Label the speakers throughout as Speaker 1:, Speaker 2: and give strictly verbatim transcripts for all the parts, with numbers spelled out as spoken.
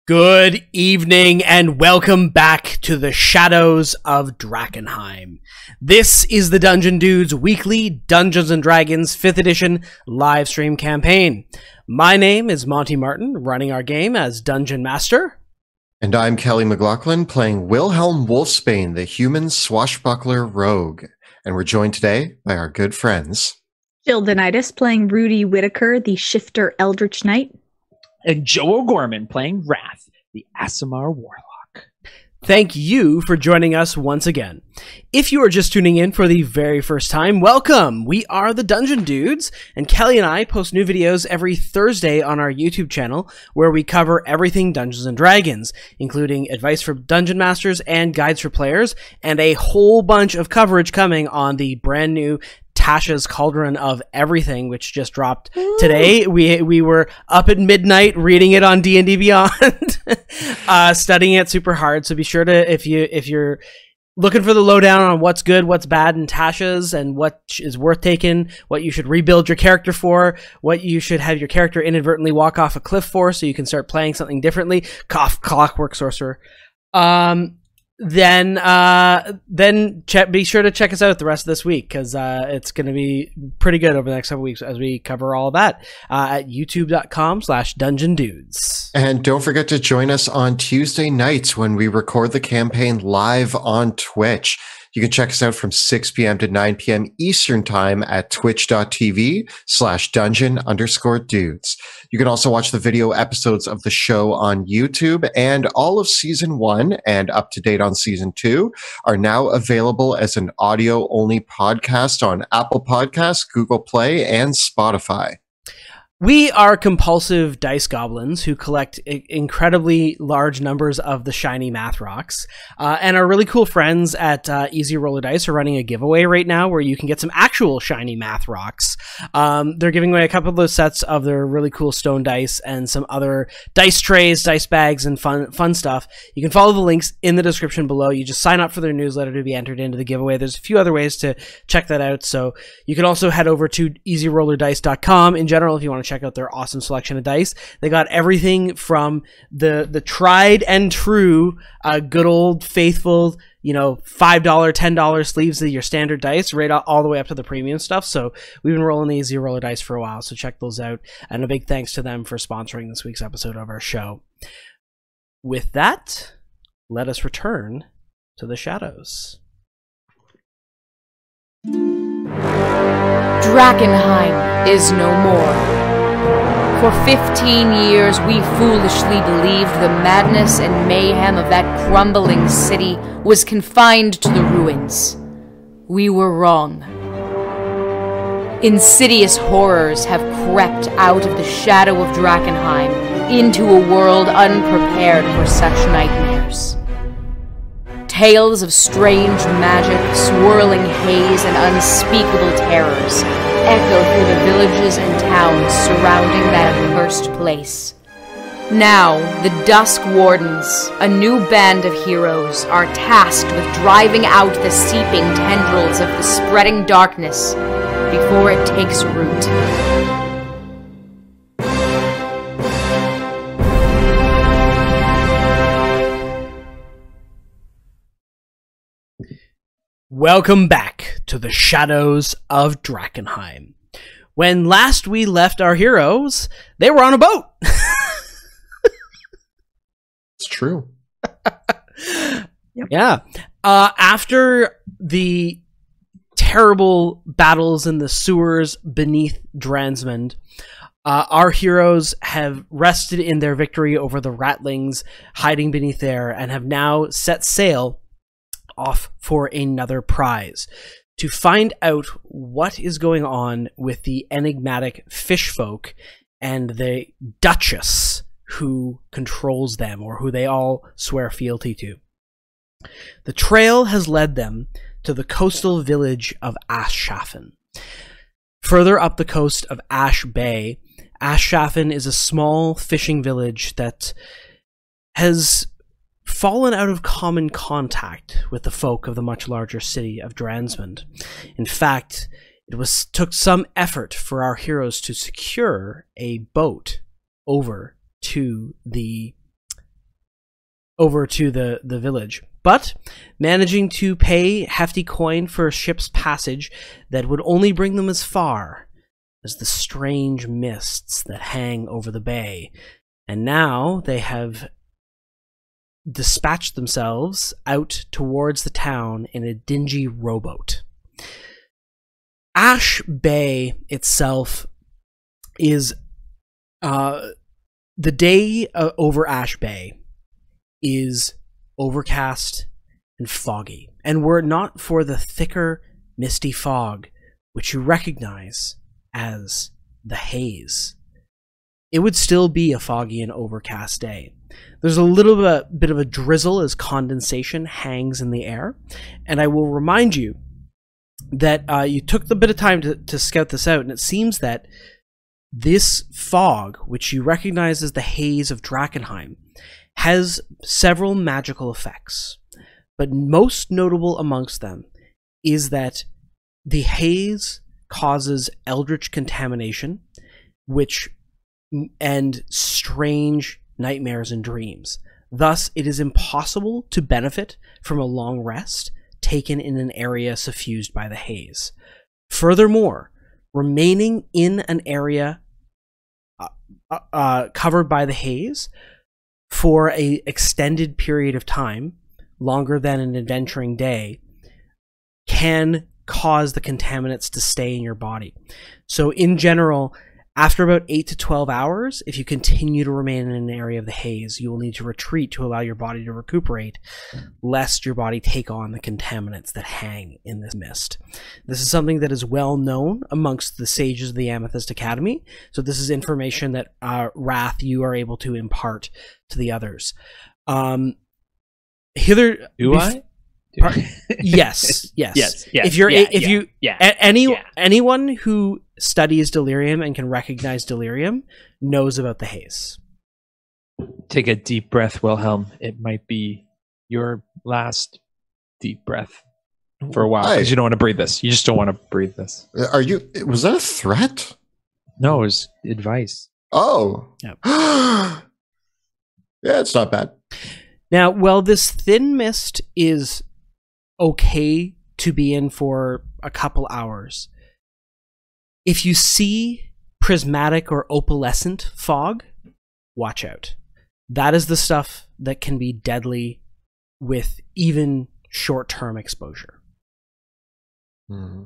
Speaker 1: Good evening and welcome back to the Shadows of Drakkenheim. This is the Dungeon Dudes weekly Dungeons and Dragons fifth edition live stream campaign. My name is Monty Martin, running our game as Dungeon Master.
Speaker 2: And I'm Kelly McLaughlin, playing Wilhelm Wolfsbane, the human swashbuckler rogue. And we're joined today by our good friends.
Speaker 3: Jill Denitis playing Rudy Whitaker, the shifter Eldritch Knight.
Speaker 4: And Joe O'Gorman playing Wrath, the Aasimar Warlock.
Speaker 1: Thank you for joining us once again. If you are just tuning in for the very first time, welcome! We are the Dungeon Dudes, and Kelly and I post new videos every Thursday on our YouTube channel where we cover everything Dungeons and Dragons, including advice for Dungeon Masters and guides for players, and a whole bunch of coverage coming on the brand new Tasha's Cauldron of Everything, which just dropped today. We we were up at midnight reading it on D and D Beyond, uh, studying it super hard. So be sure to, if you if you're looking for the lowdown on what's good, what's bad in Tasha's, and what is worth taking, what you should rebuild your character for, what you should have your character inadvertently walk off a cliff for, so you can start playing something differently. Cough, Clockwork Sorcerer. Um. Then, uh, then check, be sure to check us out the rest of this week, because uh, it's going to be pretty good over the next couple weeks as we cover all that uh, at youtube.com slash Dungeon Dudes.
Speaker 2: And don't forget to join us on Tuesday nights when we record the campaign live on Twitch. You can check us out from six p.m. to nine p.m. Eastern Time at twitch.tv slash dungeon underscore dudes. You can also watch the video episodes of the show on YouTube, and all of season one and up to date on season two are now available as an audio-only podcast on Apple Podcasts, Google Play, and Spotify.
Speaker 1: We are compulsive dice goblins who collect I- incredibly large numbers of the shiny math rocks, uh, and our really cool friends at uh, Easy Roller Dice are running a giveaway right now where you can get some actual shiny math rocks. Um, they're giving away a couple of those sets of their really cool stone dice and some other dice trays, dice bags, and fun fun stuff. You can follow the links in the description below. You just sign up for their newsletter to be entered into the giveaway. There's a few other ways to check that out, so you can also head over to easy roller dice dot com in general if you want to check out their awesome selection of dice. They got everything from the the tried and true uh, good old faithful, you know, five dollar, ten dollar sleeves of your standard dice, right all, all the way up to the premium stuff. So we've been rolling the Easy Roller Dice for a while, so check those out. And a big thanks to them for sponsoring this week's episode of our show. With that, let us return to the shadows.
Speaker 5: Drakkenheim is no more. For fifteen years, we foolishly believed the madness and mayhem of that crumbling city was confined to the ruins. We were wrong. Insidious horrors have crept out of the shadow of Drakkenheim into a world unprepared for such nightmares. Tales of strange magic, swirling haze, and unspeakable terrors echo through the villages and towns surrounding that accursed place. Now, the Dusk Wardens, a new band of heroes, are tasked with driving out the seeping tendrils of the spreading darkness before it takes root.
Speaker 1: Welcome back to the Shadows of Drakkenheim. When last we left our heroes, they were on a boat.
Speaker 2: It's true.
Speaker 3: Yep.
Speaker 1: Yeah. Uh, after the terrible battles in the sewers beneath Dransmond, uh, our heroes have rested in their victory over the Ratlings hiding beneath there and have now set sail off for another prize to find out what is going on with the enigmatic fish folk and the Duchess who controls them, or who they all swear fealty to. The trail has led them to the coastal village of Aschhafen. Further up the coast of Ash Bay, Aschhafen is a small fishing village that has fallen out of common contact with the folk of the much larger city of Dransmond. In fact, it was took some effort for our heroes to secure a boat over to the over to the, the village, but managing to pay hefty coin for a ship's passage that would only bring them as far as the strange mists that hang over the bay. And now they have dispatched themselves out towards the town in a dingy rowboat. Ash Bay itself is uh, the day uh, over Ash Bay is overcast and foggy, and were it not for the thicker, misty fog, which you recognize as the haze, it would still be a foggy and overcast day. There's a little bit, bit of a drizzle as condensation hangs in the air, and I will remind you that uh, you took the bit of time to, to scout this out, and it seems that this fog, which you recognize as the haze of Drakenheim, has several magical effects, but most notable amongst them is that the haze causes eldritch contamination, which and strange nightmares and dreams. Thus, it is impossible to benefit from a long rest taken in an area suffused by the haze. Furthermore, remaining in an area uh, uh, covered by the haze for a extended period of time, longer than an adventuring day, can cause the contaminants to stay in your body. So in general, after about eight to twelve hours, if you continue to remain in an area of the haze, you will need to retreat to allow your body to recuperate, lest your body take on the contaminants that hang in this mist. This is something that is well known amongst the sages of the Amethyst Academy, so this is information that uh, Wrath, you are able to impart to the others. Um, hither,
Speaker 4: Do I?
Speaker 1: Par- yes, yes,
Speaker 4: Yes, yes,
Speaker 1: If you're,
Speaker 4: yeah,
Speaker 1: if
Speaker 4: yeah,
Speaker 1: you,
Speaker 4: yeah,
Speaker 1: a- any
Speaker 4: yeah.
Speaker 1: anyone who studies delirium and can recognize delirium knows about the haze.
Speaker 4: Take a deep breath, Wilhelm. It might be your last deep breath for a while
Speaker 2: Why?
Speaker 4: because you don't want to breathe this. You just don't want to breathe this.
Speaker 2: Are you? Was that a threat?
Speaker 4: No, it was advice.
Speaker 2: Oh.
Speaker 1: Yep.
Speaker 2: Yeah, it's not bad.
Speaker 1: Now, while this thin mist is okay to be in for a couple hours, if you see prismatic or opalescent fog, watch out. That is the stuff that can be deadly with even short-term exposure.
Speaker 2: Hmm.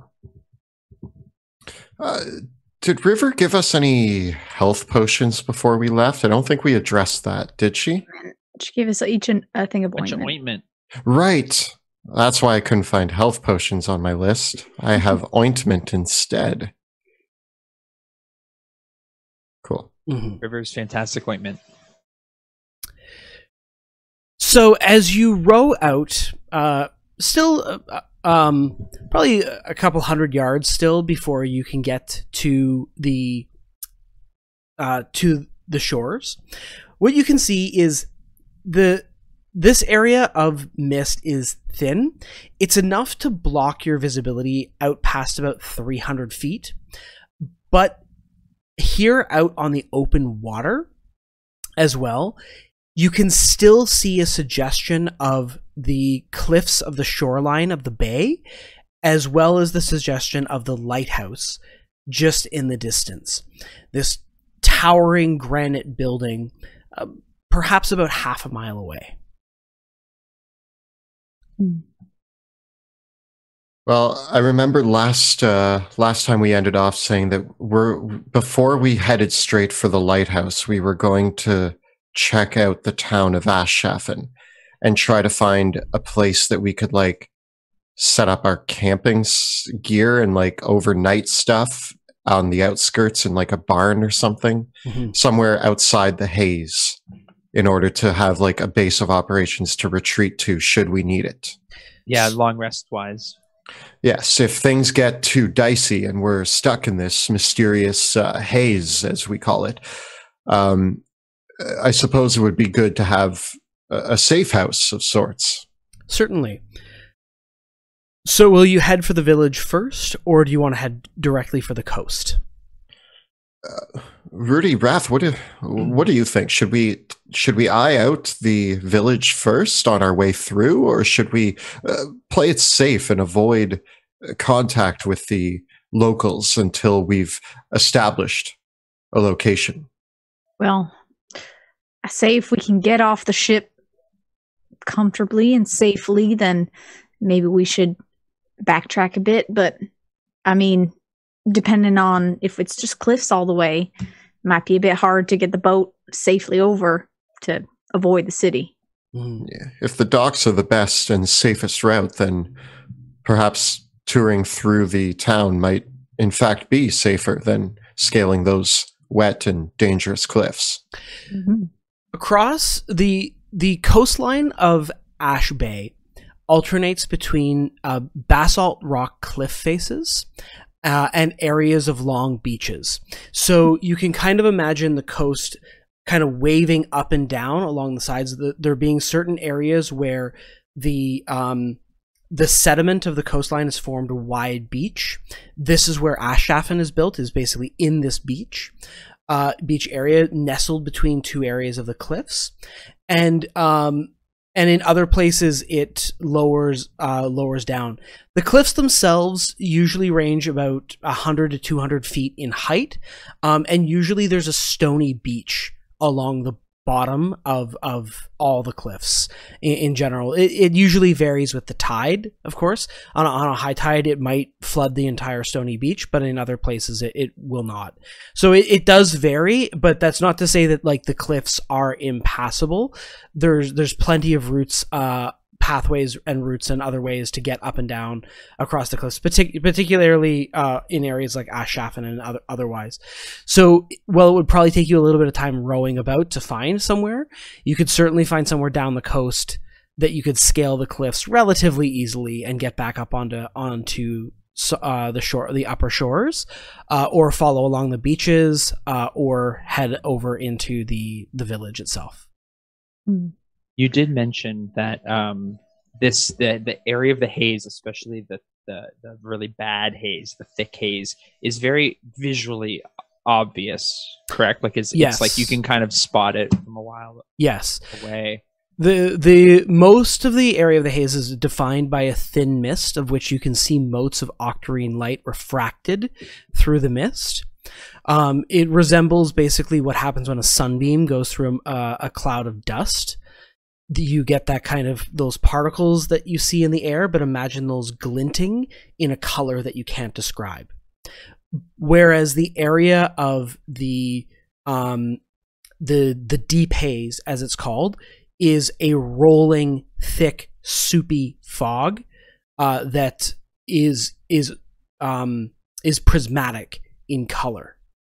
Speaker 2: Uh, did River give us any health potions before we left? I don't think we addressed that, did she?
Speaker 3: She gave us each an, a thing of
Speaker 4: Bunch of
Speaker 3: ointment.
Speaker 4: ointment.
Speaker 2: Right. That's why I couldn't find health potions on my list. I have ointment instead. Cool.
Speaker 1: Mm-hmm.
Speaker 4: River's fantastic ointment.
Speaker 1: So as you row out, uh, still uh, um, probably a couple hundred yards still before you can get to the uh, to the shores, what you can see is the this area of mist is thin. It's enough to block your visibility out past about three hundred feet, but here out on the open water as well, you can still see a suggestion of the cliffs of the shoreline of the bay, as well as the suggestion of the lighthouse just in the distance. This towering granite building, uh, perhaps about half a mile away.
Speaker 2: Well, I remember last uh, last time we ended off saying that we're before we headed straight for the lighthouse, we were going to check out the town of Aschaffen and try to find a place that we could like set up our camping s- gear and like overnight stuff on the outskirts in like a barn or something,
Speaker 1: Mm-hmm.
Speaker 2: somewhere outside the haze, in order to have like a base of operations to retreat to should we need it.
Speaker 4: Yeah, long rest wise.
Speaker 2: Yes, if things get too dicey and we're stuck in this mysterious uh, haze, as we call it, um, I suppose it would be good to have a, a safe house of sorts.
Speaker 1: Certainly. So will you head for the village first, or do you want to head directly for the coast?
Speaker 2: Uh, Rudy, Wrath, what do what do you think? Should we should we eye out the village first on our way through, or should we uh, play it safe and avoid uh, contact with the locals until we've established a location?
Speaker 3: Well, I say if we can get off the ship comfortably and safely, then maybe we should backtrack a bit. But I mean, depending on if it's just cliffs all the way, it might be a bit hard to get the boat safely over to avoid the city.
Speaker 1: Mm.
Speaker 2: Yeah. If the docks are the best and safest route, then perhaps touring through the town might in fact be safer than scaling those wet and dangerous cliffs.
Speaker 3: Mm-hmm.
Speaker 1: Across the the coastline of Ash Bay alternates between uh, basalt rock cliff faces uh, and areas of long beaches. So you can kind of imagine the coast kind of waving up and down along the sides of the, there being certain areas where the um, the sediment of the coastline has formed a wide beach. This is where Ashafin is built, is basically in this beach. Uh, beach area nestled between two areas of the cliffs, and um, and in other places it lowers uh, lowers down. The cliffs themselves usually range about one hundred to two hundred feet in height, um, and usually there's a stony beach along the bottom of of all the cliffs in, in general. It, it usually varies with the tide, of course. On a, on a high tide, it might flood the entire stony beach, but in other places, it, it will not. So it, it does vary, but that's not to say that like the cliffs are impassable. There's there's plenty of routes, uh, pathways and routes and other ways to get up and down across the cliffs, partic particularly uh, in areas like Ashafin and other otherwise. So, well, it would probably take you a little bit of time rowing about to find somewhere. You could certainly find somewhere down the coast that you could scale the cliffs relatively easily and get back up onto onto uh, the shore, the upper shores, uh, or follow along the beaches, uh, or head over into the the village itself.
Speaker 3: Mm.
Speaker 4: You did mention that um, this the the area of the haze, especially the, the the really bad haze, the thick haze, is very visually obvious. Correct? Like it's,
Speaker 1: yes.
Speaker 4: it's like you can kind of spot it from a while
Speaker 1: yes.
Speaker 4: away.
Speaker 1: The the most of the area of the haze is defined by a thin mist, of which you can see motes of octarine light refracted through the mist. Um, it resembles basically what happens when a sunbeam goes through a, a cloud of dust. You get that kind of those particles that you see in the air, but imagine those glinting in a color that you can't describe. Whereas the area of the um, the the deep haze, as it's called, is a rolling, thick, soupy fog uh, that is is um, is prismatic in color.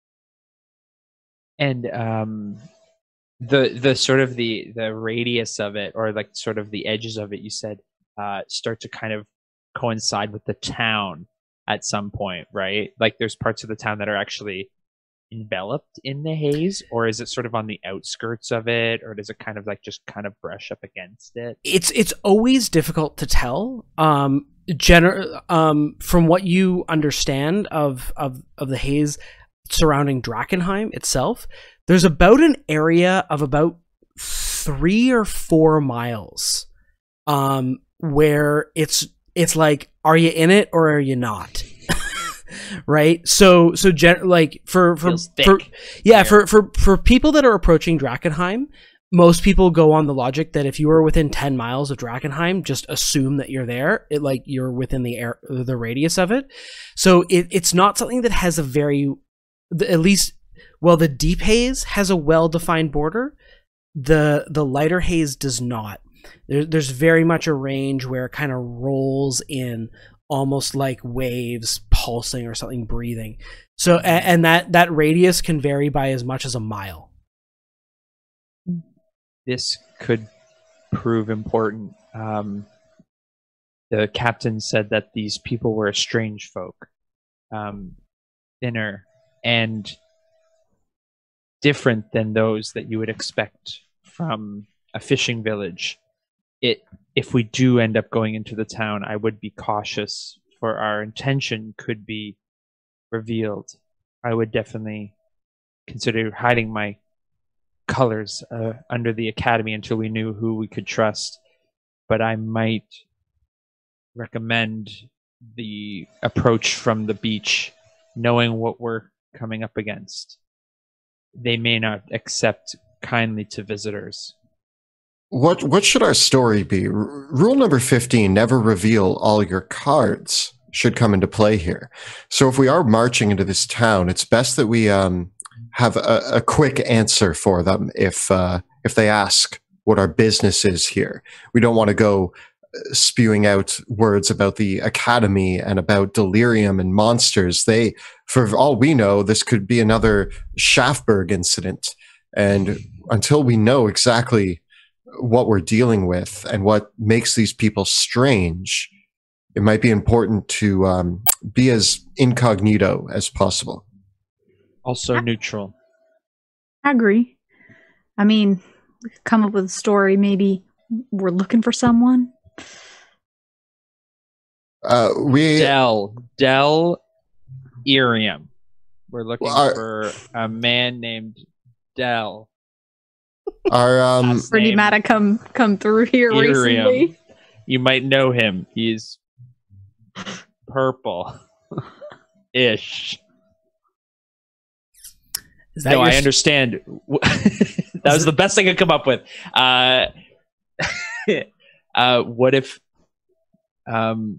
Speaker 4: And um, the the sort of the the radius of it, or like sort of the edges of it, you said uh, start to kind of coincide with the town at some point, right? Like there's parts of the town that are actually enveloped in the haze, or is it sort of on the outskirts of it, or does it kind of like just kind of brush up against it?
Speaker 1: It's it's always difficult to tell. Um, gener- um, from what you understand of of of the haze surrounding Drakenheim itself, there's about an area of about three or four miles, um, where it's it's like, are you in it or are you not? Right? So so gen- like for for, for yeah
Speaker 4: there.
Speaker 1: for for for people that are approaching Drakenheim, most people go on the logic that if you are within ten miles of Drakenheim, just assume that you're there. It like you're within the air the radius of it. So it, it's not something that has a very, at least, well, the deep haze has a well-defined border. The the lighter haze does not. There, there's very much a range where it kind of rolls in, almost like waves pulsing or something breathing. So and, and that that radius can vary by as much as a mile.
Speaker 4: This could prove important. Um, the captain said that these people were a strange folk, um, thinner and different than those that you would expect from a fishing village. It, if we do end up going into the town, I would be cautious, for our intention could be revealed. I would definitely consider hiding my colors uh, under the academy until we knew who we could trust. But I might recommend the approach from the beach, knowing what we're coming up against. They may not accept kindly to visitors.
Speaker 2: What what should our story be? R- rule number fifteen, never reveal all your cards, should come into play here. So if we are marching into this town, it's best that we um, have a, a quick answer for them if uh, if they ask what our business is here. We don't want to go spewing out words about the academy and about delirium and monsters. They, for all we know, this could be another Shaftberg incident. And until we know exactly what we're dealing with and what makes these people strange, it might be important to um, be as incognito as possible.
Speaker 4: Also neutral.
Speaker 3: I agree. I mean, we could come up with a story. Maybe we're looking for someone.
Speaker 2: Uh, we
Speaker 4: Del. Del Irium. We're looking
Speaker 2: Our-
Speaker 4: for a man named Del.
Speaker 2: are um,
Speaker 4: Last
Speaker 3: Pretty
Speaker 4: name
Speaker 3: mad to come come through here
Speaker 4: Irium.
Speaker 3: recently.
Speaker 4: You might know him. He's purple. Ish.
Speaker 1: Is that
Speaker 4: No,
Speaker 1: your
Speaker 4: I
Speaker 1: s-
Speaker 4: understand. That was the best I could come up with. Uh, uh, what if um,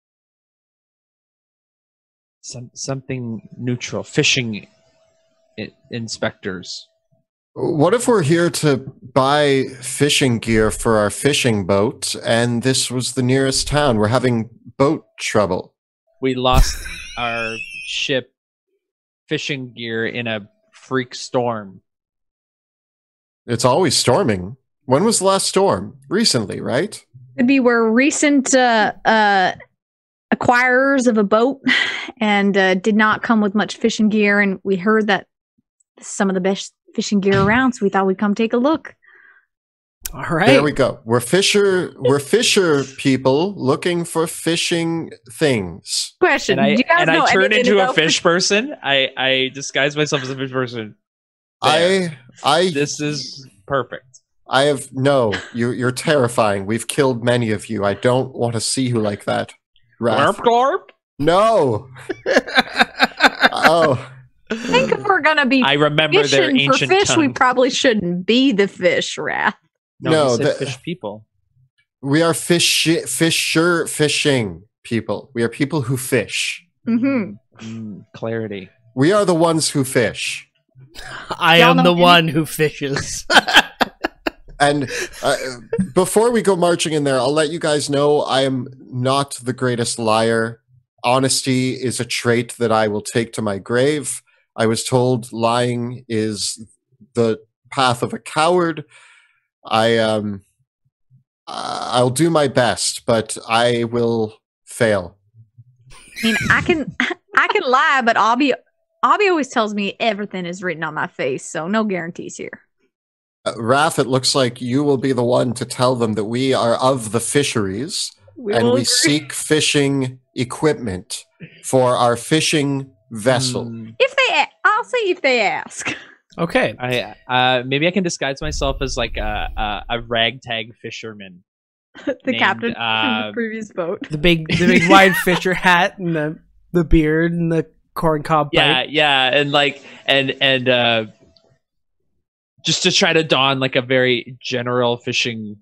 Speaker 4: some something neutral? Fishing I- inspectors.
Speaker 2: what if we're here to buy fishing gear for our fishing boat, and this was the nearest town? We're having boat trouble.
Speaker 4: We lost our ship fishing gear in a freak storm.
Speaker 2: It's always storming. When was the last storm? Recently, right?
Speaker 3: Could be we're recent uh, uh, acquirers of a boat and uh, did not come with much fishing gear. And we heard that some of the best fishing gear around, so we thought we'd come take a look.
Speaker 1: All right.
Speaker 2: There we go. We're fisher. We're fisher people looking for fishing things.
Speaker 3: Question:
Speaker 4: And I
Speaker 3: Do you guys
Speaker 4: and
Speaker 3: know
Speaker 4: I turn
Speaker 3: anything
Speaker 4: into a
Speaker 3: about
Speaker 4: fish person. I I disguise myself as a fish person.
Speaker 2: I, I,
Speaker 4: This is perfect.
Speaker 2: I have no. You, you're terrifying. We've killed many of you. I don't want to see you like that. Raph.
Speaker 4: Glorp glorp.
Speaker 2: No. Oh,
Speaker 3: I think if we're gonna be
Speaker 4: I remember their
Speaker 3: fishing for
Speaker 4: ancient
Speaker 3: fish, we
Speaker 4: tongue.
Speaker 3: probably shouldn't be the fish, Wrath.
Speaker 4: No,
Speaker 2: No,
Speaker 4: he said
Speaker 2: the-
Speaker 4: fish people.
Speaker 2: we are fish, fisher fishing people. We are people who fish.
Speaker 3: Mm-hmm.
Speaker 4: Mm, clarity.
Speaker 2: We are the ones who fish.
Speaker 1: I
Speaker 3: Y'all
Speaker 1: am
Speaker 3: know
Speaker 1: the
Speaker 3: any-
Speaker 1: one who fishes.
Speaker 2: And uh, before we go marching in there, I'll let you guys know I am not the greatest liar. Honesty is a trait that I will take to my grave. I was told lying is the path of a coward. I um, I'll do my best, but I will fail.
Speaker 3: I mean, I can I can lie, but Abby Abby always tells me everything is written on my face, so no guarantees here.
Speaker 2: Uh, Raph, it looks like you will be the one to tell them that we are of the fisheries
Speaker 3: We
Speaker 2: and
Speaker 3: will
Speaker 2: we
Speaker 3: agree.
Speaker 2: seek fishing equipment for our fishing vessel.
Speaker 4: Mm,
Speaker 3: If they, a- I'll say if they ask.
Speaker 1: Okay.
Speaker 4: I uh, maybe I can disguise myself as like a a, a ragtag fisherman.
Speaker 3: the
Speaker 4: Named,
Speaker 3: captain from
Speaker 4: uh,
Speaker 3: the previous boat.
Speaker 1: The big, the big wide fisher hat and the the beard and the corncob
Speaker 4: Yeah,
Speaker 1: pipe.
Speaker 4: yeah, and like and and uh, just to try to don like a very general fishing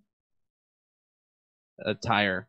Speaker 4: attire,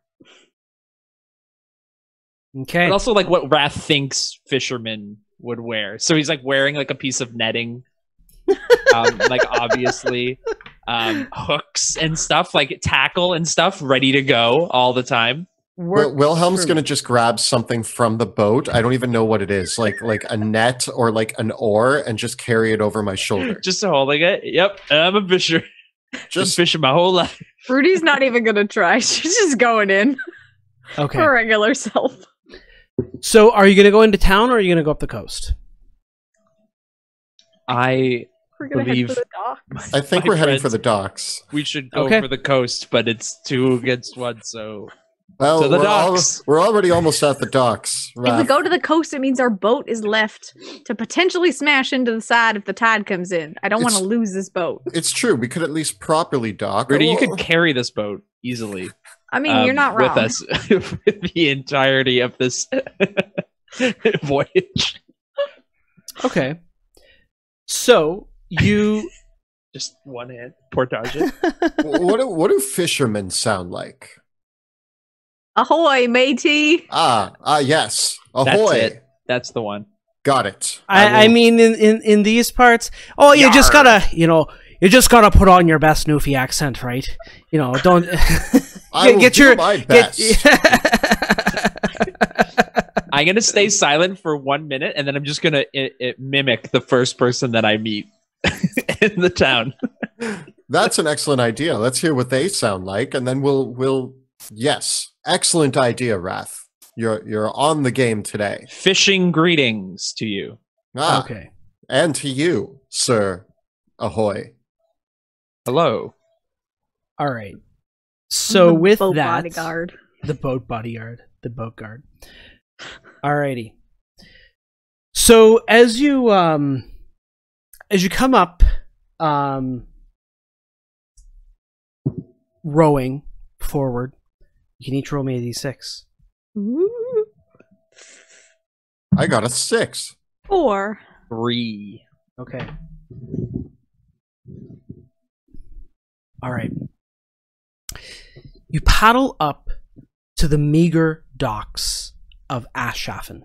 Speaker 1: Okay.
Speaker 4: but also like what Wrath thinks fishermen would wear. So he's like wearing like a piece of netting, um, like obviously um, hooks and stuff, like tackle and stuff, ready to go all the time.
Speaker 2: Wil- Wilhelm's
Speaker 1: for
Speaker 2: going to
Speaker 1: me.
Speaker 2: just grab something from the boat. I don't even know what it is, like like a net or like an oar, and just carry it over my shoulder.
Speaker 4: Just holding it. Yep, I'm a fisher. Just
Speaker 2: Just
Speaker 4: fishing my whole life.
Speaker 3: Rudy's not even gonna try. She's just going in
Speaker 1: Okay.
Speaker 3: her regular self.
Speaker 1: So, are you going to go into town or are you going to go up the coast?
Speaker 4: I
Speaker 3: We're gonna
Speaker 4: Believe-
Speaker 3: head for the docks.
Speaker 2: I think
Speaker 4: my
Speaker 2: we're heading for
Speaker 4: friends,
Speaker 2: the docks.
Speaker 4: We should go
Speaker 1: Okay.
Speaker 4: for the coast, but it's two against one, so
Speaker 2: Well,
Speaker 4: To the
Speaker 2: we're, al-
Speaker 4: docks.
Speaker 2: we're already almost at the docks.
Speaker 3: If we
Speaker 2: Raph.
Speaker 3: go to the coast, it means our boat is left to potentially smash into the side if the tide comes in. I don't want to
Speaker 2: It's-
Speaker 3: lose this boat.
Speaker 2: It's true. We could at least properly dock.
Speaker 4: Rudy, you
Speaker 2: Well,
Speaker 4: could carry this boat easily.
Speaker 3: I mean, you're
Speaker 4: um,
Speaker 3: not wrong.
Speaker 4: with us for the entirety of this voyage.
Speaker 1: Okay. So you
Speaker 4: Just one hand, portage it.
Speaker 2: what do, what do fishermen sound like?
Speaker 3: Ahoy, matey!
Speaker 2: Ah, ah, yes.
Speaker 4: That's
Speaker 2: Ahoy.
Speaker 4: it. That's the one.
Speaker 2: Got it.
Speaker 1: I, I
Speaker 2: will-
Speaker 1: mean, in, in, in these parts, oh, you just
Speaker 4: Yarr.
Speaker 1: gotta, you know, you just gotta put on your best Newfie accent, right? You know, don't
Speaker 2: I
Speaker 1: get,
Speaker 2: will
Speaker 1: get
Speaker 2: do
Speaker 1: your
Speaker 2: my
Speaker 1: get-
Speaker 2: best.
Speaker 4: I'm gonna stay silent for one minute, and then I'm just gonna i i mimic the first person that I meet in the town.
Speaker 2: That's an excellent idea. Let's hear what they sound like, and then we'll we'll yes, excellent idea, Wrath. You're you're on the game today.
Speaker 4: Fishing greetings to you.
Speaker 2: Ah,
Speaker 1: Okay.
Speaker 2: and to you, Sir Ahoy.
Speaker 4: Hello.
Speaker 1: All right. So
Speaker 3: The
Speaker 1: with
Speaker 3: boat
Speaker 1: that,
Speaker 3: bodyguard.
Speaker 1: the boat bodyguard, the boat guard. Alrighty. So as you um as you come up um rowing forward, you can each roll me a d six.
Speaker 3: Ooh.
Speaker 2: I got a six.
Speaker 3: Four.
Speaker 4: Three.
Speaker 1: Okay. All right. You paddle up to the meager docks of Aschaffen.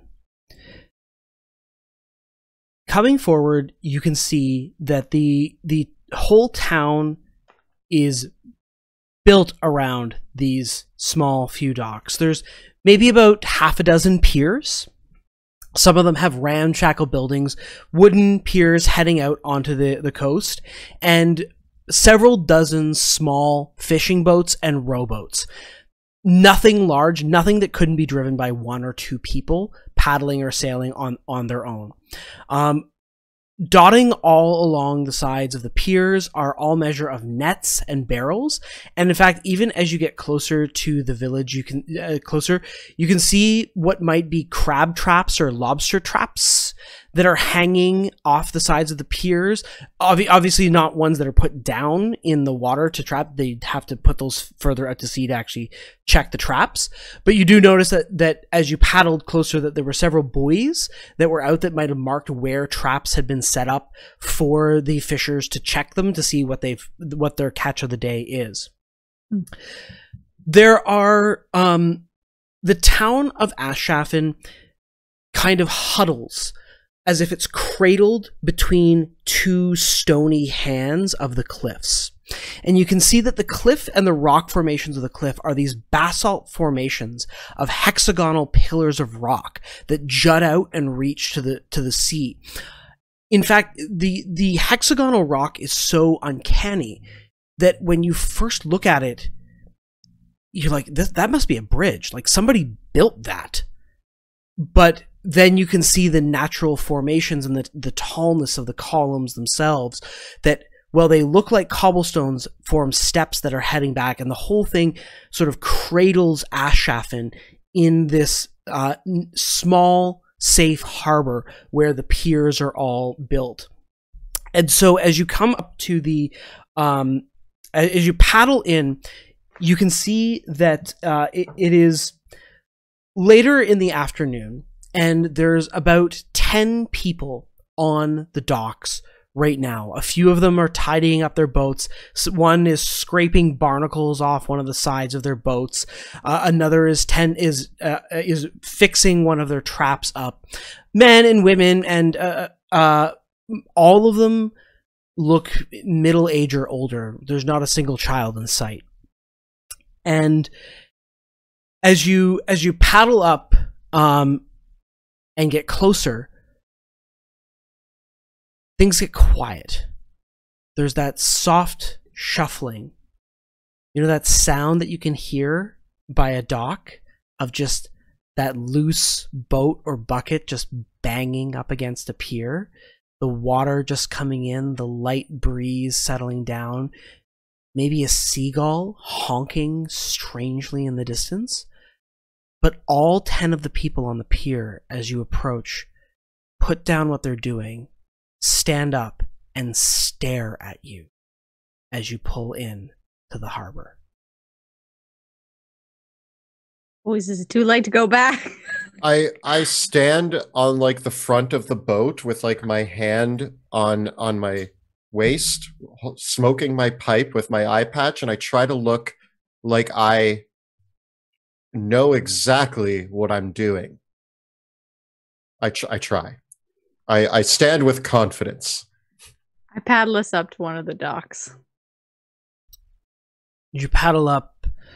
Speaker 1: Coming forward, you can see that the the whole town is built around these small few docks. There's maybe about half a dozen piers. Some of them have ramshackle buildings, wooden piers heading out onto the, the coast, and several dozen small fishing boats and rowboats. Nothing large, nothing that couldn't be driven by one or two people paddling or sailing on, on their own. Um, dotting all along the sides of the piers are all measure of nets and barrels. And in fact, even as you get closer to the village, you can uh, closer, you can see what might be crab traps or lobster traps that are hanging off the sides of the piers. Obvi- obviously not ones that are put down in the water to trap. They'd have to put those further out to sea to actually check the traps. But you do notice that, that as you paddled closer, that there were several buoys that were out that might have marked where traps had been set up for the fishers to check them to see what they've what their catch of the day is.
Speaker 3: Mm.
Speaker 1: There are um, the town of Aschaffen kind of huddles as if it's cradled between two stony hands of the cliffs. And you can see that the cliff and the rock formations of the cliff are these basalt formations of hexagonal pillars of rock that jut out and reach to the to the sea. In fact, the the hexagonal rock is so uncanny that when you first look at it, you're like, that, that must be a bridge. Like, somebody built that. But then you can see the natural formations and the, the tallness of the columns themselves that, well, they look like cobblestones, form steps that are heading back, and the whole thing sort of cradles Aschaffen in this uh, n- small, safe harbor where the piers are all built. And so as you come up to the, um, as you paddle in, you can see that uh, it, it is later in the afternoon, and there's about ten people on the docks right now. A few of them are tidying up their boats. One is scraping barnacles off one of the sides of their boats. Uh, another is ten is uh, is fixing one of their traps up. Men and women, and uh, uh, all of them look middle age or older. There's not a single child in sight. And as you as you paddle up um, and get closer, things get quiet. There's that soft shuffling. You know that sound that you can hear by a dock of just that loose boat or bucket just banging up against a pier? The water just coming in, the light breeze settling down, maybe a seagull honking strangely in the distance. But all ten of the people on the pier, as you approach, put down what they're doing, stand up, and stare at you as you pull in to the harbor.
Speaker 3: Boys, is it too late to go back?
Speaker 2: I I stand on like the front of the boat with like my hand on on my waist, smoking my pipe with my eye patch, and I try to look like I know exactly what I'm doing. I tr- I try. I I stand with confidence.
Speaker 3: I paddle us up to one of the docks.
Speaker 1: You paddle up.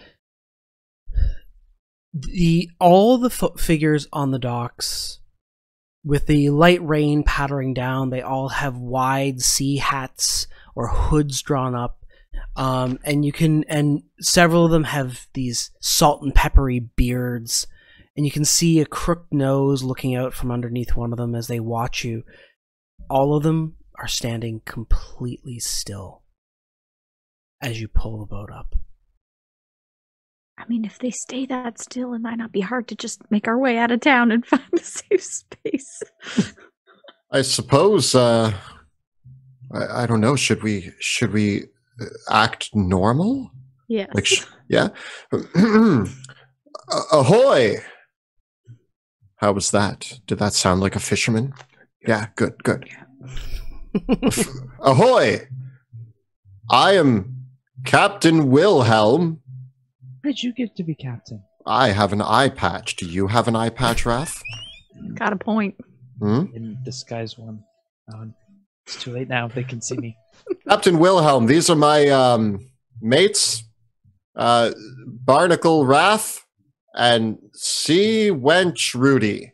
Speaker 1: The all the f- figures on the docks, with the light rain pattering down, they all have wide sea hats or hoods drawn up, um, and you can and several of them have these salt and peppery beards, and you can see a crooked nose looking out from underneath one of them as they watch you. All of them are standing completely still as you pull the boat up.
Speaker 3: I mean, if they stay that still, it might not be hard to just make our way out of town and find a safe space.
Speaker 2: I suppose. Uh, I, I don't know. Should we should we act normal?
Speaker 3: Yes.
Speaker 2: Like, sh- yeah. Ahoy! How was that? Did that sound like a fisherman? Yeah. Good. Good. Ahoy! I am Captain Wilhelm.
Speaker 4: How did you get to be captain?
Speaker 2: I have an eye patch. Do you have an eye patch, Wrath?
Speaker 3: Got a point.
Speaker 2: Hmm?
Speaker 4: In disguise one. Um, it's too late now. They can see me.
Speaker 2: Captain Wilhelm, these are my um, mates, uh, Barnacle Wrath and Sea Wench Rudy.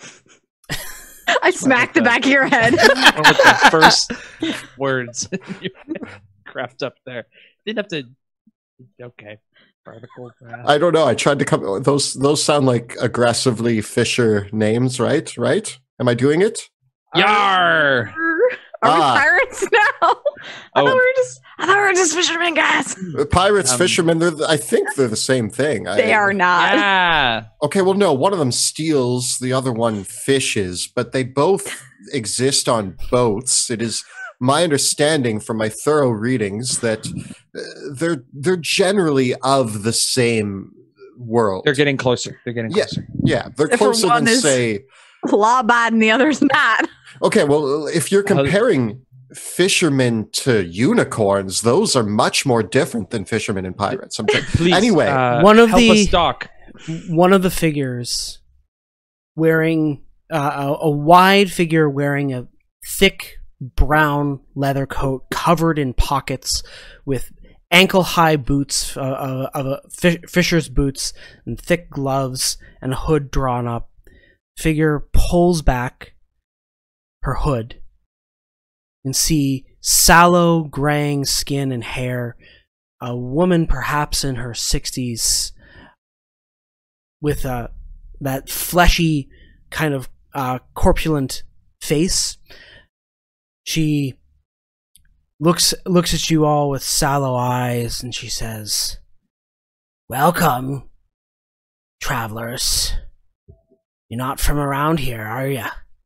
Speaker 3: I smacked the back of your head.
Speaker 4: One with the first words you craft up there. Didn't have to. Okay. Barnacle Wrath.
Speaker 2: I don't know. I tried to come. Those those sound like aggressively Fisher names, right? Right? Am I doing it?
Speaker 4: Yar!
Speaker 3: Are
Speaker 2: Ah.
Speaker 3: we pirates now? I
Speaker 4: Oh.
Speaker 3: thought we were just I thought we were just fishermen, guys.
Speaker 2: Uh, Pirates,
Speaker 4: Um,
Speaker 2: fishermen. They're the, I think they're the same thing.
Speaker 3: They
Speaker 2: I,
Speaker 3: are not.
Speaker 4: Yeah.
Speaker 2: Okay, well, no. One of them steals, the other one fishes, but they both exist on boats. It is my understanding from my thorough readings that uh, they're they're generally of the same world.
Speaker 4: They're getting closer. They're getting
Speaker 2: Yeah.
Speaker 4: closer.
Speaker 2: yeah, they're
Speaker 3: Except for
Speaker 2: closer
Speaker 3: one
Speaker 2: than
Speaker 3: is-
Speaker 2: say.
Speaker 3: Law abiding, the other's not.
Speaker 2: Okay, well, if you're comparing fishermen to unicorns, those are much more different than fishermen and pirates. I'm saying.
Speaker 4: Please.
Speaker 2: Anyway,
Speaker 4: uh,
Speaker 1: One of
Speaker 4: help
Speaker 1: the-
Speaker 4: us dock.
Speaker 1: One of the figures wearing uh, a, a wide figure wearing a thick brown leather coat covered in pockets with ankle-high boots uh, uh, of a fi- fisher's boots and thick gloves and a hood drawn up. Figure pulls back her hood. You can see sallow, graying skin and hair. A woman, perhaps in her sixties, with uh, that fleshy, kind of uh, corpulent face. She looks looks at you all with sallow eyes, and she says, "Welcome, travelers. You're not from around here, are you?"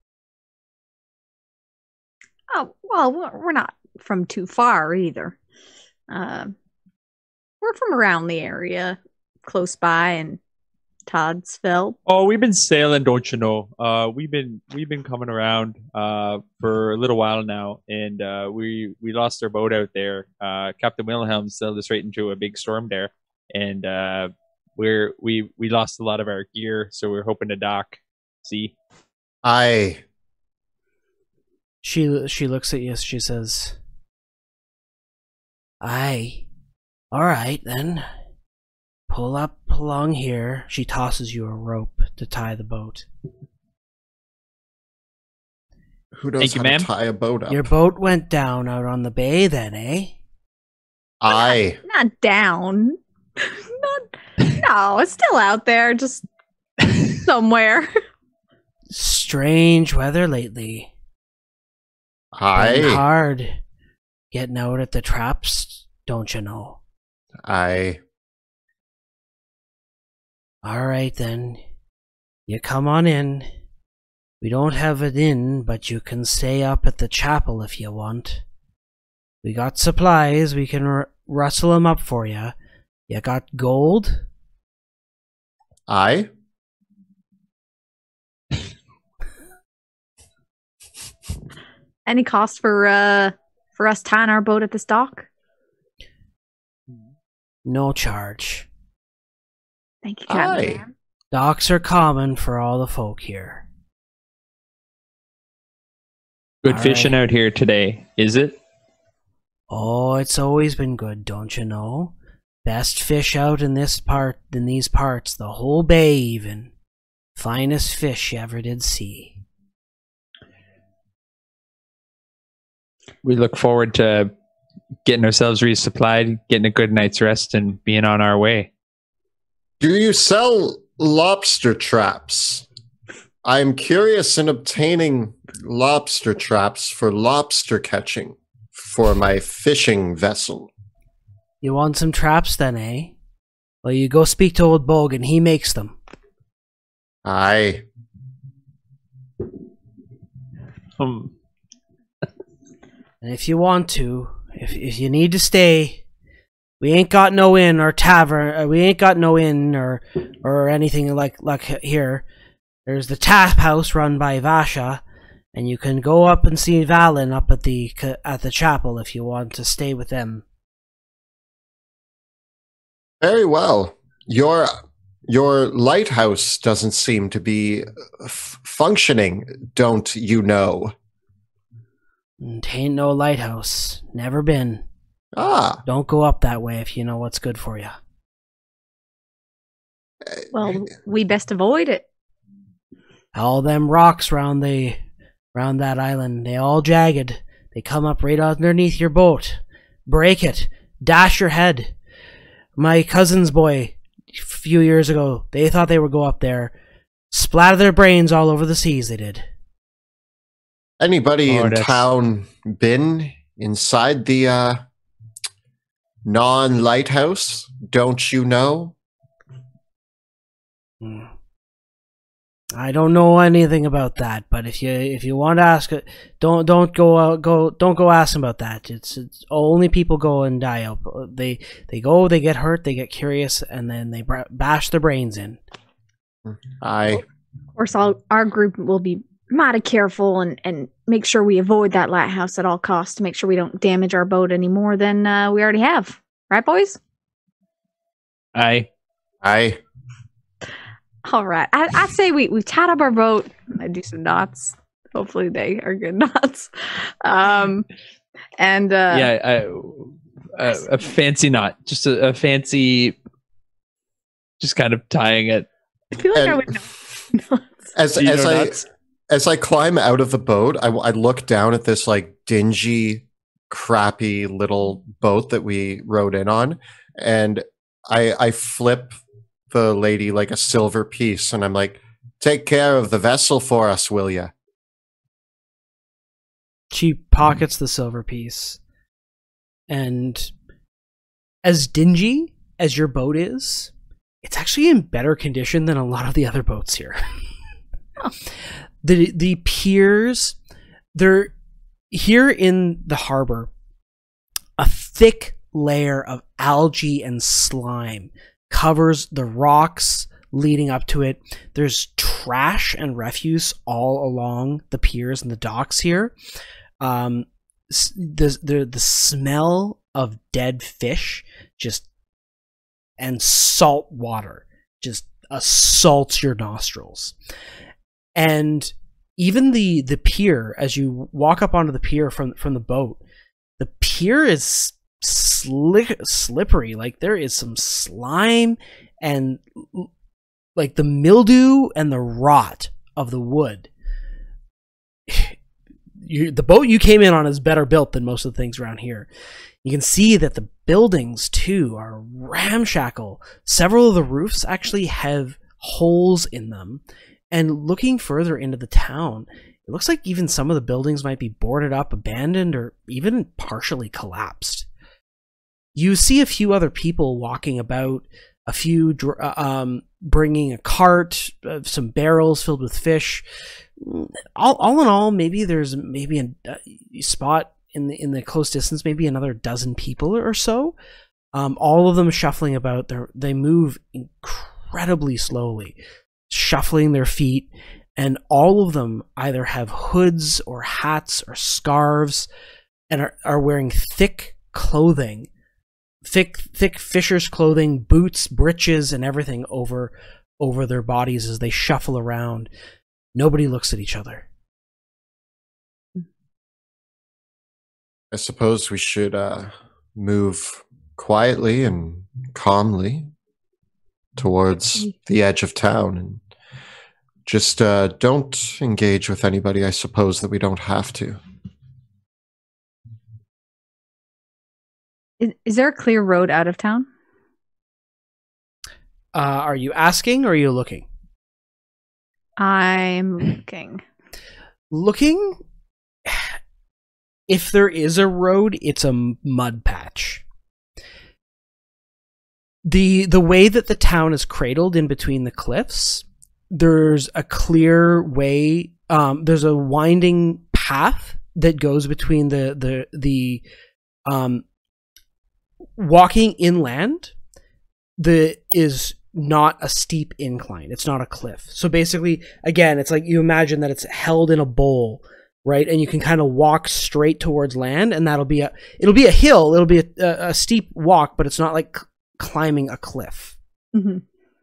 Speaker 3: Oh, well, we're we're not from too far either. Uh, we're from around the area, close by in Toddsville.
Speaker 4: Oh, we've been sailing, don't you know? Uh, we've been we've been coming around uh, for a little while now, and uh, we we lost our boat out there. Uh, Captain Wilhelm sailed us right into a big storm there, and uh, we're we we lost a lot of our gear, so we're hoping to dock. See,
Speaker 2: I
Speaker 1: She she looks at you. She says, "Aye, all right then. Pull up along here." She tosses you a rope to tie the boat.
Speaker 2: who knows
Speaker 4: Thank you,
Speaker 2: how
Speaker 4: ma'am.
Speaker 2: to tie a boat up?
Speaker 1: Your boat went down out on the bay, then, eh?
Speaker 2: I
Speaker 3: Not down. Not. No, it's still out there, just somewhere.
Speaker 1: Strange weather lately. Been
Speaker 2: I
Speaker 1: hard getting out at the traps, don't you know?
Speaker 2: I
Speaker 1: All right, then. You come on in. We don't have an inn, but you can stay up at the chapel if you want. We got supplies. We can r rustle them up for you. You got gold?
Speaker 2: Aye.
Speaker 3: Any cost for uh for us tying our boat at this dock?
Speaker 1: No charge.
Speaker 3: Thank you, Captain.
Speaker 2: Aye.
Speaker 1: Docks are common for all the folk here.
Speaker 4: Good
Speaker 1: All
Speaker 4: fishing
Speaker 1: right.
Speaker 4: out here today, is it?
Speaker 1: Oh, it's always been good, don't you know? Best fish out in this part, in these parts, the whole bay even. Finest fish you ever did see.
Speaker 4: We look forward to getting ourselves resupplied, getting a good night's rest, and being on our way.
Speaker 2: Do you sell lobster traps? I'm curious in obtaining lobster traps for lobster catching for my fishing vessel.
Speaker 1: You want some traps then, eh? Well, you go speak to old Bogan, he makes them.
Speaker 2: Aye.
Speaker 4: Um,
Speaker 1: And if you want to, if if you need to stay, we ain't got no inn or tavern. Uh, we ain't got no inn or or anything like like here. There's the tap house run by Vasha, and you can go up and see Valen up at the at the chapel if you want to stay with them.
Speaker 2: Very well. Your your lighthouse doesn't seem to be f- functioning, don't you know?
Speaker 1: It ain't no lighthouse. Never been.
Speaker 2: Ah,
Speaker 1: Don't go up that way if you know what's good for you.
Speaker 3: Well, we best avoid it.
Speaker 1: All them rocks round the round that island, they all jagged. They come up right underneath your boat. Break it. Dash your head. My cousin's boy, a few years ago, they thought they would go up there. Splatter their brains all over the seas, they did.
Speaker 2: anybody
Speaker 4: Oh,
Speaker 2: in
Speaker 4: that's-
Speaker 2: town been inside the uh, non-lighthouse? Don't you know?
Speaker 1: Hmm. I don't know anything about that, but if you if you want to ask, it, don't don't go uh, go don't go asking about that. It's, it's only people go and die out. They they go, they get hurt, they get curious, and then they bra- bash their brains in.
Speaker 2: Aye.
Speaker 3: Of course, all, our group will be mighty careful and, and make sure we avoid that lighthouse at all costs to make sure we don't damage our boat any more than uh, we already have. Right, boys?
Speaker 4: I
Speaker 2: Aye.
Speaker 3: All right. I, I say we, we've tied up our boat. I do some knots. Hopefully they are good knots. Um, and uh,
Speaker 4: yeah, I, a, a fancy knot, just a, a fancy, just kind of tying it.
Speaker 3: I feel like I
Speaker 2: And-
Speaker 3: would know knots.
Speaker 2: As
Speaker 4: Do you
Speaker 2: as
Speaker 4: know
Speaker 2: I
Speaker 4: knots?
Speaker 2: as I climb out of the boat, I, I look down at this like dingy, crappy little boat that we rode in on, and I I flip the lady like a silver piece, and I'm like, "Take care of the vessel for us, will ya?"
Speaker 1: She pockets the silver piece, and as dingy as your boat is, it's actually in better condition than a lot of the other boats here. the the piers, they're here in the harbor. A thick layer of algae and slime covers the rocks leading up to it. There's trash and refuse all along the piers and the docks here. Um, s- the the the smell of dead fish just and salt water just assaults your nostrils. And even the the pier, as you walk up onto the pier from from the boat, the pier is slick slippery. Like there is some slime and like the mildew and the rot of the wood. You, the boat you came in on is better built than most of the things around here. You can see that the buildings too are ramshackle. Several of the roofs actually have holes in them. And looking further into the town, it looks like even some of the buildings might be boarded up, abandoned, or even partially collapsed. You see a few other people walking about, a few dr- uh, um, bringing a cart, uh, some barrels filled with fish. All, all in all, maybe there's maybe a, a spot in the in the close distance, maybe another dozen people or so. Um, all of them shuffling about. They they move incredibly slowly, shuffling their feet, and all of them either have hoods or hats or scarves, and are, are wearing thick clothing. Thick, thick fisher's clothing, boots, breeches, and everything over over their bodies as they shuffle around. Nobody looks at each other.
Speaker 2: I suppose we should uh, move quietly and calmly towards the edge of town, and just uh, don't engage with anybody. I suppose that we don't have to.
Speaker 3: Is, is there a clear road out of town?
Speaker 1: Uh, are you asking or are you looking?
Speaker 3: I'm looking.
Speaker 1: Looking? If there is a road, it's a mud patch. The the way that the town is cradled in between the cliffs, there's a clear way, um, there's a winding path that goes between the, the, the, um, walking inland, the is not a steep incline. It's not a cliff. So basically, again, it's like you imagine that it's held in a bowl, right? And you can kind of walk straight towards land, and that'll be a it'll be a hill. It'll be a, a, a steep walk, but it's not like c- climbing a cliff.
Speaker 3: Mm-hmm.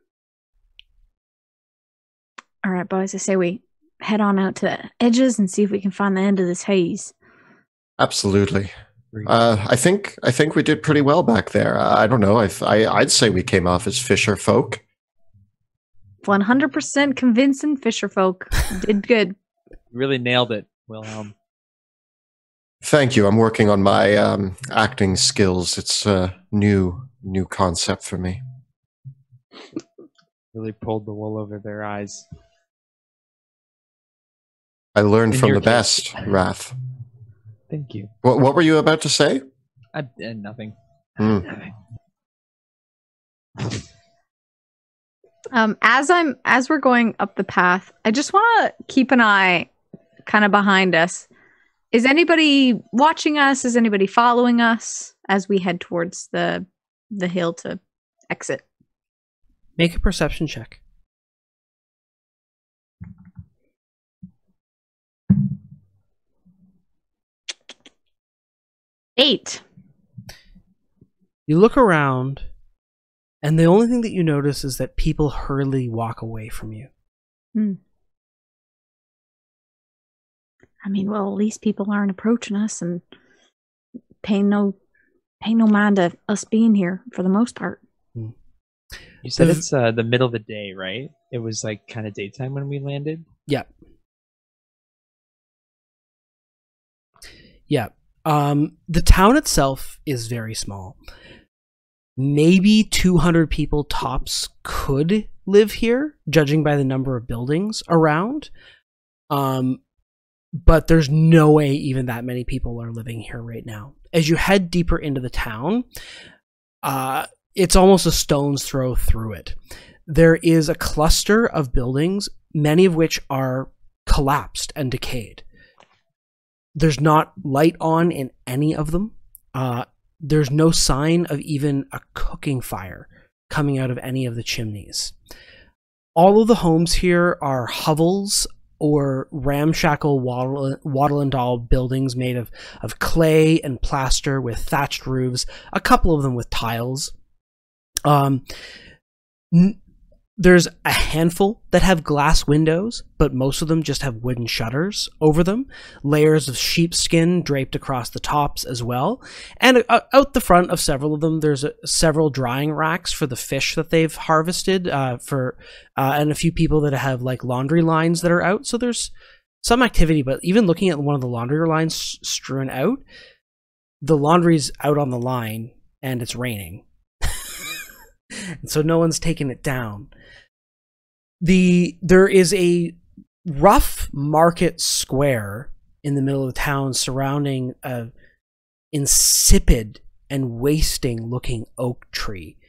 Speaker 3: All right, boys. I say we head on out to the edges and see if we can find the end of this haze.
Speaker 2: Absolutely. Uh, I think I think we did pretty well back there. Uh, I don't know. I, I I'd say we came off as fisher folk.
Speaker 3: one hundred percent convincing fisher folk. Did good.
Speaker 4: Really nailed it, Wilhelm.
Speaker 2: Thank you. I'm working on my um, acting skills. It's a new new concept for me.
Speaker 4: Really pulled the wool over their eyes.
Speaker 2: I learned
Speaker 4: In
Speaker 2: from
Speaker 4: your
Speaker 2: the
Speaker 4: case.
Speaker 2: best, Wrath.
Speaker 4: Thank you.
Speaker 2: What what were you about to say?
Speaker 4: I, uh, nothing.
Speaker 2: Hmm.
Speaker 3: Um, as I'm as we're going up the path, I just want to keep an eye kind of behind us. Is anybody watching us? Is anybody following us as we head towards the the hill to exit?
Speaker 1: Make a perception check.
Speaker 3: Eight.
Speaker 1: You look around, and the only thing that you notice is that people hurriedly walk away from you.
Speaker 3: Hmm. I mean, well, at least people aren't approaching us and paying no paying no mind to us being here for the most part.
Speaker 4: You said
Speaker 1: The-
Speaker 4: it's uh, the middle of the day, right? It was like kind of daytime when we landed.
Speaker 1: Yeah. Yeah. Um, the town itself is very small. Maybe two hundred people tops could live here, judging by the number of buildings around. Um, but there's no way even that many people are living here right now. As you head deeper into the town, uh, it's almost a stone's throw through it. There is a cluster of buildings, many of which are collapsed and decayed. There's not light on in any of them. Uh, there's no sign of even a cooking fire coming out of any of the chimneys. All of the homes here are hovels or ramshackle wattle, wattle and daub buildings made of, of clay and plaster with thatched roofs, a couple of them with tiles. Um, n- there's a handful that have glass windows, but most of them just have wooden shutters over them, layers of sheepskin draped across the tops as well. And uh, out the front of several of them, there's a, several drying racks for the fish that they've harvested, uh, for uh, and a few people that have like laundry lines that are out. So there's some activity, but even looking at one of the laundry lines strewn out, the laundry's out on the line and it's raining. And so no one's taking it down. The there is a rough market square in the middle of the town surrounding a insipid and wasting looking oak tree.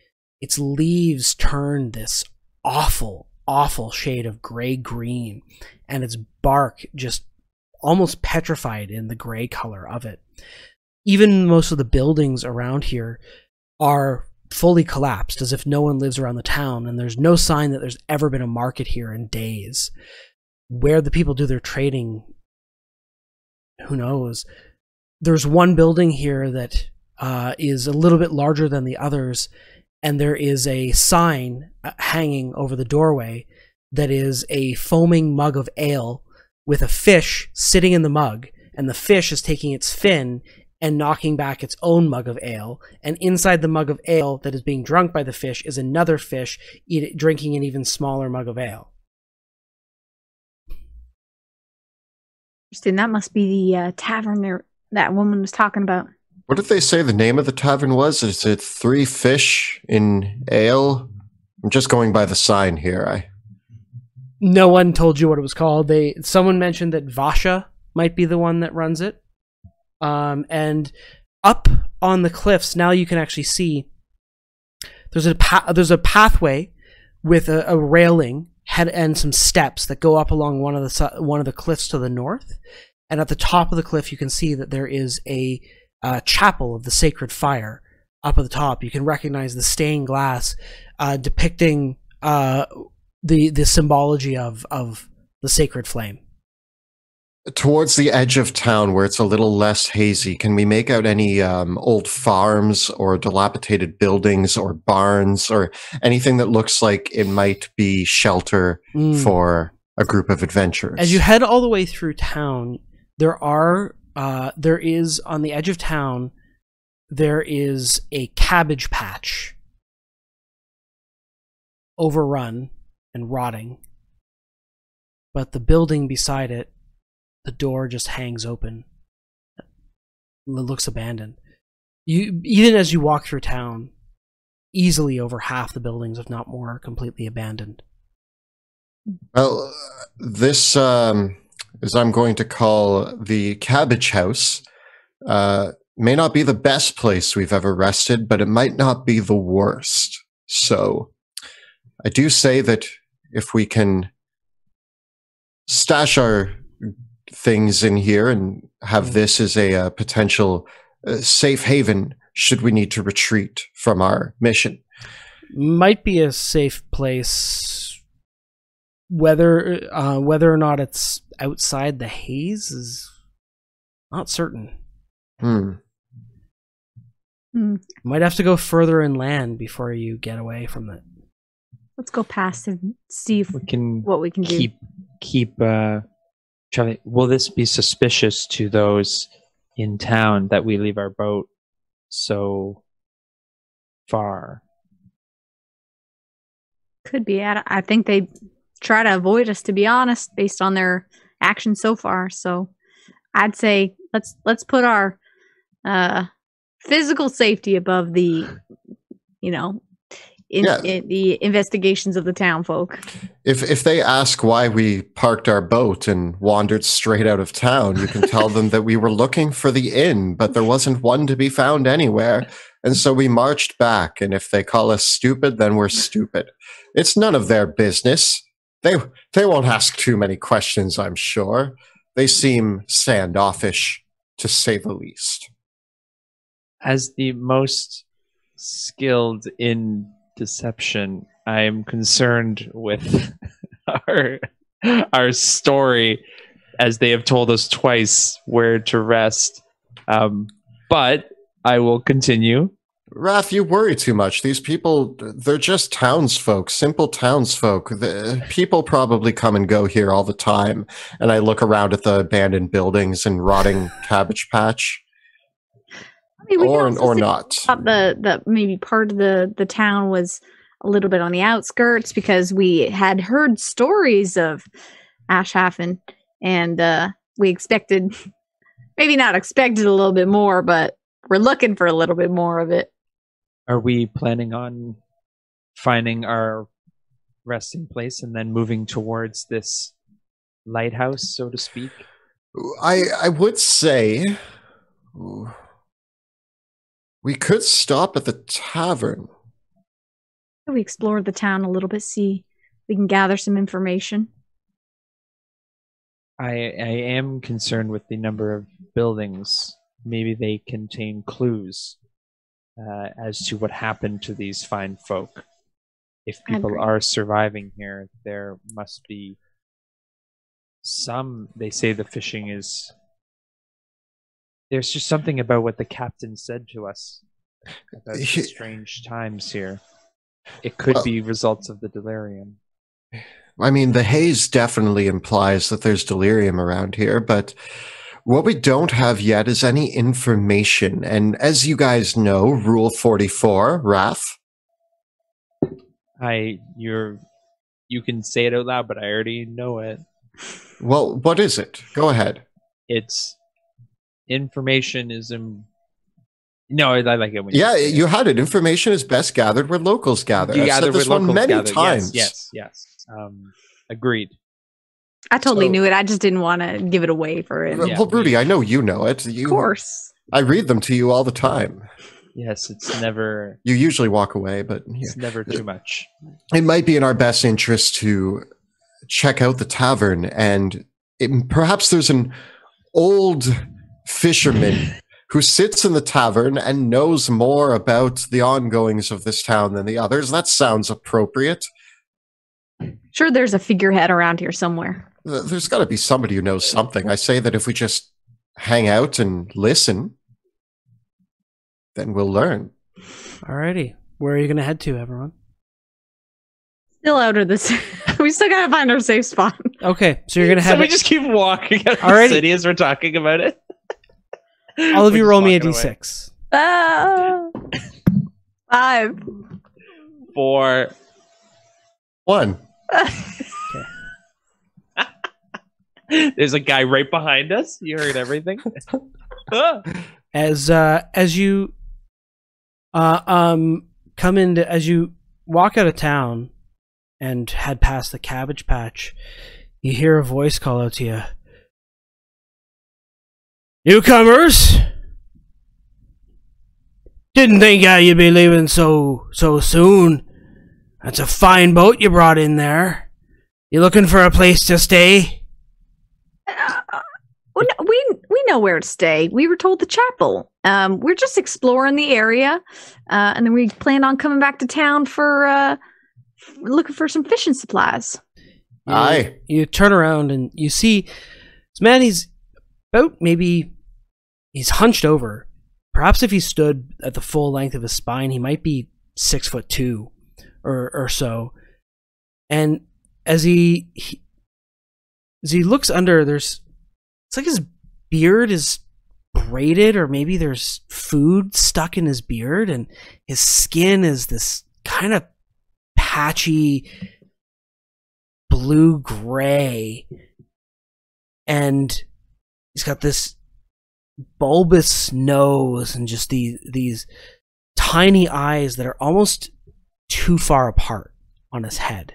Speaker 1: its leaves turn this awful, awful shade of gray-green, and its bark just almost petrified in the gray color of it. Even most of the buildings around here are fully collapsed, as if no one lives around the town, and there's no sign that there's ever been a market here in days. Where the people do their trading, who knows? There's one building here that uh, is a little bit larger than the others, and there is a sign hanging over the doorway that is a foaming mug of ale with a fish sitting in the mug, and the fish is taking its fin and knocking back its own mug of ale, and inside the mug of ale that is being drunk by the fish is another fish eat, drinking an even smaller mug of ale.
Speaker 3: Interesting. That must be the uh, tavern there that woman was talking about.
Speaker 2: What did they say the name of the tavern was? Is it Three Fish in Ale? I'm just going by the sign here. I
Speaker 1: No one told you what it was called. They someone mentioned that Vasha might be the one that runs it. Um, and up on the cliffs, now you can actually see there's a pa- there's a pathway with a, a railing head and some steps that go up along one of the one of the cliffs to the north. And at the top of the cliff, you can see that there is a uh, chapel of the Sacred Fire up at the top. You can recognize the stained glass uh, depicting uh, the the symbology of of the sacred flame.
Speaker 2: Towards the edge of town where it's a little less hazy, can we make out any um, old farms or dilapidated buildings or barns or anything that looks like it might be shelter
Speaker 1: Mm.
Speaker 2: for a group of adventurers?
Speaker 1: As you head all the way through town, there are uh, there is on the edge of town there is a cabbage patch, overrun and rotting, but the building beside it, the door just hangs open. It looks abandoned. You even as you walk through town, easily over half the buildings, if not more, are completely abandoned.
Speaker 2: Well, this, um, as I'm going to call the Cabbage House, uh, may not be the best place we've ever rested, but it might not be the worst. So I do say that if we can stash our things in here and have this as a, uh potential uh, safe haven should we need to retreat from our mission.
Speaker 1: Might be a safe place. Whether uh, whether or not it's outside the haze is not certain.
Speaker 2: Hmm.
Speaker 3: Hmm.
Speaker 1: Might have to go further inland before you get away from it.
Speaker 3: Let's go past and see if,
Speaker 4: We can
Speaker 3: what we can do.
Speaker 4: keep keep uh Charlie, will this be suspicious to those in town that we leave our boat so far?
Speaker 3: Could be. I, I think they try to avoid us, to be honest, based on their actions so far. So I'd say let's let's put our uh, physical safety above the, you know, in,
Speaker 2: Yeah.
Speaker 3: in the investigations of the town folk.
Speaker 2: If if they ask why we parked our boat and wandered straight out of town, you can tell them that we were looking for the inn, but there wasn't one to be found anywhere, and so we marched back. And if they call us stupid, then we're stupid. It's none of their business. They they won't ask too many questions, I'm sure. They seem standoffish, to say the least.
Speaker 4: As the most skilled in deception, I am concerned with our our story, as they have told us twice where to rest. Um, but I will continue.
Speaker 2: Raph, you worry too much. These people, they're just townsfolk, simple townsfolk. The people probably come and go here all the time. And I look around at the abandoned buildings and rotting cabbage patch.
Speaker 3: I mean, we can
Speaker 2: Or,
Speaker 3: also
Speaker 2: or
Speaker 3: say
Speaker 2: not.
Speaker 3: thought the the maybe part of the the town was a little bit on the outskirts because we had heard stories of Ashhafen, and uh, we expected, maybe not expected a little bit more, but we're looking for a little bit more of it.
Speaker 4: Are we planning on finding our resting place and then moving towards this lighthouse, so to speak?
Speaker 2: I, I would say we could stop at the tavern.
Speaker 3: we explore the town a little bit, see if we can gather some information.
Speaker 4: I I am concerned with the number of buildings. Maybe they contain clues uh, as to what happened to these fine folk. If
Speaker 3: I
Speaker 4: people
Speaker 3: agree.
Speaker 4: are surviving here, there must be some. They say the fishing is. There's just something about what the captain said to us about the strange times here. It could
Speaker 2: Well-
Speaker 4: be results of the delirium.
Speaker 2: I mean, the haze definitely implies that there's delirium around here, but what we don't have yet is any information. And as you guys know, Rule forty-four, Wrath.
Speaker 4: I you're you can say it out loud, but I already know it.
Speaker 2: Well, what is it? Go ahead.
Speaker 4: It's information is im- no, I, I like it when
Speaker 2: Yeah,
Speaker 4: you say
Speaker 2: you
Speaker 4: it.
Speaker 2: had it. Information is best gathered where locals gather.
Speaker 4: You
Speaker 2: I've
Speaker 4: gather
Speaker 2: said this
Speaker 4: where
Speaker 2: one
Speaker 4: locals
Speaker 2: many
Speaker 4: gather.
Speaker 2: times.
Speaker 4: Yes, yes, yes. Um, agreed.
Speaker 3: I totally
Speaker 2: So-
Speaker 3: knew it. I just didn't want to give it away for it.
Speaker 2: Well,
Speaker 4: Yeah,
Speaker 2: Rudy,
Speaker 4: we-
Speaker 2: I know you know it. You,
Speaker 3: Of course.
Speaker 2: I read them to you all the time.
Speaker 4: Yes, it's never
Speaker 2: You usually walk away, but yeah.
Speaker 4: it's never too much.
Speaker 2: It might be in our best interest to check out the tavern, and it, perhaps there's an old fisherman who sits in the tavern and knows more about the ongoings of this town than the others. That sounds appropriate.
Speaker 3: Sure, there's a figurehead around here somewhere.
Speaker 2: Th- There's got to be somebody who knows something. I say that if we just hang out and listen, then we'll learn.
Speaker 1: Alrighty. Where are you going to head to, everyone?
Speaker 3: Still out of this. We still gotta find our safe spot.
Speaker 1: Okay, so you're going to
Speaker 4: So
Speaker 1: head.
Speaker 4: we just keep walking out of the
Speaker 1: Alrighty.
Speaker 4: city as we're talking about it.
Speaker 1: all of
Speaker 4: We're
Speaker 1: you
Speaker 4: just
Speaker 1: roll me a
Speaker 4: walking
Speaker 1: d
Speaker 4: away.
Speaker 1: six.
Speaker 3: Ah, five.
Speaker 4: Four.
Speaker 2: One.
Speaker 4: There's a guy right behind us. You heard everything. Ah.
Speaker 1: As uh, as you uh, um come into as you walk out of town and head past the cabbage patch, you hear a voice call out to you. Newcomers! Didn't think uh, you'd be leaving so so soon. That's a fine boat you brought in there. You looking for a place to stay?
Speaker 3: Uh, we we we know where to stay. We were told the chapel. Um, we're just exploring the area, uh, and then we plan on coming back to town for uh, f- looking for some fishing supplies.
Speaker 1: You-
Speaker 2: Aye.
Speaker 1: You turn around and you see this man. He's about maybe he's hunched over. Perhaps if he stood at the full length of his spine, he might be six foot two or or so. And as he, he as he looks under, there's it's like his beard is braided, or maybe there's food stuck in his beard, and his skin is this kind of patchy blue gray, and he's got this bulbous nose and just these these tiny eyes that are almost too far apart on his head.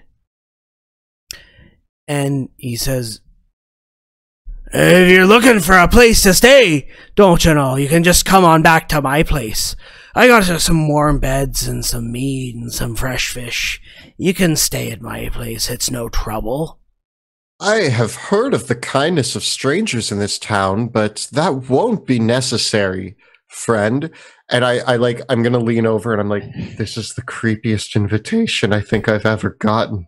Speaker 1: And he says, "If you're looking for a place to stay, don't you know, you can just come on back to my place. I got some warm beds and some meat and some fresh fish. You can stay at my place, it's no trouble."
Speaker 2: I have heard of the kindness of strangers in this town, but that won't be necessary, friend. And I, I like, I'm going to lean over and I'm like, this is the creepiest invitation I think I've ever gotten.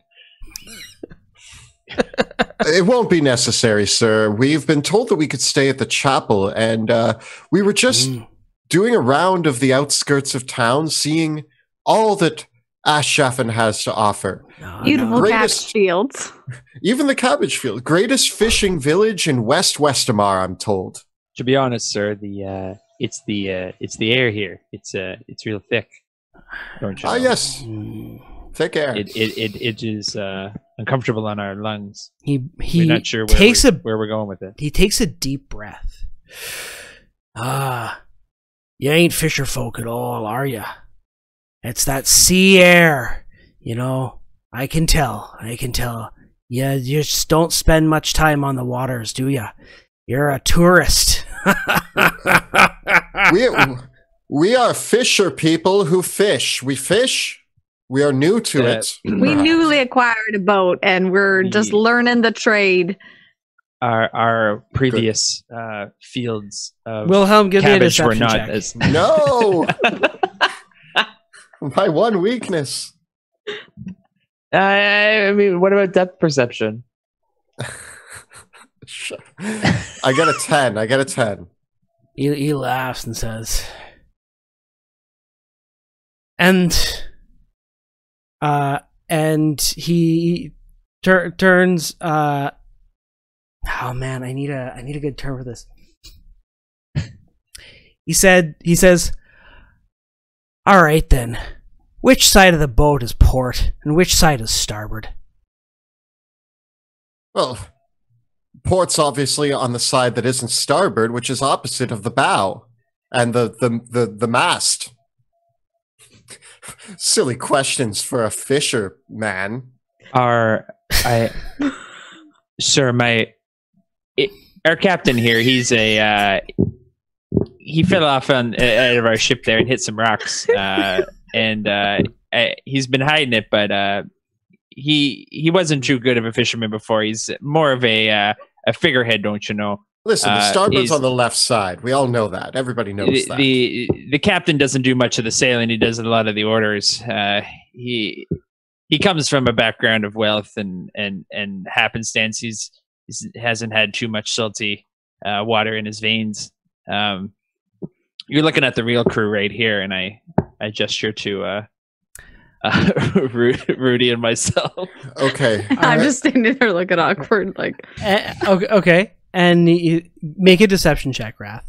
Speaker 2: It won't be necessary, sir. We've been told that we could stay at the chapel, and uh, we were just
Speaker 1: Mm.
Speaker 2: doing a round of the outskirts of town, seeing all that Ashshafen has to offer.
Speaker 1: No,
Speaker 3: Beautiful
Speaker 1: no.
Speaker 2: Greatest-
Speaker 3: cabbage fields.
Speaker 2: Even the cabbage field, greatest fishing village in West Westamar, I'm told.
Speaker 4: To be honest, sir, the uh, it's the uh, it's the air here. It's uh, it's real thick. Don't you
Speaker 2: Ah,
Speaker 4: know?
Speaker 2: yes,
Speaker 1: Mm.
Speaker 2: thick air.
Speaker 4: It it it, it is uh, uncomfortable on our lungs.
Speaker 1: He he
Speaker 4: We're not sure where
Speaker 1: takes
Speaker 4: we're,
Speaker 1: a
Speaker 4: where we're going with it.
Speaker 1: he takes a deep breath. Ah, you ain't fisher folk at all, are ya? It's that sea air, you know. I can tell. I can tell. Yeah, you just don't spend much time on the waters, do ya? You're a tourist.
Speaker 2: we, we are fisher people who fish. We fish, We are new to
Speaker 4: Yeah.
Speaker 2: it.
Speaker 3: We newly acquired a boat and we're just
Speaker 4: Yeah.
Speaker 3: learning the trade.
Speaker 4: Our our previous uh, fields of
Speaker 1: Wilhelm, give me a
Speaker 4: cabbage were
Speaker 1: deception
Speaker 4: not
Speaker 1: check.
Speaker 4: as
Speaker 2: No! My one weakness.
Speaker 4: I I mean, what about depth perception?
Speaker 2: I get a ten. I get a ten.
Speaker 1: He, he laughs and says, and uh, and he tur- turns. Uh, oh man, I need a I need a good term for this. He said. He says, "All right then. Which side of the boat is port, and which side is starboard?"
Speaker 2: Well, port's obviously on the side that isn't starboard, which is opposite of the bow and the the the, the mast. Silly questions for a fisherman.
Speaker 4: Our I sir, my it, our captain here. He's a uh, he fell off on uh, out of our ship there and hit some rocks. Uh, and uh, I, he's been hiding it, but uh, he he wasn't too good of a fisherman before. He's more of a uh, a figurehead, don't you know?
Speaker 2: Listen, the
Speaker 4: Uh,
Speaker 2: starboard's
Speaker 4: he's-
Speaker 2: on the left side. We all know that. Everybody knows
Speaker 4: The,
Speaker 2: that.
Speaker 4: the the captain doesn't do much of the sailing. He does a lot of the orders. Uh, he he comes from a background of wealth and and and happenstance. He's, he's hasn't had too much salty uh, water in his veins. Um, you're looking at the real crew right here, and I I gesture to uh, uh, Ru- Rudy and myself.
Speaker 2: Okay.
Speaker 3: I'm
Speaker 2: alright.
Speaker 3: just standing there looking awkward, like
Speaker 1: Eh, okay, okay, and you make a deception check, Wrath.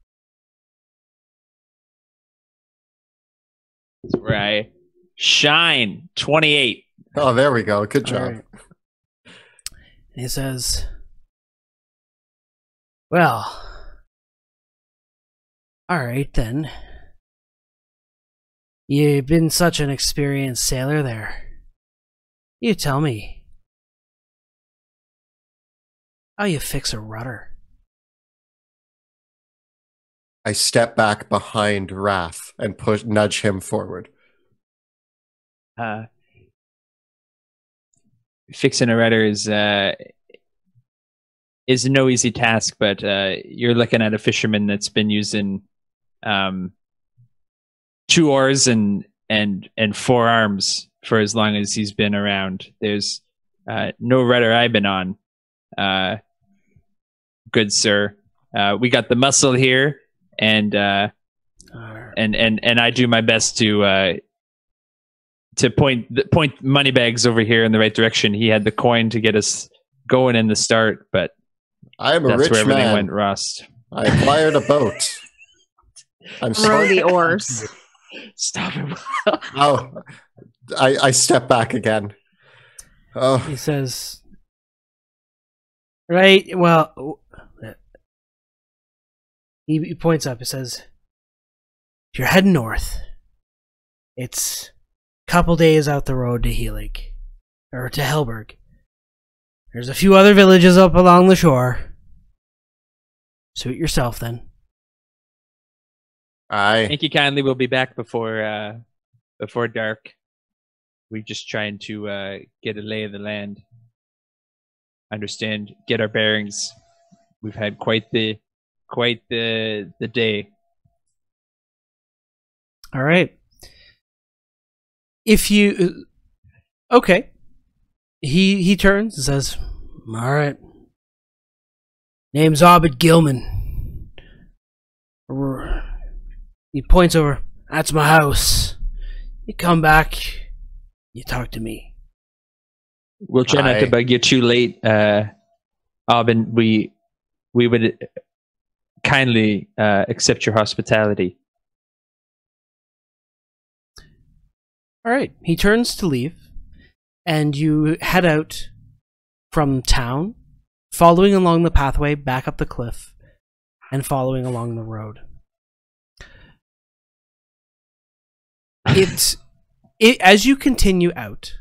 Speaker 4: Where I shine twenty-eight.
Speaker 2: Oh, there we go. Good job.
Speaker 1: All right. And he says, "Well, all right then. You've been such an experienced sailor there. You tell me, how you fix a rudder?"
Speaker 2: I step back behind Wrath and push, nudge him forward.
Speaker 4: Uh, fixing a rudder is uh, is no easy task, but uh, you're looking at a fisherman that's been using um, two oars and and and four arms for as long as he's been around. There's uh, no rudder I've been on, uh, good sir. Uh, we got the muscle here, and uh, and and and I do my best to uh, to point point Moneybags over here in the right direction. He had the coin to get us going in the start, but
Speaker 2: I am a
Speaker 4: that's
Speaker 2: rich
Speaker 4: where everything
Speaker 2: man.
Speaker 4: went rust.
Speaker 2: I acquired a boat. I'm
Speaker 3: throw
Speaker 2: sorry.
Speaker 3: the oars.
Speaker 4: Stop it.
Speaker 2: Oh, I, I step back again. Oh,
Speaker 1: He says, "Right, well," he, he points up. He says, "If you're heading north, it's a couple days out the road to Helig, or to Helberg. There's a few other villages up along the shore. Suit yourself, then."
Speaker 2: I.
Speaker 4: Thank you kindly. We'll be back before uh, before dark. We're just trying to uh, get a lay of the land. Understand, get our bearings. We've had quite the quite the the day.
Speaker 1: All right. If you, okay, he he turns and says, "All right. Name's Abed Gilman." He points over. "That's my house. You come back. You talk to me."
Speaker 4: We'll try not
Speaker 2: Aye.
Speaker 4: to bug you too late, uh, Aubin. We we would kindly uh, accept your hospitality.
Speaker 1: All right. He turns to leave, and you head out from town, following along the pathway back up the cliff, and following along the road. It, it as you continue out,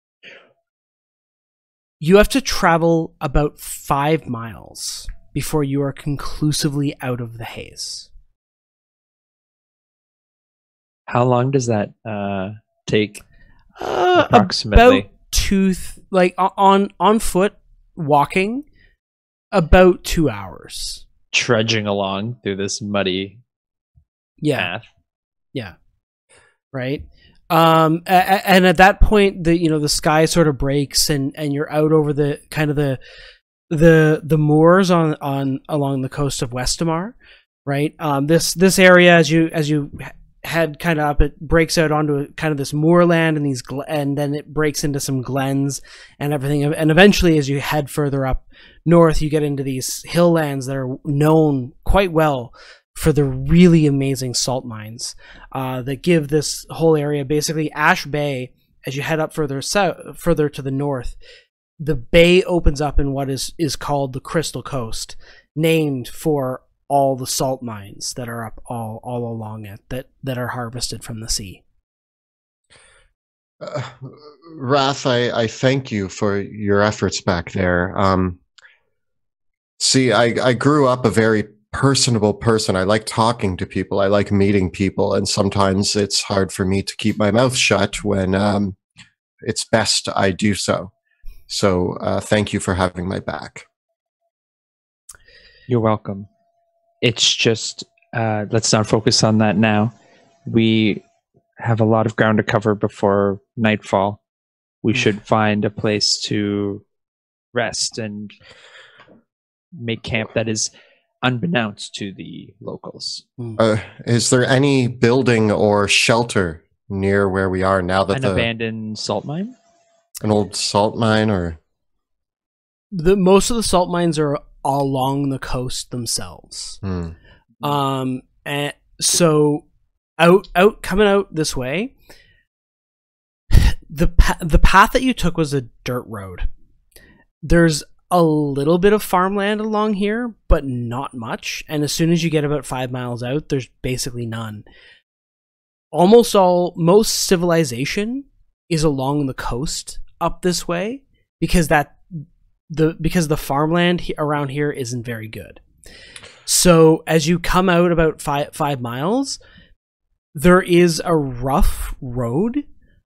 Speaker 1: you have to travel about five miles before you are conclusively out of the haze.
Speaker 4: How long does that uh, take?
Speaker 1: Uh,
Speaker 4: Approximately.
Speaker 1: about two, th- like o- on on foot, walking, about two hours.
Speaker 4: Trudging along through this muddy
Speaker 1: Yeah,
Speaker 4: path.
Speaker 1: yeah, right. Um, a- a- and at that point, the you know the sky sort of breaks, and and you're out over the kind of the the the moors on on along the coast of Westamar, right? Um, this this area as you as you head kind of up, it breaks out onto a, kind of this moorland and these gl- and then it breaks into some glens and everything, and eventually as you head further up north, you get into these hill lands that are known quite well for the really amazing salt mines uh, that give this whole area basically Ash Bay. As you head up further south, further to the north, the bay opens up in what is is called the Crystal Coast, named for all the salt mines that are up all all along it that that are harvested from the sea.
Speaker 2: Uh, Wrath, I, I thank you for your efforts back there. Um, see, I, I grew up a very personable person. I like talking to people. I like meeting people. And sometimes it's hard for me to keep my mouth shut when um, it's best I do so. So uh, thank you for having my back.
Speaker 4: You're welcome. It's just, uh, let's not focus on that now. We have a lot of ground to cover before nightfall. We should find a place to rest and make camp that is unbeknownst to the locals.
Speaker 2: Uh, is there any building or shelter near where we are now that
Speaker 4: An
Speaker 2: the
Speaker 4: abandoned salt mine?
Speaker 2: an old salt mine or
Speaker 1: The most of the salt mines are along the coast themselves.
Speaker 2: hmm.
Speaker 1: Um, and so out, out, coming out this way, the pa- the path that you took was a dirt road. There's a little bit of farmland along here, but not much. And as soon as you get about five miles out, there's basically none. Almost all, most civilization is along the coast up this way because that the because the farmland he, around here isn't very good. So as you come out about five five miles, there is a rough road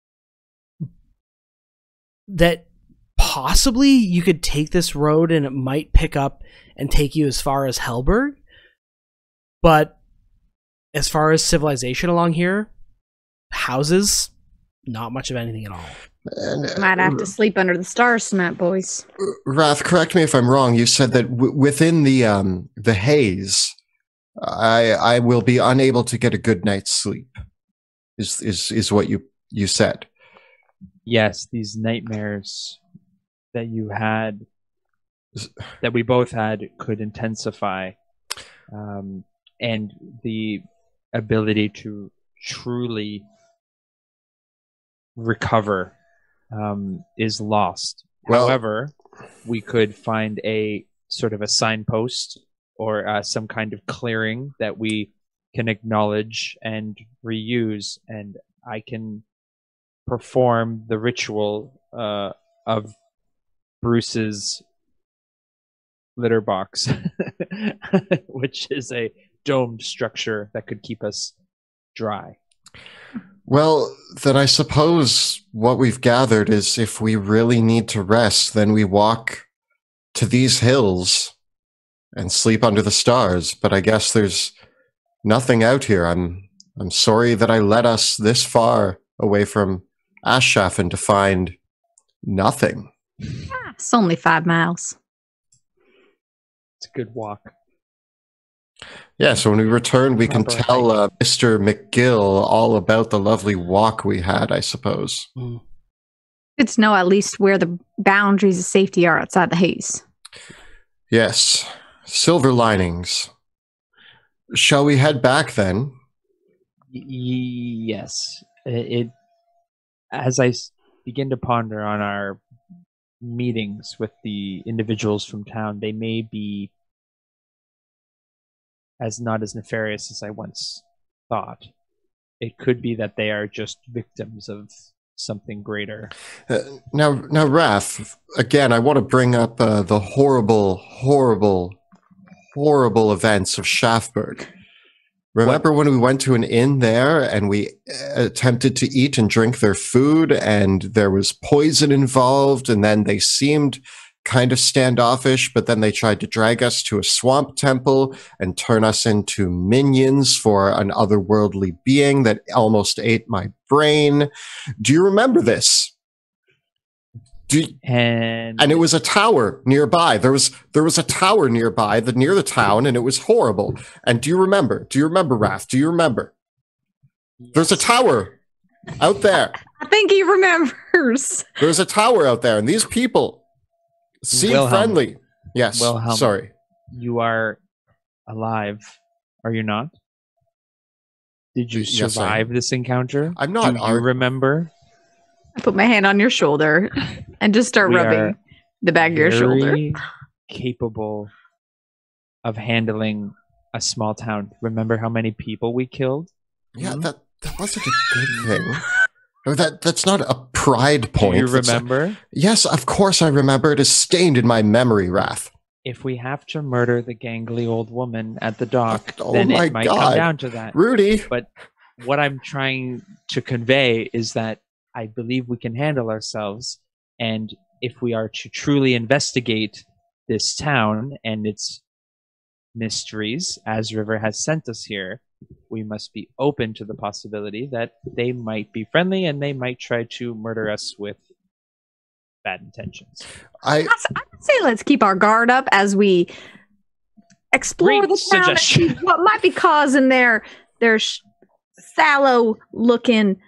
Speaker 1: that possibly you could take this road and it might pick up and take you as far as Helberg. But as far as civilization along here, houses, not much of anything at all.
Speaker 2: And, uh,
Speaker 3: Might have to sleep under the stars tonight, boys.
Speaker 2: Wrath, correct me if I'm wrong. You said that w- within the um, the haze, I I will be unable to get a good night's sleep. Is is is what you you said?
Speaker 4: Yes, these nightmares that you had, that we both had, could intensify. Um, and the ability to truly recover um, is lost.
Speaker 2: Well-
Speaker 4: However, we could find a sort of a signpost or uh, some kind of clearing that we can acknowledge and reuse, and I can perform the ritual uh, of Bruce's litter box, which is a domed structure that could keep us dry.
Speaker 2: Well, then I suppose what we've gathered is if we really need to rest, then we walk to these hills and sleep under the stars. But I guess there's nothing out here. I'm I'm sorry that I led us this far away from Aschaffen to find nothing.
Speaker 3: Ah, it's only five miles.
Speaker 4: It's a good walk.
Speaker 2: Yeah, so when we return, we can
Speaker 4: Proper
Speaker 2: tell
Speaker 4: hike.
Speaker 2: uh, Mister McGill all about the lovely walk we had, I suppose.
Speaker 1: Mm.
Speaker 3: Good to know at least where the boundaries of safety are outside the haze.
Speaker 2: Yes, silver linings. Shall we head back then?
Speaker 4: Y- yes. It, it as I s- begin to ponder on our meetings with the individuals from town, they may be as not as nefarious as I once thought. It could be that they are just victims of something greater.
Speaker 2: Uh, now, now, Wrath, again, I want to bring up uh, the horrible, horrible, horrible events of Schaffberg. Remember when we went to an inn there and we attempted to eat and drink their food and there was poison involved, and then they seemed kind of standoffish, but then they tried to drag us to a swamp temple and turn us into minions for an otherworldly being that almost ate my brain. Do you remember this? Do you,
Speaker 4: and
Speaker 2: and it was a tower nearby. There was there was a tower nearby, the near the town, and it was horrible. And do you remember? Do you remember, Raph? Do you remember? There's a tower out there.
Speaker 3: I think he remembers.
Speaker 2: There's a tower out there, and these people seem
Speaker 4: Wilhelm.
Speaker 2: friendly. Yes.
Speaker 4: Wilhelm.
Speaker 2: Sorry.
Speaker 4: You are alive, are you not? Did you
Speaker 2: Yes, I am.
Speaker 4: survive this encounter?
Speaker 2: I'm not.
Speaker 4: Do you
Speaker 2: ar-
Speaker 4: remember?
Speaker 3: I put my hand on your shoulder and just start
Speaker 4: We
Speaker 3: rubbing
Speaker 4: are
Speaker 3: the back of your shoulder.
Speaker 4: Very capable of handling a small town. Remember how many people we killed?
Speaker 2: Yeah,
Speaker 4: Mhm.
Speaker 2: that, that wasn't a good thing. No, that that's not a pride point.
Speaker 4: Do you
Speaker 2: That's not-
Speaker 4: remember?
Speaker 2: yes, of course I remember. It is stained in my memory, Raph.
Speaker 4: If we have to murder the gangly old woman at the dock,
Speaker 2: Oh
Speaker 4: then
Speaker 2: my
Speaker 4: it might come
Speaker 2: God.
Speaker 4: down to that.
Speaker 2: Rudy.
Speaker 4: But what I'm trying to convey is that I believe we can handle ourselves. And if we are to truly investigate this town and its mysteries, as River has sent us here, we must be open to the possibility that they might be friendly and they might try to murder us with bad intentions.
Speaker 2: I
Speaker 3: I s- I would say let's keep our guard up as we explore
Speaker 4: Great
Speaker 3: the town and see
Speaker 4: suggestion.
Speaker 3: what might be causing their their sh- sallow looking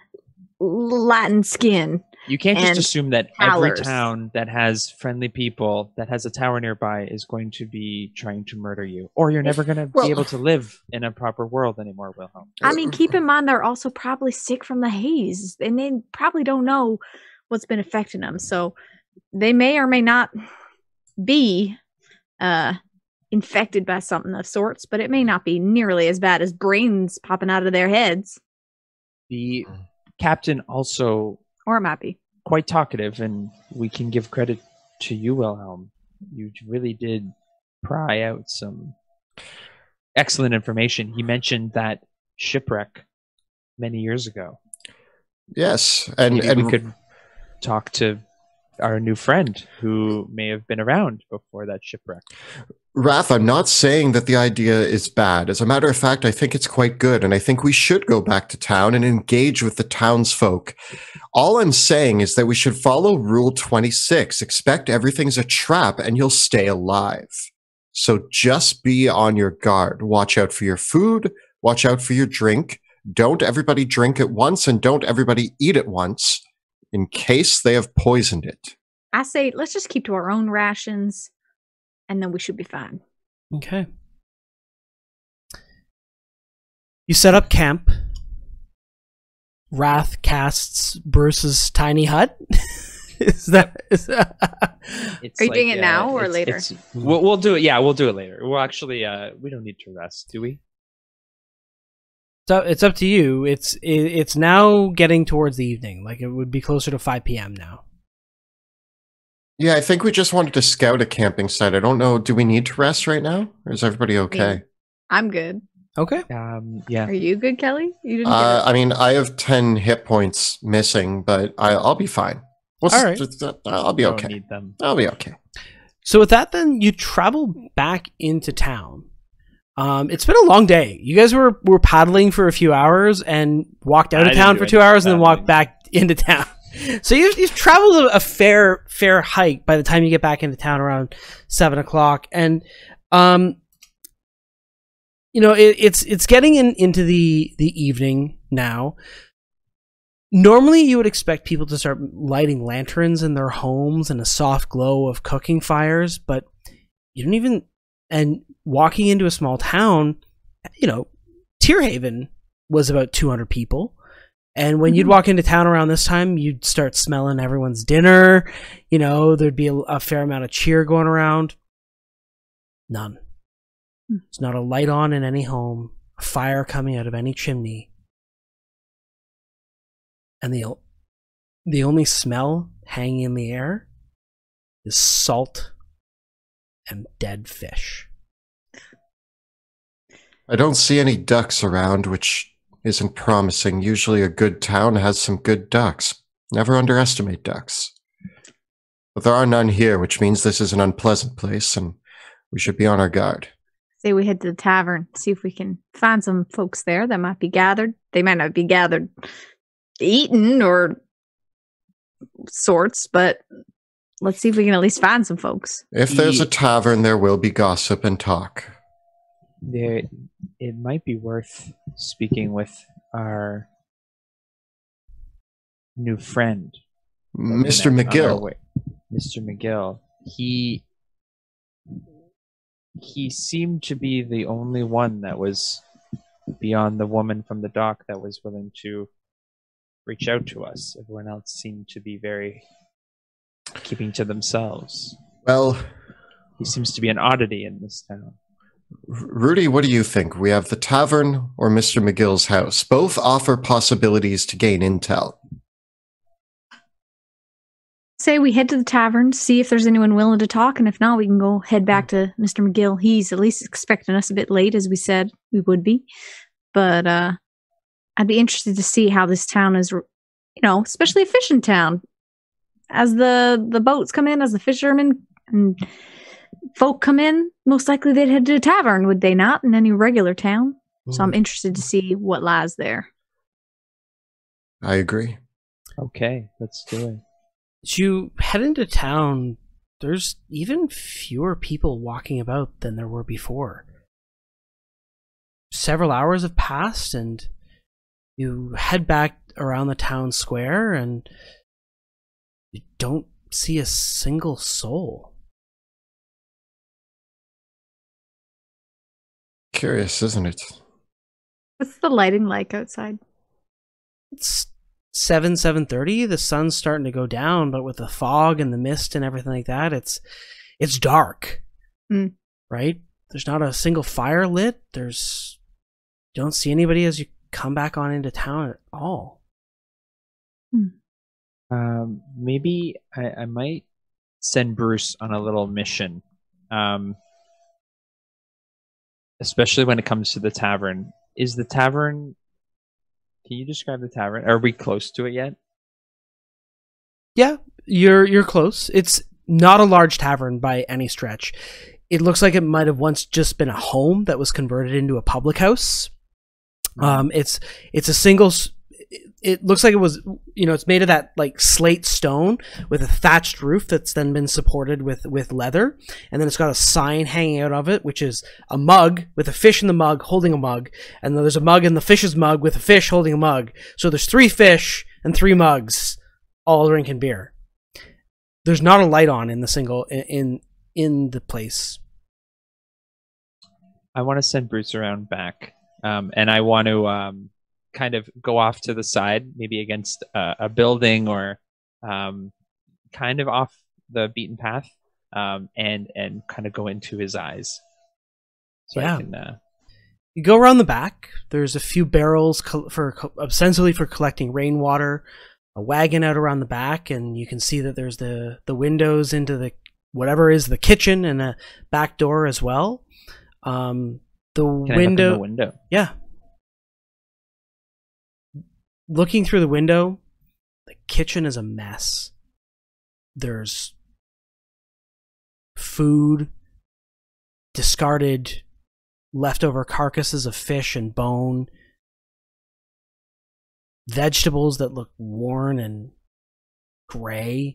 Speaker 3: Latin skin.
Speaker 4: You can't just
Speaker 3: And
Speaker 4: assume that every
Speaker 3: howlers.
Speaker 4: town that has friendly people, that has a tower nearby, is going to be trying to murder you. Or you're never going to
Speaker 2: Well-
Speaker 4: be able to live in a proper world anymore, Wilhelm.
Speaker 3: I mean, keep in mind they're also probably sick from the haze, and they probably don't know what's been affecting them. So they may or may not be uh, infected by something of sorts, but it may not be nearly as bad as brains popping out of their heads,
Speaker 4: The captain also
Speaker 3: or it might be.
Speaker 4: quite talkative, and we can give credit to you, Wilhelm. You really did pry out some excellent information. He mentioned that shipwreck many years ago.
Speaker 2: yes, and
Speaker 4: Maybe
Speaker 2: and
Speaker 4: we could talk to our new friend who may have been around before that shipwreck.
Speaker 2: Raph, I'm not saying that the idea is bad. As a matter of fact, I think it's quite good, and I think we should go back to town and engage with the townsfolk. All I'm saying is that we should follow Rule twenty-six. Expect everything's a trap, and you'll stay alive. So just be on your guard. Watch out for your food. Watch out for your drink. Don't everybody drink at once, and don't everybody eat at once, in case they have poisoned it.
Speaker 3: I say let's just keep to our own rations, and then we should be fine.
Speaker 1: Okay. You set up camp. Wrath casts Bruce's tiny hut. is that? Is that
Speaker 4: It's
Speaker 3: Are you doing it now or
Speaker 4: it's-
Speaker 3: later?
Speaker 4: it's- we'll, we'll do it. Yeah, we'll do it later. We'll actually, uh, we don't need to rest, do we?
Speaker 1: so it's up to you. It's it, it's now getting towards the evening. Like it would be closer to five p.m. now.
Speaker 2: Yeah, I think we just wanted to scout a camping site. I don't know. Do we need to rest right now? Or is everybody okay?
Speaker 3: I'm good.
Speaker 1: Okay.
Speaker 4: Um, yeah.
Speaker 3: Are you good, Kelly? You didn't
Speaker 2: Uh,
Speaker 3: get
Speaker 2: I mean, I have ten hit points missing, but I, I'll be fine. What's,
Speaker 1: All right.
Speaker 2: just- uh, I'll be
Speaker 4: Don't
Speaker 2: okay.
Speaker 4: need them.
Speaker 2: I'll be okay.
Speaker 1: So with that, then you travel back into town. Um, it's been a long day. You guys were were paddling for a few hours and walked out
Speaker 4: I
Speaker 1: of
Speaker 4: didn't
Speaker 1: town
Speaker 4: do
Speaker 1: for
Speaker 4: any
Speaker 1: two hours and then walked
Speaker 4: paddling.
Speaker 1: back into town. So you've, you've traveled a, a fair fair hike by the time you get back into town around seven o'clock, and um, you know it, it's it's getting in, into the the evening now. Normally, you would expect people to start lighting lanterns in their homes and a soft glow of cooking fires, but you don't even. And walking into a small town, you know, Tearhaven was about two hundred people. And when you'd walk into town around this time, you'd start smelling everyone's dinner. You know, there'd be a, a fair amount of cheer going around. None. There's not a light on in any home, a fire coming out of any chimney. And the, the only smell hanging in the air is salt and dead fish.
Speaker 2: I don't see any ducks around, which isn't promising. Usually a good town has some good ducks. Never underestimate ducks. But there are none here, which means this is an unpleasant place, and we should be on our guard.
Speaker 3: Say we head to the tavern, see if we can find some folks there that might be gathered. They might not be gathered eaten or sorts, but let's see if we can at least find some folks.
Speaker 2: If there's a tavern, there will be gossip and talk.
Speaker 4: There, it might be worth speaking with our new friend,
Speaker 2: Mister
Speaker 4: met on our
Speaker 2: McGill.
Speaker 4: way. Mister McGill. He he seemed to be the only one that was beyond the woman from the dock that was willing to reach out to us. Everyone else seemed to be very keeping to themselves.
Speaker 2: Well,
Speaker 4: He seems to be an oddity in this town.
Speaker 2: Rudy, what do you think? We have the tavern or Mister McGill's house. Both offer possibilities to gain intel.
Speaker 3: Say we head to the tavern, see if there's anyone willing to talk, and if not, we can go head back to Mister McGill. He's at least expecting us a bit late, as we said we would be. But uh, I'd be interested to see how this town is, you know, especially a fishing town. As the, the boats come in, as the fishermen and folk come in, most likely they'd head to a tavern, would they not, in any regular town? Mm. So I'm interested to see what lies there.
Speaker 2: I agree.
Speaker 4: Okay, let's do it.
Speaker 1: As you head into town, there's even fewer people walking about than there were before. Several hours have passed, and you head back around the town square, and you don't see a single soul.
Speaker 2: Curious, isn't it?
Speaker 3: What's the lighting like outside?
Speaker 1: It's seven, seven thirty. The sun's starting to go down, but with the fog and the mist and everything like that, it's it's dark.
Speaker 3: Mm.
Speaker 1: Right? There's not a single fire lit. There's you don't see anybody as you come back on into town at all.
Speaker 3: Mm.
Speaker 4: Um, maybe I, I might send Bruce on a little mission. Um, especially when it comes to the tavern. Is the tavern... Can you describe the tavern? Are we close to it yet?
Speaker 1: Yeah, you're you're close. It's not a large tavern by any stretch. It looks like it might have once just been a home that was converted into a public house. Um, it's it's a single... It looks like it was, you know, it's made of that like slate stone with a thatched roof that's then been supported with, with leather. And then it's got a sign hanging out of it, which is a mug with a fish in the mug holding a mug. And then there's a mug in the fish's mug with a fish holding a mug. So there's three fish and three mugs all drinking beer. There's not a light on in the single, in, in the place.
Speaker 4: I want to send Bruce around back. Um, and I want to, um, kind of go off to the side, maybe against uh, a building or um, kind of off the beaten path, um, and and kind of go into his eyes. So
Speaker 1: yeah.
Speaker 4: I can, uh...
Speaker 1: You go around the back. There's a few barrels co- for co- ostensibly for collecting rainwater, a wagon out around the back, and you can see that there's the, the windows into the whatever is the kitchen and a back door as well. Um, the
Speaker 4: can
Speaker 1: window,
Speaker 4: I open the window.
Speaker 1: Yeah. Looking through the window, the kitchen is a mess. There's food, discarded leftover carcasses of fish and bone, vegetables that look worn and gray.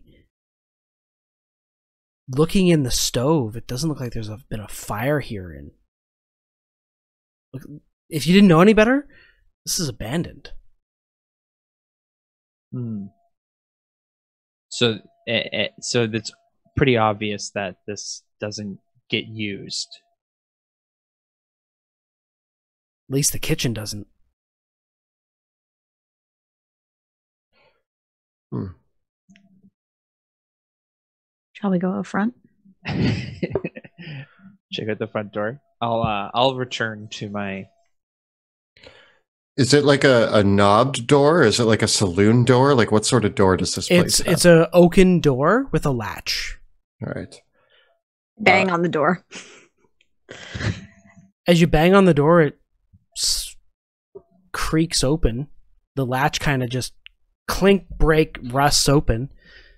Speaker 1: Looking in the stove, it doesn't look like there's a, been a fire here. In if you didn't know any better, this is abandoned.
Speaker 4: Hmm. So, uh, so it's pretty obvious that this doesn't get used.
Speaker 1: At least the kitchen doesn't.
Speaker 2: Hmm.
Speaker 3: Shall we go out front?
Speaker 4: Check out the front door. I'll uh, I'll return to my.
Speaker 2: Is it like a, a knobbed door? Is it like a saloon door? Like what sort of door does this place
Speaker 1: It's
Speaker 2: have?
Speaker 1: it's a oaken door with a latch.
Speaker 2: All right.
Speaker 3: Bang
Speaker 2: Uh,
Speaker 3: on the door.
Speaker 1: As you bang on the door, it s- creaks open. The latch kind of just clink, break, rusts open.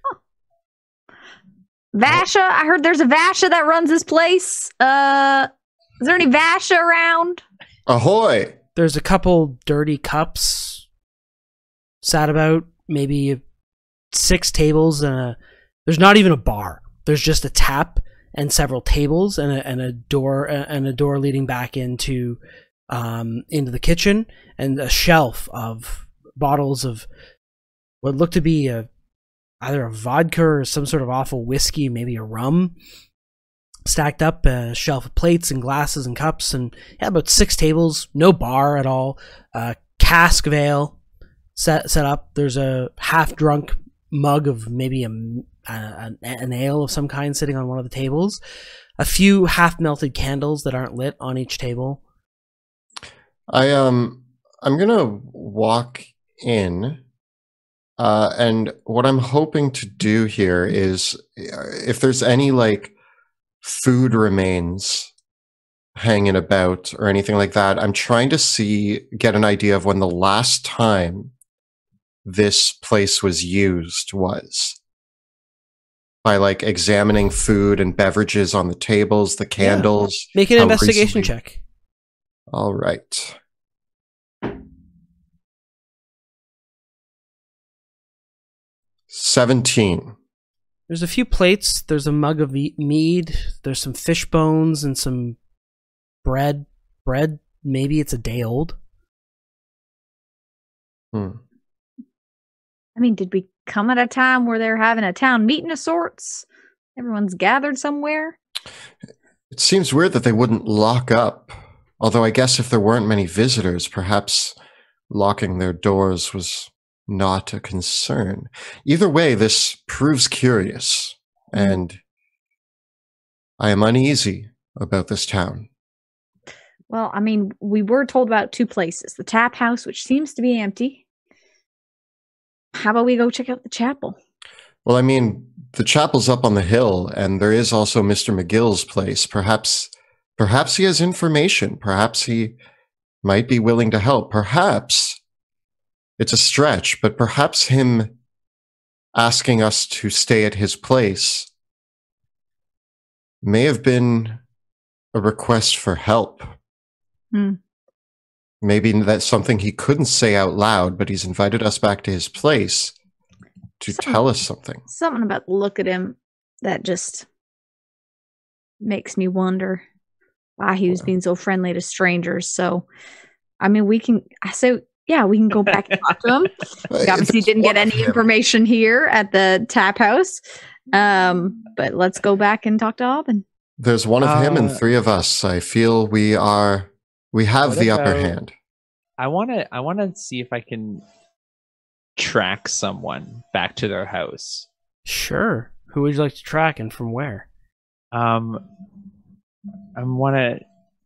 Speaker 3: Vasha, I heard there's a Vasha that runs this place. Uh, is there any Vasha around?
Speaker 2: Ahoy!
Speaker 1: There's a couple dirty cups sat about, maybe six tables, and a, there's not even a bar. There's just a tap and several tables and a, and a door and a door leading back into um, into the kitchen, and a shelf of bottles of what looked to be a either a vodka or some sort of awful whiskey, maybe a rum, stacked up, a shelf of plates and glasses and cups, and yeah, about six tables, no bar at all, a cask of ale set, set up. There's a half-drunk mug of maybe a, a, an ale of some kind sitting on one of the tables, a few half-melted candles that aren't lit on each table.
Speaker 2: I um I'm gonna walk in. Uh, and what I'm hoping to do here is, if there's any like food remains hanging about or anything like that, I'm trying to see, get an idea of when the last time this place was used was. By like examining food and beverages on the tables, the candles.
Speaker 1: Yeah. Make an
Speaker 2: how
Speaker 1: investigation
Speaker 2: recently-
Speaker 1: check.
Speaker 2: All right. seventeen.
Speaker 1: There's a few plates. There's a mug of e- mead. There's some fish bones and some bread. Bread, maybe it's a day old.
Speaker 2: Hmm.
Speaker 3: I mean, did we come at a time where they're having a town meeting of sorts? Everyone's gathered somewhere?
Speaker 2: It seems weird that they wouldn't lock up. Although I guess if there weren't many visitors, perhaps locking their doors was not a concern. Either way, this proves curious, and I am uneasy about this town.
Speaker 3: Well, I mean, we were told about two places. The tap house, which seems to be empty. How about we go check out the chapel?
Speaker 2: Well, I mean, the chapel's up on the hill, and there is also Mister McGill's place. Perhaps, perhaps he has information. Perhaps he might be willing to help. Perhaps it's a stretch, but perhaps him asking us to stay at his place may have been a request for help.
Speaker 3: Hmm.
Speaker 2: Maybe that's something he couldn't say out loud, but he's invited us back to his place to
Speaker 3: Some-
Speaker 2: tell us something.
Speaker 3: Something about the look at him that just makes me wonder why he was
Speaker 2: Well.
Speaker 3: being so friendly to strangers. So, I mean, we can. I So, yeah, we can go back and talk to him. We obviously
Speaker 2: There's
Speaker 3: didn't get
Speaker 2: one of
Speaker 3: any
Speaker 2: him.
Speaker 3: information here at the tap house. Um, but let's go back and talk to Aubin.
Speaker 2: There's one of him and
Speaker 4: Uh,
Speaker 2: three of us. I feel we are we have
Speaker 4: What
Speaker 2: the upper
Speaker 4: about-
Speaker 2: hand.
Speaker 4: I want to. I want to see if I can track someone back to their house.
Speaker 1: Sure. Who would you like to track and from where?
Speaker 4: Um, I want to.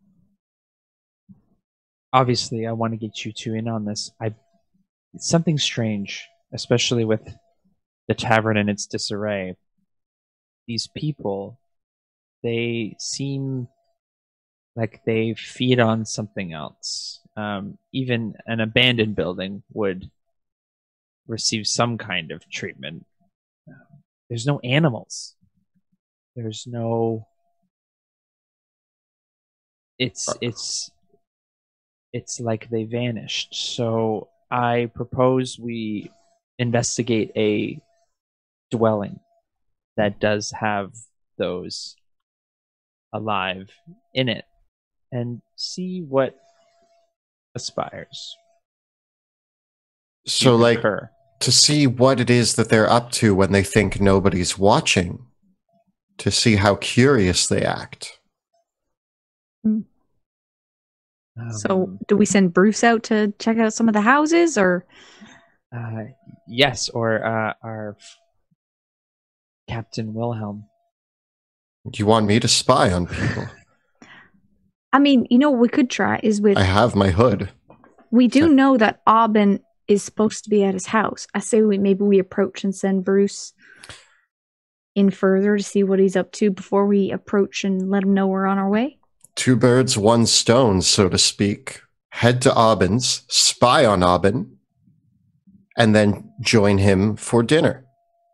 Speaker 4: Obviously, I want to get you two in on this. I it's something strange, especially with the tavern in its disarray. These people, they seem like they feed on something else. Um, even an abandoned building would receive some kind of treatment. There's no animals. There's no. It's it's it's like they vanished. So I propose we investigate a dwelling that does have those alive in it and see what aspires
Speaker 2: So,
Speaker 4: to
Speaker 2: like,
Speaker 4: occur.
Speaker 2: to see what it is that they're up to when they think nobody's watching, to see how curious they act.
Speaker 3: So,
Speaker 4: Um,
Speaker 3: do we send Bruce out to check out some of the houses, or
Speaker 4: uh, yes, or uh, our f- Captain Wilhelm.
Speaker 2: Do you want me to spy on people?
Speaker 3: I mean, you know, what we could try is with.
Speaker 2: I have my hood.
Speaker 3: We do
Speaker 2: Check.
Speaker 3: know that Aubin is supposed to be at his house. I say we maybe we approach and send Bruce in further to see what he's up to before we approach and let him know we're on our way.
Speaker 2: Two birds, one stone, so to speak. head to Aubyn's, spy on Aubyn, and then join him for dinner.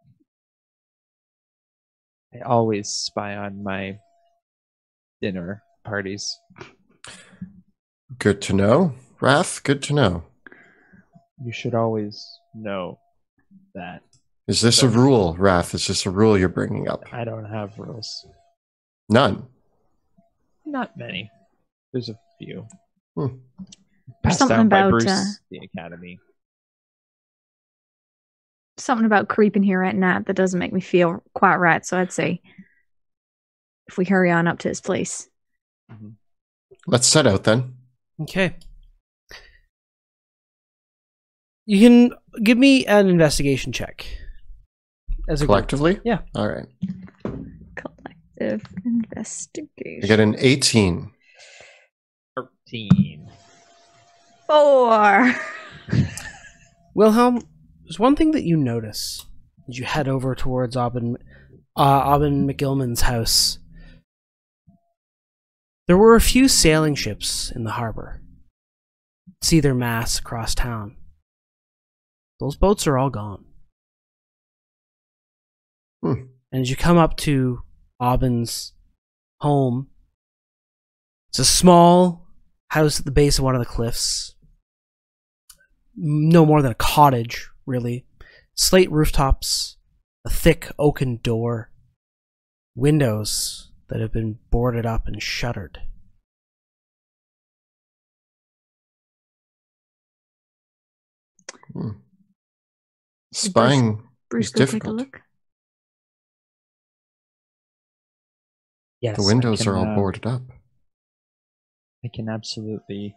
Speaker 4: I always spy on my dinner parties.
Speaker 2: Good to know. Wrath, good to know.
Speaker 4: You should always know that.
Speaker 2: Is this a rule, Wrath? Is this a rule you're bringing up?
Speaker 4: I don't have rules.
Speaker 2: None.
Speaker 4: Not many. There's a few.
Speaker 2: Hmm.
Speaker 4: Passed
Speaker 3: something
Speaker 4: down by
Speaker 3: about,
Speaker 4: Bruce,
Speaker 3: uh,
Speaker 4: the Academy.
Speaker 3: Something about creeping here at night that doesn't make me feel quite right. So I'd say if we hurry on up to his place.
Speaker 4: Mm-hmm.
Speaker 2: Let's set out then.
Speaker 1: Okay. You can give me an investigation check. As a group.
Speaker 2: Collectively?
Speaker 1: Yeah.
Speaker 2: All right.
Speaker 3: Collective investigation.
Speaker 2: I get an eighteen.
Speaker 4: thirteen.
Speaker 3: Four.
Speaker 1: Wilhelm, there's one thing that you notice as you head over towards Aubyn, uh, Aubyn McGilman's house. There were a few sailing ships in the harbor. See their masts across town. Those boats are all gone.
Speaker 2: Hmm.
Speaker 1: And as you come up to Aubyn's home, it's a small house at the base of one of the cliffs. No more than a cottage, really. Slate rooftops, a thick oaken door, windows that have been boarded up and shuttered.
Speaker 2: Hmm. Spying
Speaker 3: Bruce,
Speaker 2: is
Speaker 3: go take a
Speaker 2: difficult.
Speaker 3: look.
Speaker 4: Yes,
Speaker 2: The windows
Speaker 4: I can,
Speaker 2: are all
Speaker 4: uh,
Speaker 2: boarded up.
Speaker 4: I can absolutely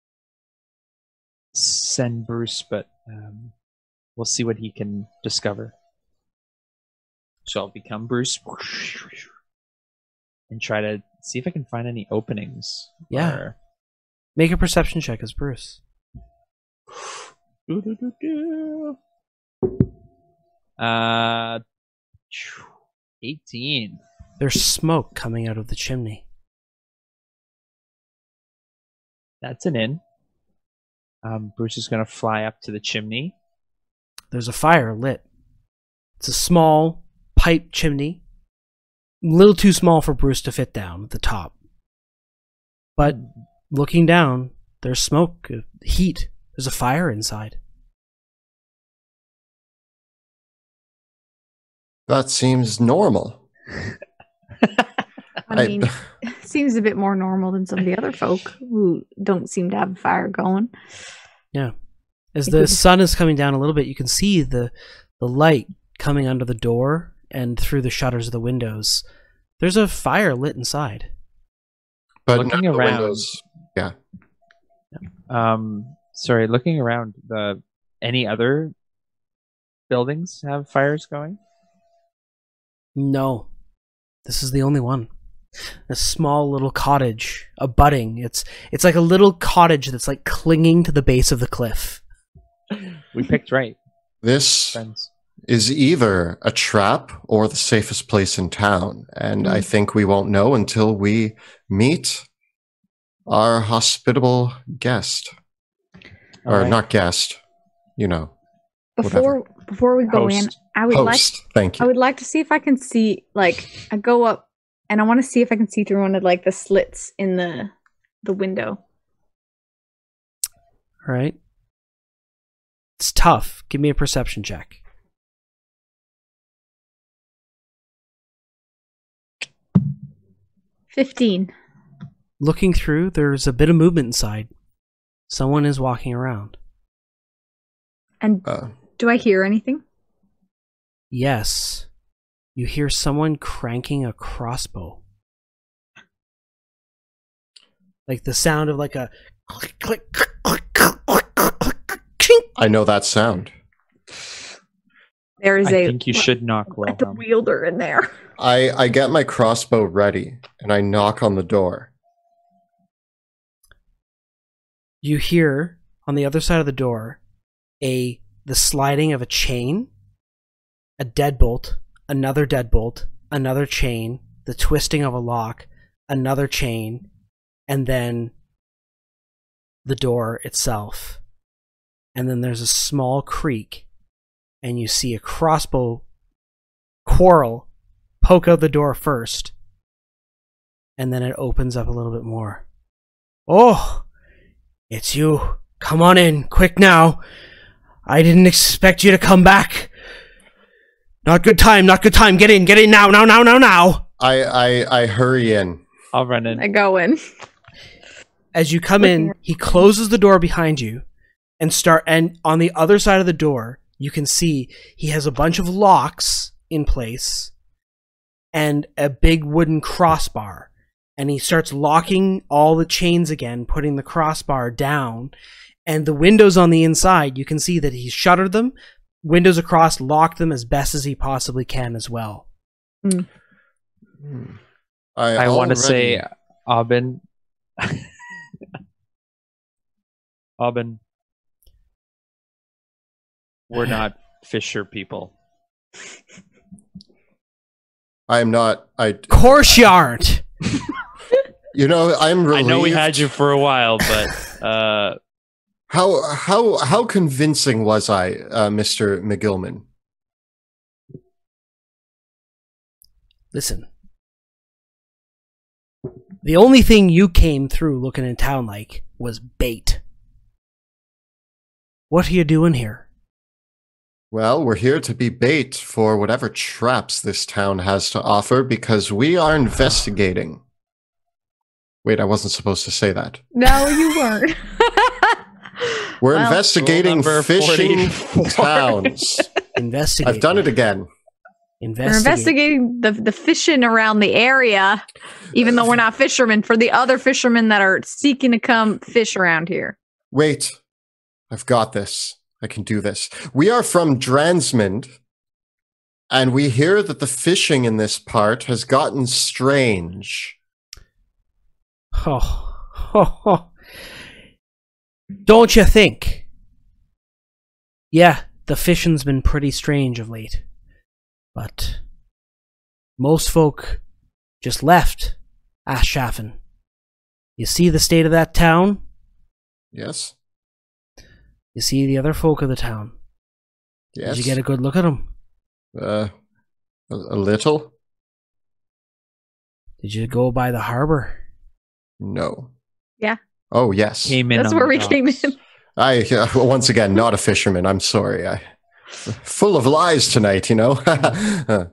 Speaker 4: send Bruce, but um, we'll see what he can discover. So I'll become Bruce and try to see if I can find any openings.
Speaker 1: Yeah.
Speaker 4: Or...
Speaker 1: Make a perception check as Bruce.
Speaker 4: Uh, eighteen.
Speaker 1: There's smoke coming out of the chimney.
Speaker 4: That's an in. Um, Bruce is going to fly up to the chimney.
Speaker 1: There's a fire lit. It's a small pipe chimney. A little too small for Bruce to fit down at the top. But looking down, there's smoke, uh, heat. There's a fire inside.
Speaker 2: That seems normal.
Speaker 3: I
Speaker 2: I-
Speaker 3: mean, it seems a bit more normal than some of the other folk who don't seem to have a fire going.
Speaker 1: Yeah. As
Speaker 3: It
Speaker 1: the
Speaker 3: could-
Speaker 1: sun is coming down a little bit, you can see the, the light coming under the door and through the shutters of the windows. There's a fire lit inside.
Speaker 2: But
Speaker 4: Looking
Speaker 2: none of the
Speaker 4: around.
Speaker 2: windows. Yeah.
Speaker 4: Um, sorry, looking around, the any other buildings have fires going?
Speaker 1: No. This is the only one. A small little cottage abutting. It's it's like a little cottage that's like clinging to the base of the cliff.
Speaker 4: We picked right,
Speaker 2: This
Speaker 4: friends.
Speaker 2: is either a trap or the safest place in town. And I think we won't know until we meet our hospitable guest.
Speaker 4: All
Speaker 2: or
Speaker 4: right.
Speaker 2: not guest, you know.
Speaker 3: Before before we go in,
Speaker 4: Host.
Speaker 3: I would like
Speaker 2: Host. Thank
Speaker 3: I
Speaker 2: you.
Speaker 3: would like to see if I can see, like, I go up and I want to see if I can see through one of like the slits in the the window.
Speaker 1: All right. It's tough. Give me a perception check.
Speaker 3: Fifteen.
Speaker 1: Looking through, there's a bit of movement inside. Someone is walking around.
Speaker 3: And
Speaker 2: Uh,
Speaker 3: do I hear anything?
Speaker 1: Yes. You hear someone cranking a crossbow. Like the sound of like a click, click, click, click, click, click, click, click, chink.
Speaker 2: I know that sound.
Speaker 3: There is
Speaker 4: I
Speaker 3: a
Speaker 4: think you should knock
Speaker 3: like the
Speaker 4: Wilhelm.
Speaker 3: wielder in there.
Speaker 2: I, I get my crossbow ready and I knock on the door.
Speaker 1: You hear on the other side of the door a the sliding of a chain, a deadbolt, another deadbolt, another chain, the twisting of a lock, another chain, and then the door itself. And then there's a small creak, and you see a crossbow quarrel poke out the door first, and then it opens up a little bit more. Oh, it's you. Come on in, quick now. I didn't expect you to come back. Not good time, not good time. Get in, get in now, now, now, now, now.
Speaker 2: I, I, I hurry in.
Speaker 4: I'll run in.
Speaker 3: I go in.
Speaker 1: As you come in, he closes the door behind you and start, and on the other side of the door, you can see he has a bunch of locks in place and a big wooden crossbar. And he starts locking all the chains again, putting the crossbar down. And the windows on the inside, you can see that he's shuttered them, windows across, locked them as best as he possibly can as well.
Speaker 3: Mm.
Speaker 2: I,
Speaker 4: I want to
Speaker 2: already-
Speaker 4: say, Aubin. Aubin. We're not Fisher people.
Speaker 2: I'm not. I.
Speaker 1: Of course you aren't!
Speaker 2: You know, I'm relieved.
Speaker 4: I know we had you for a while, but uh,
Speaker 2: How how how convincing was I, uh, Mister McGillman?
Speaker 1: Listen. The only thing you came through looking in town like was bait. What are you doing here?
Speaker 2: Well, we're here to be bait for whatever traps this town has to offer because we are investigating. Wait, I wasn't supposed to say that.
Speaker 3: No, you weren't.
Speaker 2: We're
Speaker 3: Well,
Speaker 2: investigating
Speaker 4: Rule number
Speaker 2: fishing
Speaker 4: forty-four.
Speaker 2: towns.
Speaker 1: Investigate.
Speaker 2: I've done it again.
Speaker 3: We're
Speaker 1: Investigate.
Speaker 3: investigating the the fishing around the area, even though we're not fishermen, for the other fishermen that are seeking to come fish around here.
Speaker 2: Wait, I've got this. I can do this. We are from Dransmond, and we hear that the fishing in this part has gotten strange.
Speaker 1: Oh, oh, oh. Don't you think? Yeah, the fishing's been pretty strange of late. But most folk just left Ashafen. You see the state of that town?
Speaker 2: Yes?
Speaker 1: You see the other folk of the town?
Speaker 2: Yes.
Speaker 1: Did you get a good look at them?
Speaker 2: Uh, a, a little?
Speaker 1: Did you go by the harbor?
Speaker 2: No.
Speaker 3: Yeah.
Speaker 2: Oh, yes.
Speaker 4: came in
Speaker 3: That's
Speaker 4: on
Speaker 3: where
Speaker 4: the
Speaker 3: we came
Speaker 4: docks.
Speaker 3: in.
Speaker 2: I, uh, once again, not a fisherman. I'm sorry. I, full of lies tonight, you know? Uh,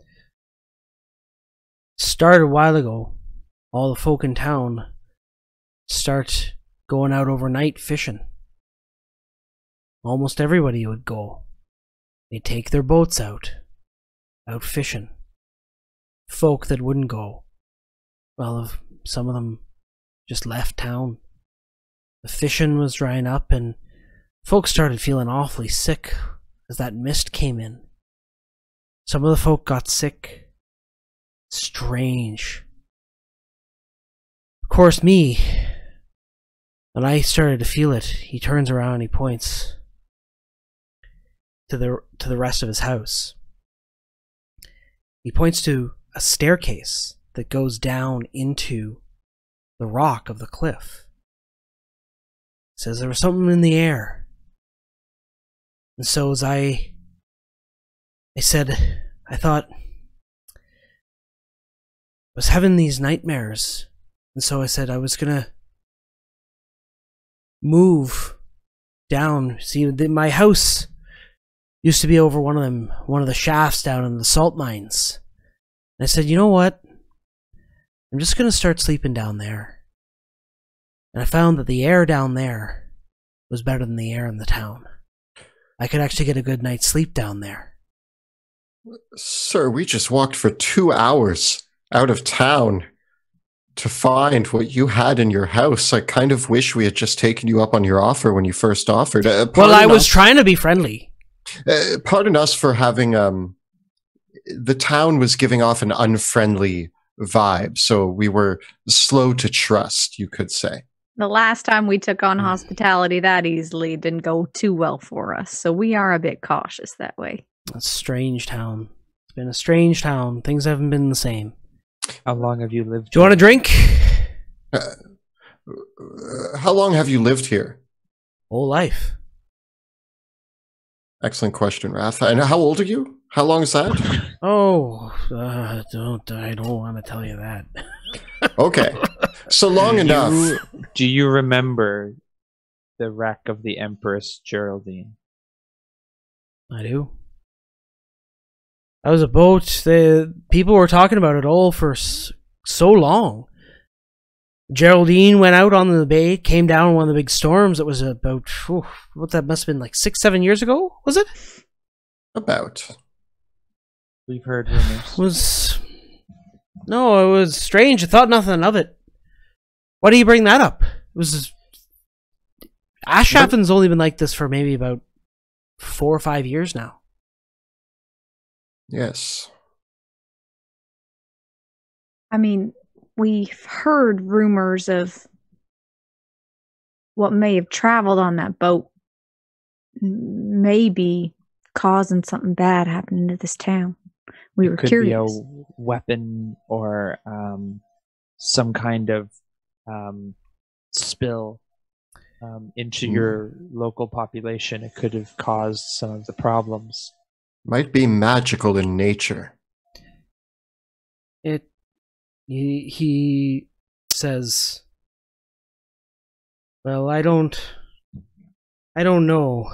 Speaker 1: Started a while ago. All the folk in town start going out overnight fishing. Almost everybody would go. They take their boats out, out fishing. Folk that wouldn't go, well, some of them just left town. The fishing was drying up, and folks started feeling awfully sick as that mist came in. Some of the folk got sick. Strange. Of course, me, when I started to feel it, he turns around and he points to the to the rest of his house. He points to a staircase that goes down into the rock of the cliff. Says there was something in the air. And so as I I said, I thought I was having these nightmares. And so I said I was gonna move down. See, the, my house used to be over one of them, one of the shafts down in the salt mines. And I said, you know what? I'm just gonna start sleeping down there. And I found that the air down there was better than the air in the town. I could actually get a good night's sleep down there.
Speaker 2: Sir, we just walked for two hours out of town to find what you had in your house. I kind of wish we had just taken you up on your offer when you first offered. Uh,
Speaker 1: Well, I
Speaker 2: pardon
Speaker 1: was
Speaker 2: us-
Speaker 1: trying to be friendly.
Speaker 2: Uh, pardon us for having um, the town was giving off an unfriendly vibe, so we were slow to trust, you could say.
Speaker 3: The last time we took
Speaker 1: Hmm.
Speaker 3: on hospitality that easily didn't go too well for us, so we are a bit cautious that way.
Speaker 1: It's a strange town. It's been a strange town. Things haven't been the same.
Speaker 4: How long have you lived?
Speaker 1: Do you want a drink?
Speaker 2: Uh, Uh, how long have you lived here?
Speaker 1: Whole life.
Speaker 2: Excellent question, Wrath. And how old are you? How long is that?
Speaker 1: Oh, uh, don't I don't want to tell you that.
Speaker 2: Okay. So long enough.
Speaker 4: You, do you remember the wreck of the Empress Geraldine?
Speaker 1: I do. That was a boat. The people were talking about it all for s- so long. Geraldine went out on the bay, came down in one of the big storms. It was about, whew, what that must have been like six, seven years ago, was it?
Speaker 2: About.
Speaker 4: We've heard rumors.
Speaker 1: It was no, it was strange. I thought nothing of it. Why do you bring that up? It was Ashafton's only been like this for maybe about four or five years now.
Speaker 2: Yes.
Speaker 3: I mean, we've heard rumors of what may have traveled on that boat, m- maybe causing something bad happening to this town. We were
Speaker 4: Could
Speaker 3: curious.
Speaker 4: be a weapon or um, some kind of um, spill um, into
Speaker 2: Mm.
Speaker 4: your local population. It could have caused some of the problems.
Speaker 2: Might be magical in nature.
Speaker 1: It he he says, well, I don't I don't know.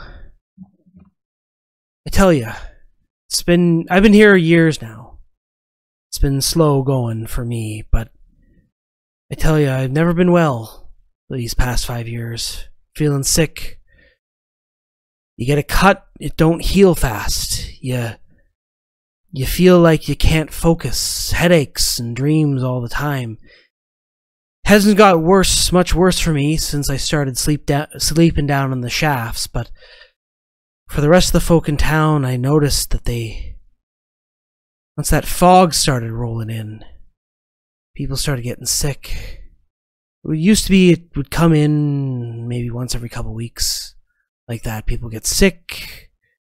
Speaker 1: I tell you, it's been I've been here years now. It's been slow going for me, but I tell you, I've never been well these past five years. Feeling sick. You get a cut, it don't heal fast. You you feel like you can't focus, headaches and dreams all the time. Hasn't got worse, much worse for me since I started sleep da- sleeping down in the shafts, but for the rest of the folk in town, I noticed that they, once that fog started rolling in, people started getting sick. It used to be it would come in maybe once every couple weeks, like that. People get sick.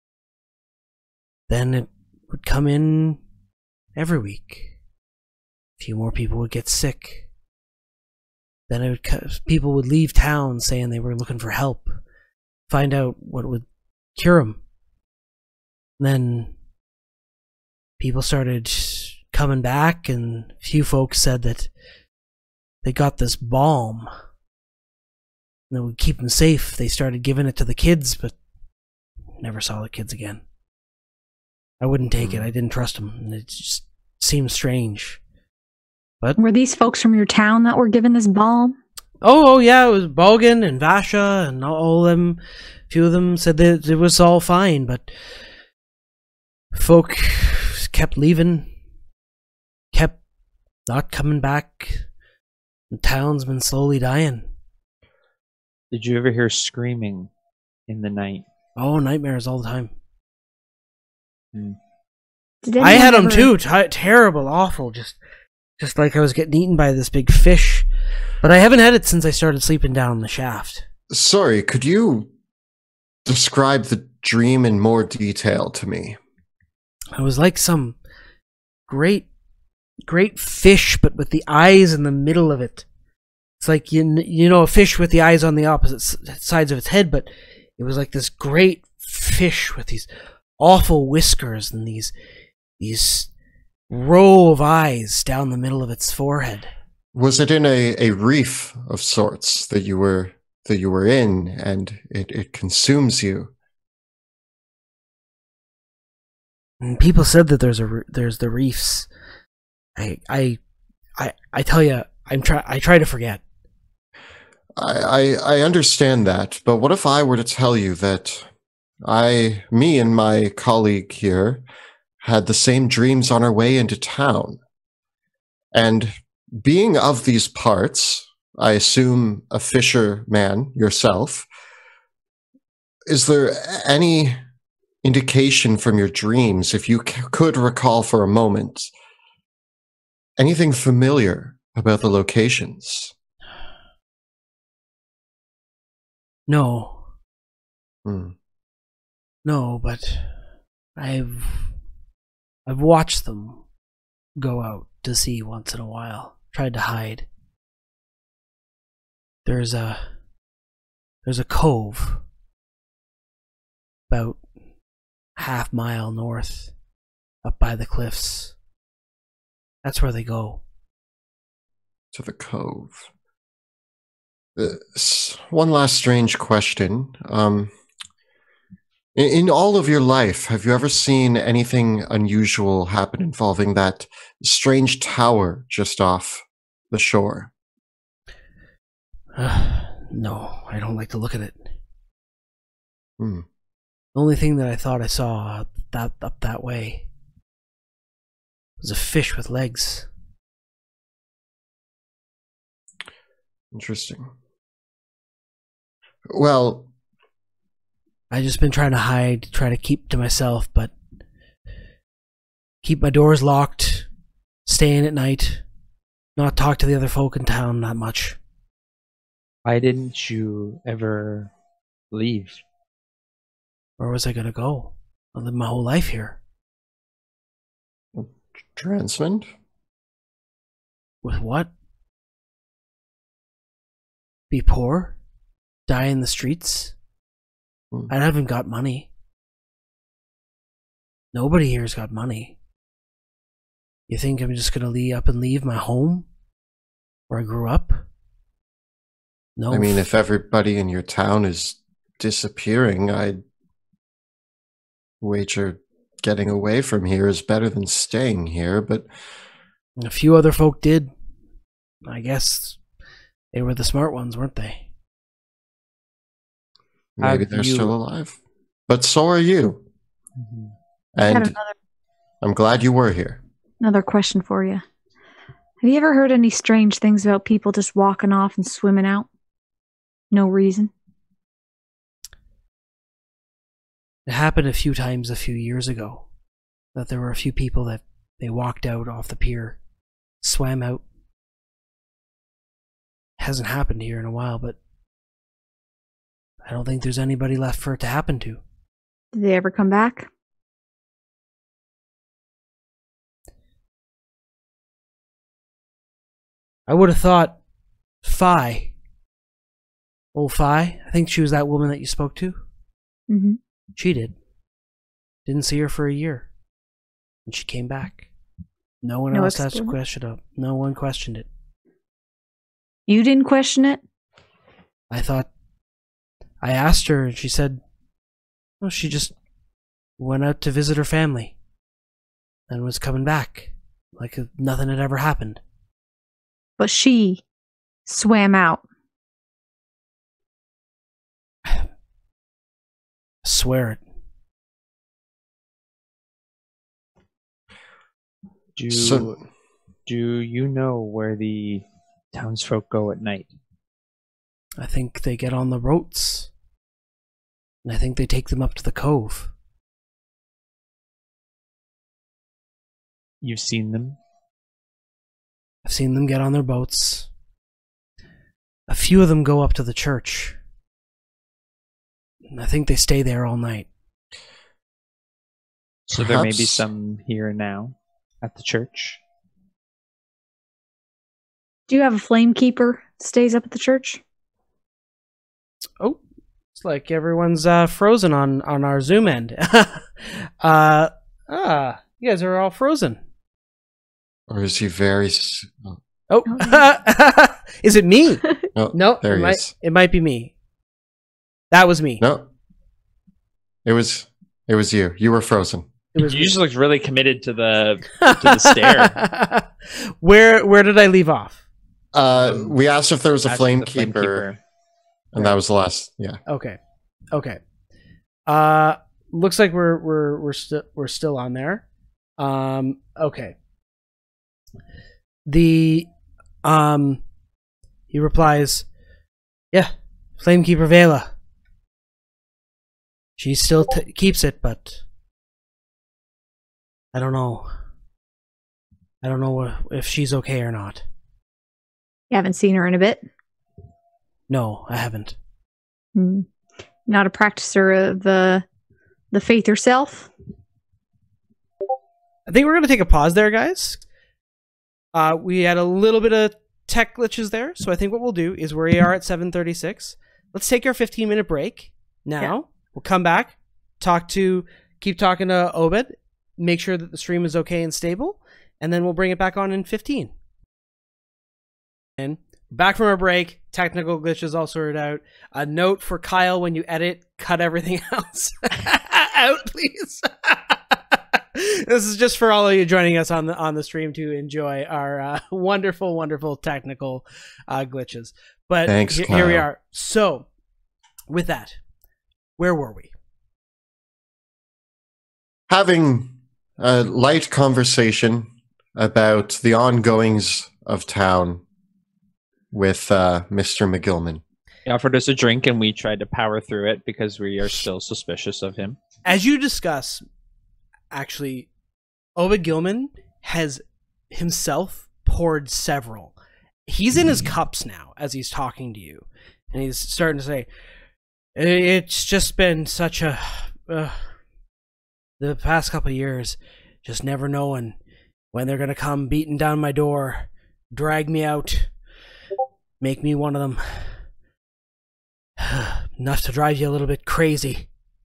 Speaker 1: Then it would come in every week. A few more people would get sick. Then it would, co- people would leave town saying they were looking for help. Find out what would cure them. Then people started coming back, and a few folks said that they got this balm that would keep them safe. They started giving it to the kids, but never saw the kids again. I wouldn't take it. I didn't trust them. And it just seemed strange. But
Speaker 3: Were these folks from your town that were given this balm?
Speaker 1: oh, oh yeah, it was Bogan and Vasha and all of them. A few of them said that it was all fine, but folk kept leaving, kept not coming back. The town's been slowly dying.
Speaker 4: Did you ever hear screaming in the night?
Speaker 1: Oh, nightmares all the time.
Speaker 4: Hmm.
Speaker 3: Did
Speaker 1: I
Speaker 3: anyone
Speaker 1: had them
Speaker 3: ever-
Speaker 1: too. T- terrible, awful. Just, just like I was getting eaten by this big fish. But I haven't had it since I started sleeping down in the shaft.
Speaker 2: Sorry, could you describe the dream in more detail to me?
Speaker 1: It was like some great, great fish, but with the eyes in the middle of it. It's like, you, kn- you know, a fish with the eyes on the opposite s- sides of its head, but it was like this great fish with these awful whiskers and these, these row of eyes down the middle of its forehead.
Speaker 2: Was it in a, a reef of sorts that you were that you were in, and it, it consumes you?
Speaker 1: And people said that there's a r- there's the reefs. I I I I tell you, I'm try I try to forget.
Speaker 2: I, I I understand that, but what if I were to tell you that I, me and my colleague here, had the same dreams on our way into town, and being of these parts, I assume a fisherman yourself. Is there any indication from your dreams, if you c- could recall for a moment, anything familiar about the locations?
Speaker 1: No,
Speaker 2: Hmm.
Speaker 1: no, but I've I've watched them go out to sea once in a while. Tried to hide. There's a there's a cove about half mile north up by the cliffs. That's where they go.
Speaker 2: To the cove. Uh, s- one last strange question. Um, in, in all of your life, have you ever seen anything unusual happen involving that strange tower just off the shore?
Speaker 1: Uh, no, I don't like to look at it.
Speaker 2: Hmm.
Speaker 1: The only thing that I thought I saw up that, up that way was a fish with legs.
Speaker 2: Interesting. Well,
Speaker 1: I just been trying to hide, try to keep to myself, but keep my doors locked, stay in at night, not talk to the other folk in town that much.
Speaker 4: Why didn't you ever leave?
Speaker 1: Where was I gonna go? I lived my whole life here.
Speaker 2: Transmond?
Speaker 1: With what? Be poor? Die in the streets?
Speaker 2: Hmm.
Speaker 1: I haven't got money. Nobody here's got money. You think I'm just gonna leave up and leave my home? Where I grew up? No.
Speaker 2: I mean, if everybody in your town is disappearing, I'd wager getting away from here is better than staying here, but
Speaker 1: a few other folk did. I guess they were the smart ones, weren't they?
Speaker 2: maybe
Speaker 4: Have
Speaker 2: they're
Speaker 4: you-
Speaker 2: still alive. But so are you.
Speaker 4: Mm-hmm.
Speaker 3: I got
Speaker 2: And
Speaker 3: another
Speaker 2: I'm glad you were here.
Speaker 3: another question for you. Have you ever heard any strange things about people just walking off and swimming out? No reason.
Speaker 1: It happened a few times a few years ago that there were a few people that they walked out off the pier, swam out. Hasn't happened here in a while, but I don't think there's anybody left for it to happen to.
Speaker 3: Did they ever come back?
Speaker 1: I would have thought Phi. Old Phi, I think she was that woman that you spoke to.
Speaker 3: Mm-hmm.
Speaker 1: She did. Didn't see her for a year. And she came back. No one
Speaker 3: No
Speaker 1: else asked a
Speaker 3: explanation?
Speaker 1: question up. No one questioned it.
Speaker 3: You didn't question it?
Speaker 1: I thought I asked her and she said, well, she just went out to visit her family and was coming back like nothing had ever happened.
Speaker 3: But she swam out.
Speaker 1: I swear it.
Speaker 4: Do
Speaker 2: So-
Speaker 4: do you know where the townsfolk go at night?
Speaker 1: I think they get on the boats and I think they take them up to the cove.
Speaker 4: You've seen them?
Speaker 1: I've seen them get on their boats. A few of them go up to the church. And I think they stay there all night.
Speaker 4: So there may be
Speaker 2: Perhaps-
Speaker 4: some here now at the church.
Speaker 3: Do you have a flame keeper that stays up at the church?
Speaker 1: Oh, it's like everyone's uh, frozen on, on our Zoom end. uh, ah, you guys are all frozen.
Speaker 2: Or is he very... s- oh,
Speaker 1: Oh, is it me?
Speaker 2: no,
Speaker 1: No,
Speaker 2: there
Speaker 1: it
Speaker 2: he
Speaker 1: might,
Speaker 2: is.
Speaker 1: it might be me. That was me.
Speaker 2: No. It was it was you. You were frozen.
Speaker 1: It was
Speaker 4: You
Speaker 1: me.
Speaker 4: just looked really committed to the to the stare.
Speaker 1: Where where did I leave off?
Speaker 2: Uh, we asked if there was a
Speaker 4: Asked
Speaker 2: flame
Speaker 4: the
Speaker 2: keeper, and that was the last. Yeah.
Speaker 1: Okay, okay. Uh, looks like we're we're we're still we're still on there. Um, okay. The um, he replies, "Yeah, Flamekeeper Vela. She still t- keeps it, but I don't know. I don't know if she's okay or not.
Speaker 3: You haven't seen her in a bit.
Speaker 1: No, I haven't.
Speaker 3: Hmm. Not a practicer of uh, the faith herself.
Speaker 1: I think we're gonna take a pause there, guys. Uh, we had a little bit of tech glitches there. So I think what we'll do is we are at seven thirty-six. Let's take our fifteen minute break now.
Speaker 3: Yeah.
Speaker 1: We'll come back, talk to, keep talking to Obed, make sure that the stream is okay and stable, and then we'll bring it back on in fifteen. And back from our break, technical glitches all sorted out. A note for Kyle: when you edit, cut everything else out, please. This is just for all of you joining us on the on the stream to enjoy our uh, wonderful, wonderful technical uh, glitches. But
Speaker 2: Thanks,
Speaker 1: he- here we
Speaker 2: Kyle.
Speaker 1: are. So, with that, where were we?
Speaker 2: Having a light conversation about the ongoings of town with uh, Mister McGillman.
Speaker 4: He offered us a drink, and we tried to power through it because we are still suspicious of him.
Speaker 1: As you discuss, actually, Obed Gilman has himself poured several. He's in his cups now as he's talking to you, and he's starting to say, "It's just been such a uh, the past couple of years, just never knowing when they're gonna come beating down my door, drag me out, make me one of them, enough to drive you a little bit crazy."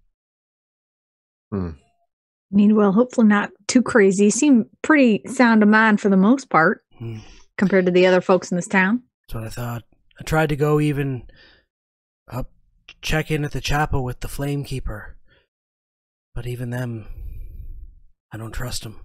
Speaker 2: Hmm.
Speaker 3: I mean, well, hopefully not too crazy. You seem pretty sound of mind for the most part
Speaker 1: Hmm.
Speaker 3: compared to the other folks in this town.
Speaker 1: That's what I thought. I tried to go even up, check in at the chapel with the Flamekeeper. But even them, I don't trust them.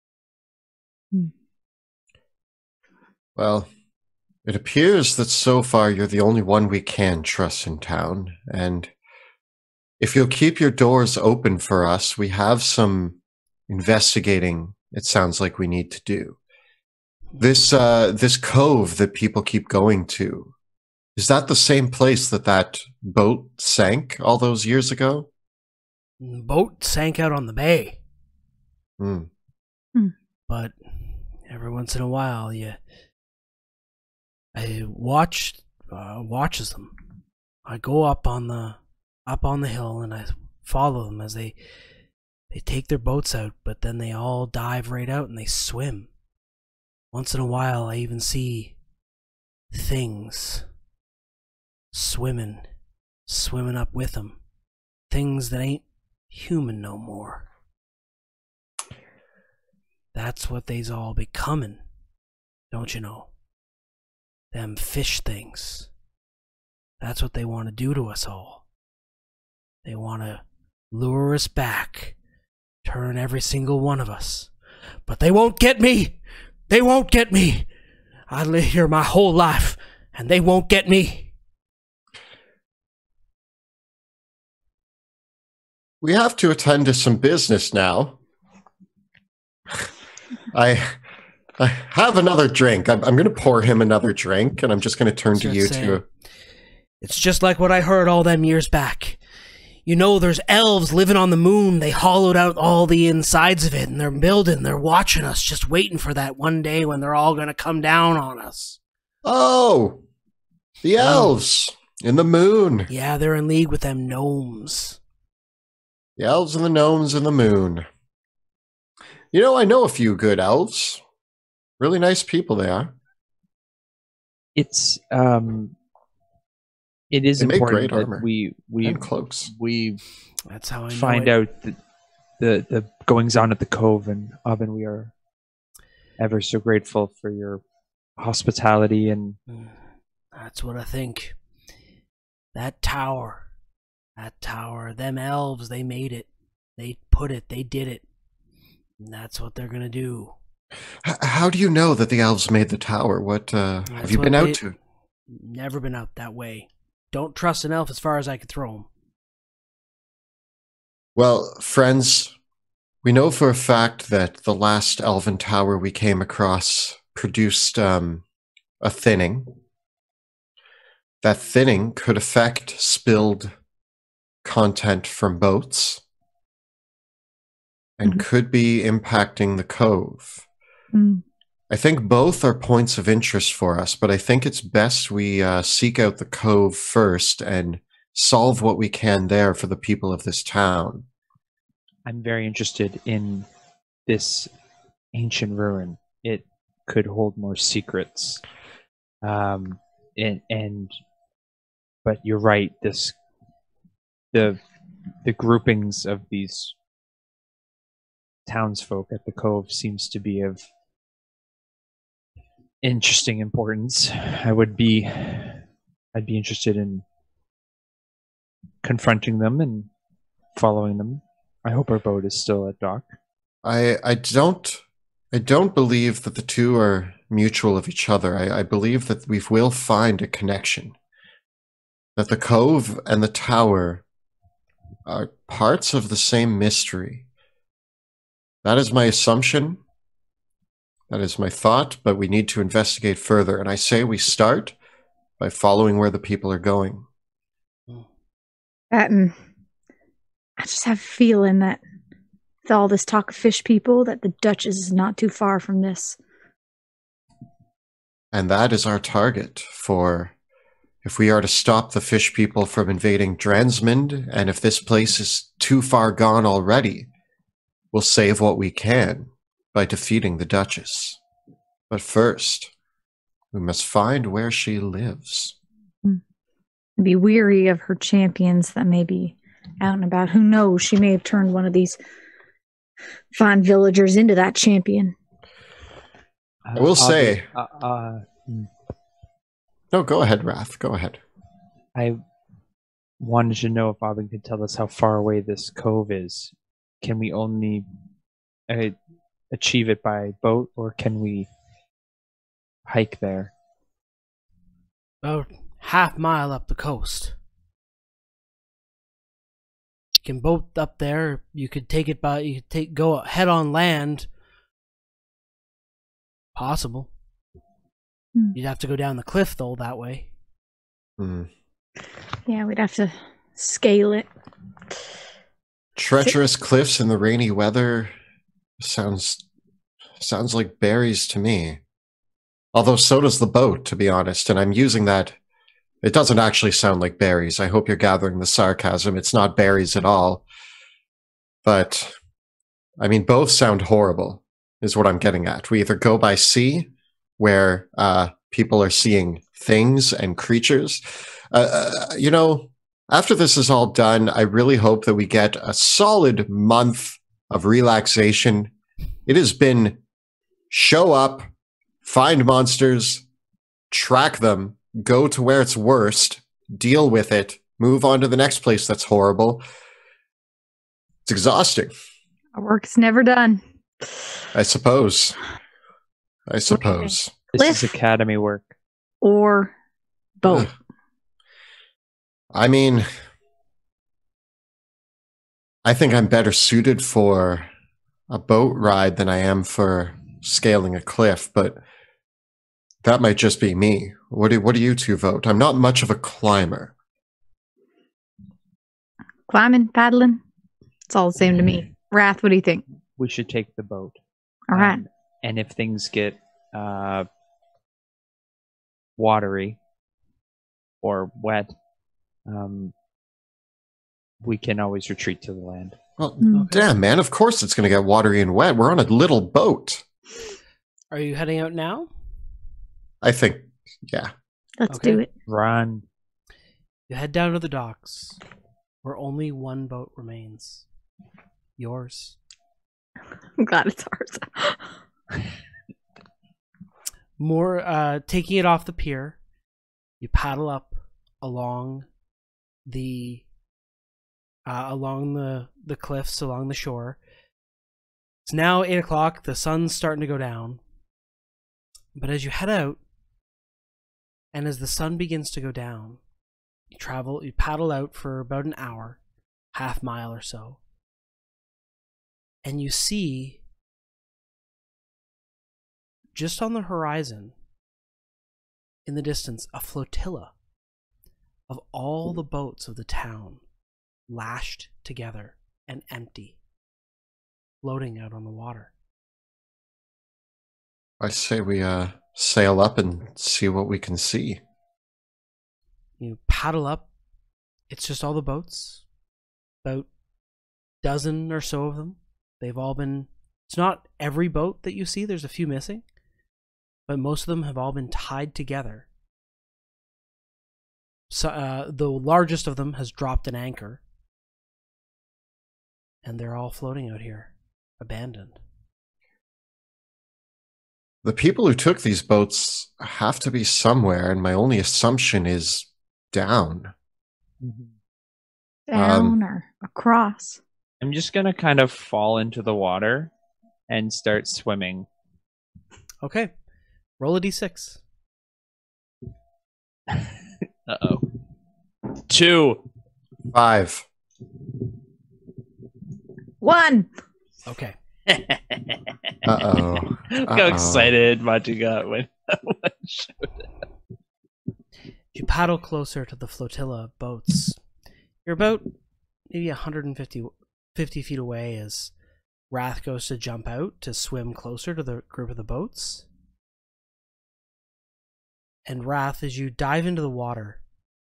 Speaker 2: Well, it appears that so far you're the only one we can trust in town, and if you'll keep your doors open for us, we have some investigating, it sounds like we need to do. This, uh, this cove that people keep going to, is that the same place that that boat sank all those years ago?
Speaker 1: The boat sank out on the bay.
Speaker 2: Hmm.
Speaker 1: But every once in a while, you, I watch, uh, watches them. I go up on the, up on the hill, and I follow them as they, they take their boats out. But then they all dive right out and they swim. Once in a while, I even see things swimming, swimming up with them. Things that ain't human no more. That's what they's all becoming, don't you know? Them fish things. That's what they want to do to us all. They want to lure us back, turn every single one of us. But they won't get me! They won't get me! I live here my whole life, and they won't get me!
Speaker 2: We have to attend to some business now. I I have another drink. I'm, I'm going to pour him another drink, and I'm just going to turn to
Speaker 1: Just
Speaker 2: you
Speaker 1: saying.
Speaker 2: two.
Speaker 1: It's just like what I heard all them years back. You know, there's elves living on the moon. They hollowed out all the insides of it, and they're building. They're watching us, just waiting for that one day when they're all going to come down on us.
Speaker 2: Oh, the elves in the moon.
Speaker 1: Yeah, they're in league with them gnomes.
Speaker 2: The elves and the gnomes and the moon. You know, I know a few good elves. Really nice people they are.
Speaker 4: It's um, it is
Speaker 2: They make
Speaker 4: important
Speaker 2: great
Speaker 4: that
Speaker 2: armor
Speaker 4: we we
Speaker 2: And cloaks.
Speaker 4: we
Speaker 1: That's how I know
Speaker 4: find
Speaker 1: it.
Speaker 4: out the, the the goings on at the cove, and Oven, we are ever so grateful for your hospitality. And
Speaker 1: Mm, That's what I think. That tower, that tower, them elves, they made it. They put it, they did it. And that's what they're going to do.
Speaker 2: H- how do you know that the elves made the tower? What uh, have
Speaker 1: That's
Speaker 2: you
Speaker 1: what
Speaker 2: been out
Speaker 1: they-
Speaker 2: to?
Speaker 1: Never been out that way. Don't trust an elf as far as I could throw him.
Speaker 2: Well, friends, we know for a fact that the last elven tower we came across produced um, a thinning. That thinning could affect spilled content from boats and
Speaker 3: Mhm.
Speaker 2: could be impacting the cove.
Speaker 3: Mm.
Speaker 2: I think both are points of interest for us, but I think it's best we uh, seek out the cove first and solve what we can there for the people of this town.
Speaker 4: I'm very interested in this ancient ruin. It could hold more secrets. Um, and and but you're right. This the the groupings of these townsfolk at the cove seems to be of interesting importance. I would be, I'd be interested in confronting them and following them. I hope our boat is still at dock.
Speaker 2: I I don't I don't believe that the two are mutual of each other. I, I believe that we will find a connection. That the cove and the tower are parts of the same mystery. That is my assumption. That is my thought, but we need to investigate further. And I say we start by following where the people are going.
Speaker 3: That and I just have a feeling that with all this talk of fish people, that the Duchess is not too far from this.
Speaker 2: And that is our target for if we are to stop the fish people from invading Dransmond, and if this place is too far gone already, we'll save what we can by defeating the Duchess. But first, we must find where she lives.
Speaker 3: Be weary of her champions that may be out and about. Who knows? She may have turned one of these fine villagers into that champion.
Speaker 2: I will say...
Speaker 4: Uh, uh,
Speaker 2: No, go ahead, Wrath. Go ahead.
Speaker 4: I wanted to know if Aubin could tell us how far away this cove is. Can we only uh, achieve it by boat, or can we hike there?
Speaker 1: About half mile up the coast. You can boat up there. You could take it by. You could take go head on land. Possible.
Speaker 3: Hmm.
Speaker 1: You'd have to go down the cliff though that way.
Speaker 2: Hmm.
Speaker 3: Yeah, we'd have to scale it.
Speaker 2: Treacherous cliffs in the rainy weather sounds sounds like berries to me. Although so does the boat, to be honest, and I'm using that. It doesn't actually sound like berries. I hope you're gathering the sarcasm. It's not berries at all. But, I mean, both sound horrible, is what I'm getting at. We either go by sea, where uh, people are seeing things and creatures. Uh, uh, you know, after this is all done, I really hope that we get a solid month of relaxation. It has been show up, find monsters, track them, go to where it's worst, deal with it, move on to the next place that's horrible. It's exhausting.
Speaker 3: Our work's never done.
Speaker 2: I suppose. I suppose.
Speaker 4: This
Speaker 3: Cliff.
Speaker 4: is academy work.
Speaker 3: Or boat.
Speaker 2: Ugh. I mean, I think I'm better suited for a boat ride than I am for scaling a cliff, but that might just be me. What do, what do you two vote? I'm not much of a climber.
Speaker 3: Climbing, paddling, it's all the same to me. Wrath, what do you think?
Speaker 4: We should take the boat.
Speaker 3: All right.
Speaker 4: Um, and if things get uh, watery or wet, um, we can always retreat to the land.
Speaker 2: Well,
Speaker 3: Mm.
Speaker 2: damn, man, of course it's going to get watery and wet. We're on a little boat.
Speaker 1: Are you heading out now?
Speaker 2: I think, yeah.
Speaker 3: Let's
Speaker 1: Okay.
Speaker 3: do it.
Speaker 4: Run.
Speaker 1: You head down to the docks, where only one boat remains. Yours.
Speaker 3: I'm glad it's ours.
Speaker 1: More, uh, taking it off the pier, you paddle up along the, uh, along the, the cliffs, along the shore. It's now eight o'clock, the sun's starting to go down. But as you head out, and as the sun begins to go down, you travel, you paddle out for about an hour, half mile or so. And you see, just on the horizon, in the distance, a flotilla of all the boats of the town, lashed together and empty, floating out on the water.
Speaker 2: I say we uh, sail up and see what we can see.
Speaker 1: You paddle up, it's just all the boats, about a dozen or so of them. They've all been, it's not every boat that you see, there's a few missing, but most of them have all been tied together So, uh, the largest of them has dropped an anchor. And they're all floating out here, abandoned.
Speaker 2: The people who took these boats have to be somewhere, and my only assumption is down.
Speaker 3: Down
Speaker 2: Um,
Speaker 3: or across.
Speaker 4: I'm just gonna kind of fall into the water and start swimming.
Speaker 1: Okay. Roll a d six.
Speaker 4: Uh oh. Two.
Speaker 2: Five.
Speaker 3: One.
Speaker 1: Okay.
Speaker 2: Uh-oh.
Speaker 4: Look
Speaker 2: Uh-oh.
Speaker 4: how excited Matu got when when showed up.
Speaker 1: You paddle closer to the flotilla of boats. You're about maybe one hundred fifty, fifty feet away as Wrath goes to jump out to swim closer to the group of the boats. And Wrath, as you dive into the water,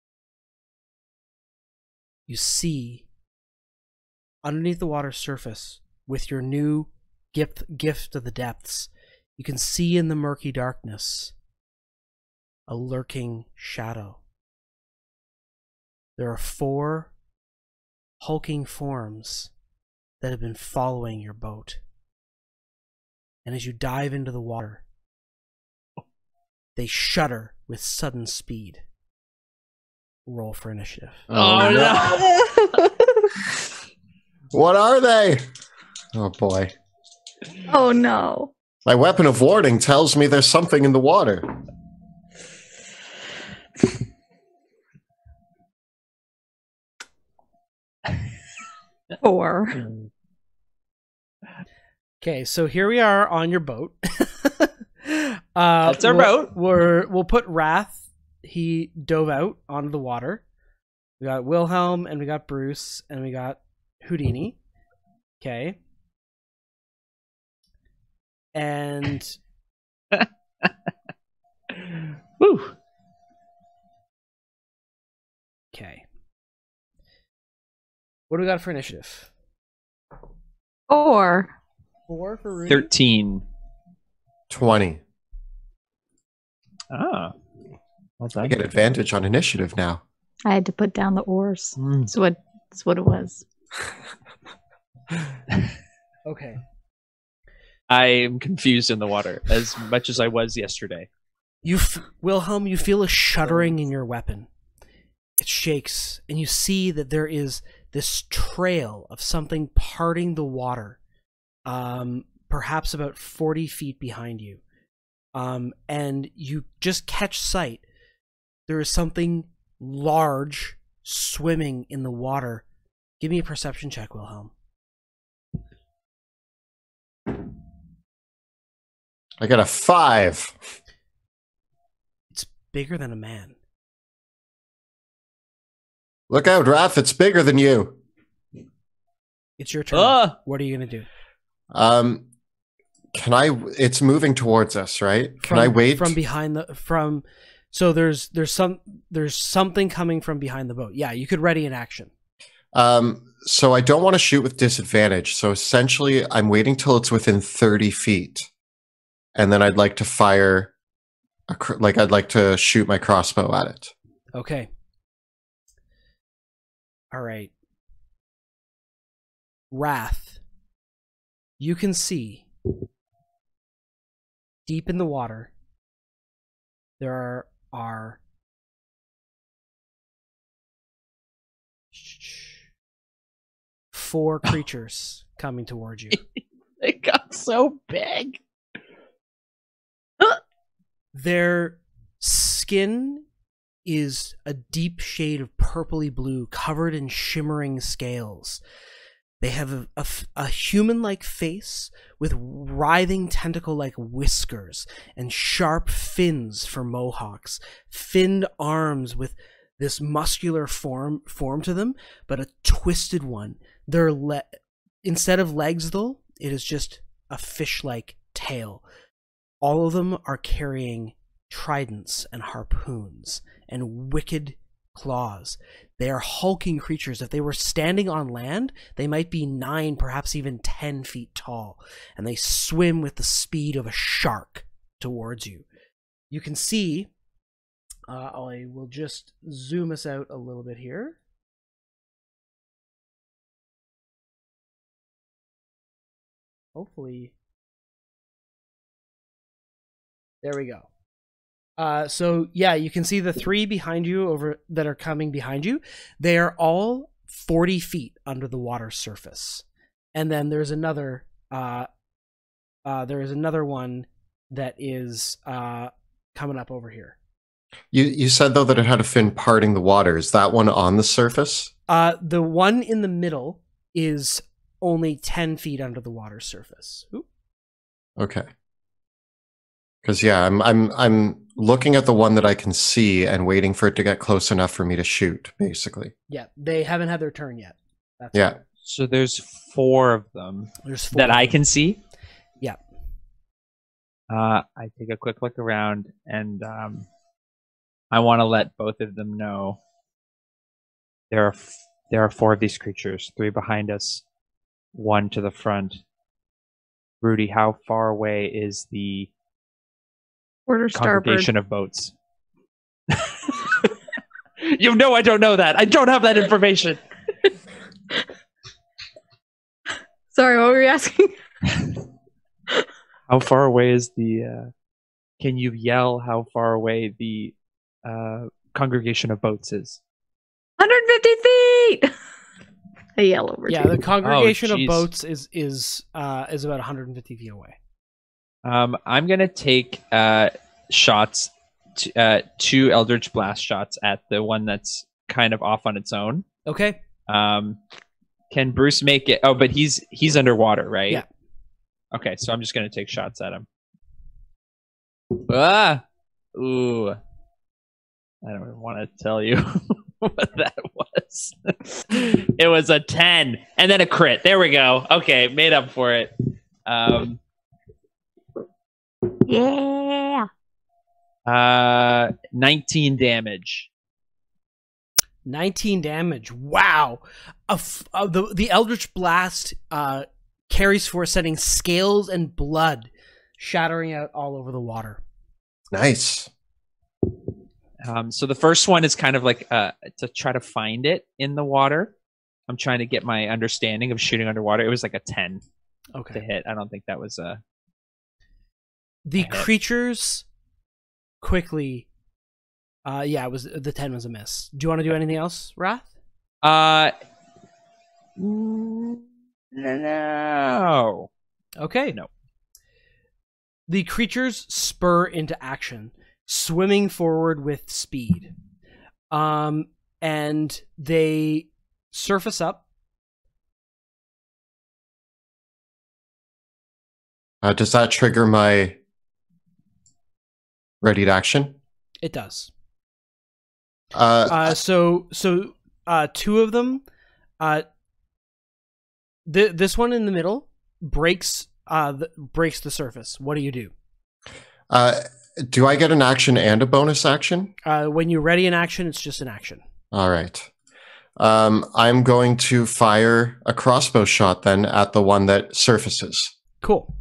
Speaker 1: you see underneath the water's surface, with your new gift, gift of the depths, you can see in the murky darkness a lurking shadow. There are four hulking forms that have been following your boat. And as you dive into the water, they shudder with sudden speed. Roll for initiative.
Speaker 4: Oh, no.
Speaker 2: What are they? Oh boy.
Speaker 3: Oh no.
Speaker 2: My weapon of warding tells me there's something in the water.
Speaker 3: Four.
Speaker 1: Okay, so here we are on your boat. uh,
Speaker 4: That's our
Speaker 1: we'll,
Speaker 4: boat.
Speaker 1: We're, we'll put Wrath. He dove out onto the water. We got Wilhelm, and we got Bruce, and we got Houdini. Okay. And
Speaker 4: Woo.
Speaker 1: okay. What do we got for initiative?
Speaker 3: Four.
Speaker 1: Four for Rudy.
Speaker 4: Thirteen.
Speaker 2: twenty.
Speaker 4: Ah. Well
Speaker 2: I
Speaker 4: done.
Speaker 2: get advantage on initiative now.
Speaker 3: I had to put down the oars.
Speaker 2: Mm.
Speaker 3: That's what that's what it was.
Speaker 1: Okay.
Speaker 4: I am confused in the water as much as I was yesterday.
Speaker 1: You, f- Wilhelm, you feel a shuddering in your weapon. It shakes, and you see that there is this trail of something parting the water, um, perhaps about forty feet behind you. Um, and you just catch sight. There is something large swimming in the water. Give me a perception check, Wilhelm.
Speaker 2: I got a five.
Speaker 1: It's bigger than a man.
Speaker 2: Look out, Raph, it's bigger than you.
Speaker 1: It's your turn.
Speaker 4: Ah!
Speaker 1: What are you going to do?
Speaker 2: Um, can I, it's moving towards us, right? Can I wait?
Speaker 1: From behind the, from, so there's, there's some, there's something coming from behind the boat. Yeah, you could ready an action.
Speaker 2: Um, so I don't want to shoot with disadvantage. So essentially I'm waiting till it's within thirty feet. And then I'd like to fire, a, cr- like I'd like to shoot my crossbow at it.
Speaker 1: Okay. All right. Wrath. You can see deep in the water there are, are four creatures coming towards you.
Speaker 4: It got so big.
Speaker 1: Their skin is a deep shade of purpley blue covered in shimmering scales. They have a, a, a human-like face with writhing tentacle-like whiskers and sharp fins for mohawks, finned arms with this muscular form form to them, but a twisted one. Their le- instead of legs, though, it is just a fish-like tail. All of them are carrying tridents and harpoons and wicked claws. They are hulking creatures. If they were standing on land, they might be nine, perhaps even ten feet tall, and they swim with the speed of a shark towards you. You can see Uh, I will just zoom us out a little bit here. Hopefully. There we go. Uh, so yeah, you can see the three behind you over that are coming behind you. They are all forty feet under the water surface. And then there's another, uh, uh, there is another one that is uh, coming up over here.
Speaker 2: You you said though that it had a fin parting the water. Is that one on the surface?
Speaker 1: Uh, the one in the middle is only ten feet under the water surface. Ooh.
Speaker 2: Okay. Because yeah, I'm I'm I'm looking at the one that I can see and waiting for it to get close enough for me to shoot. Basically.
Speaker 1: Yeah, they haven't had their turn yet. That's
Speaker 2: Yeah.
Speaker 1: all.
Speaker 4: So there's four of them
Speaker 1: There's four
Speaker 4: that
Speaker 1: of
Speaker 4: I
Speaker 1: them.
Speaker 4: can see.
Speaker 1: Yeah.
Speaker 4: Uh, I take a quick look around, and um, I want to let both of them know there are f- there are four of these creatures, three behind us, one to the front. Rudy, how far away is the
Speaker 3: Quarter starboard.
Speaker 4: congregation of boats? You know I don't know that. I don't have that information.
Speaker 3: Sorry, what were you asking?
Speaker 4: How far away is the? Uh, can you yell how far away the uh, congregation of boats is?
Speaker 3: one hundred fifty feet! I yell over
Speaker 1: Yeah,
Speaker 3: to
Speaker 1: the
Speaker 3: you.
Speaker 1: congregation
Speaker 4: Oh,
Speaker 1: of
Speaker 4: jeez.
Speaker 1: boats is is uh, is about one hundred fifty feet away.
Speaker 4: Um, I'm gonna take uh, shots, t- uh, two Eldritch Blast shots at the one that's kind of off on its own.
Speaker 1: Okay.
Speaker 4: Um, can Bruce make it? Oh, but he's he's underwater, right?
Speaker 1: Yeah.
Speaker 4: Okay, so I'm just gonna take shots at him. Ah, ooh, I don't even want to tell you what that was. It was a ten, and then a crit. There we go. Okay, made up for it. Um,
Speaker 3: Yeah.
Speaker 4: uh, nineteen damage.
Speaker 1: nineteen damage. Wow. A f- uh, the the Eldritch Blast uh, carries forth, sending scales and blood shattering out all over the water.
Speaker 2: Nice.
Speaker 4: Um, so the first one is kind of like uh, to try to find it in the water. I'm trying to get my understanding of shooting underwater. It was like a ten to
Speaker 1: Okay.
Speaker 4: hit. I don't think that was a.
Speaker 1: The
Speaker 4: a hit.
Speaker 1: creatures quickly. Uh, yeah, it was the ten was a miss. Do you want to do anything else, Wrath?
Speaker 4: Uh, mm, no.
Speaker 1: Okay.
Speaker 4: No.
Speaker 1: The creatures spur into action, swimming forward with speed. Um, and they surface up.
Speaker 2: Uh, does that trigger my ready to action?
Speaker 1: It does.
Speaker 2: Uh,
Speaker 1: Uh, so so uh, two of them. Uh, th- this one in the middle breaks uh the, breaks the surface. What do you do?
Speaker 2: uh, do I get an action and a bonus action?
Speaker 1: Uh, when you're ready in action, it's just an action.
Speaker 2: All right. Um, I'm going to fire a crossbow shot then at the one that surfaces.
Speaker 1: Cool.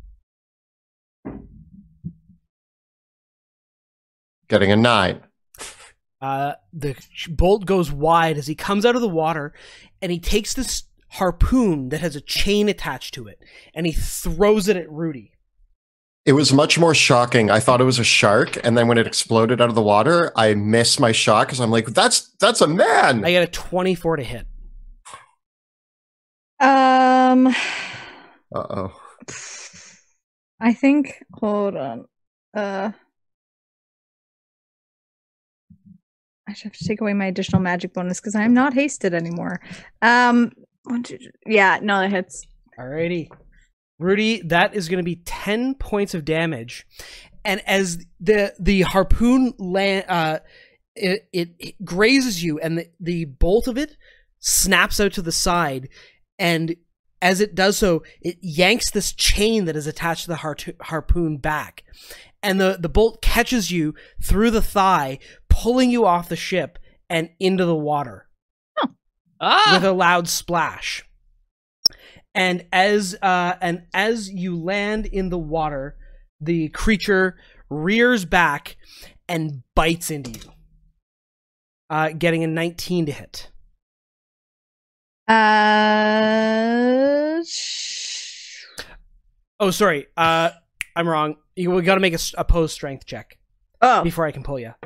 Speaker 2: Getting a nine.
Speaker 1: Uh, the bolt goes wide as he comes out of the water, and he takes this harpoon that has a chain attached to it, and he throws it at Rudy.
Speaker 2: It was much more shocking. I thought it was a shark, and then when it exploded out of the water, I missed my shot because I'm like, "That's that's a man."
Speaker 1: I get a twenty-four to hit.
Speaker 3: Um,
Speaker 2: Uh oh.
Speaker 3: I think. Hold on. Uh, I should have to take away my additional magic bonus because I'm not hasted anymore. Um, one, two, three- yeah, no, that hits.
Speaker 1: Alrighty. Rudy, that is going to be ten points of damage. And as the the harpoon land, uh, it, it, it grazes you, and the, the bolt of it snaps out to the side. And as it does so, it yanks this chain that is attached to the har- harpoon back. And the, the bolt catches you through the thigh, pulling you off the ship and into the water
Speaker 4: Ah!
Speaker 1: with a loud splash. And as uh, and as you land in the water, the creature rears back and bites into you, uh, getting a nineteen to hit.
Speaker 3: Uh. sh-
Speaker 1: Oh, sorry. Uh, I'm wrong. You, we got to make a s- opposed strength check
Speaker 3: Oh.
Speaker 1: before I can pull you.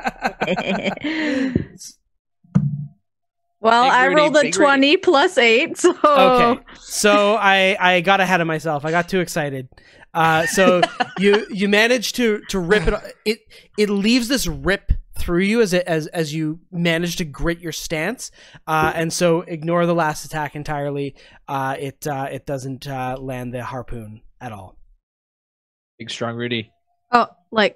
Speaker 3: Well,
Speaker 4: Big
Speaker 3: I
Speaker 4: Rudy,
Speaker 3: rolled a
Speaker 4: Big
Speaker 3: twenty plus eight, so
Speaker 1: Okay, so I I got ahead of myself. I got too excited. Uh, so you you manage to to rip it. It it leaves this rip through you as it as as you manage to grit your stance. Uh, and so ignore the last attack entirely. Uh, it uh, it doesn't uh, land the harpoon at all.
Speaker 4: Big strong Rudy.
Speaker 3: Oh, like,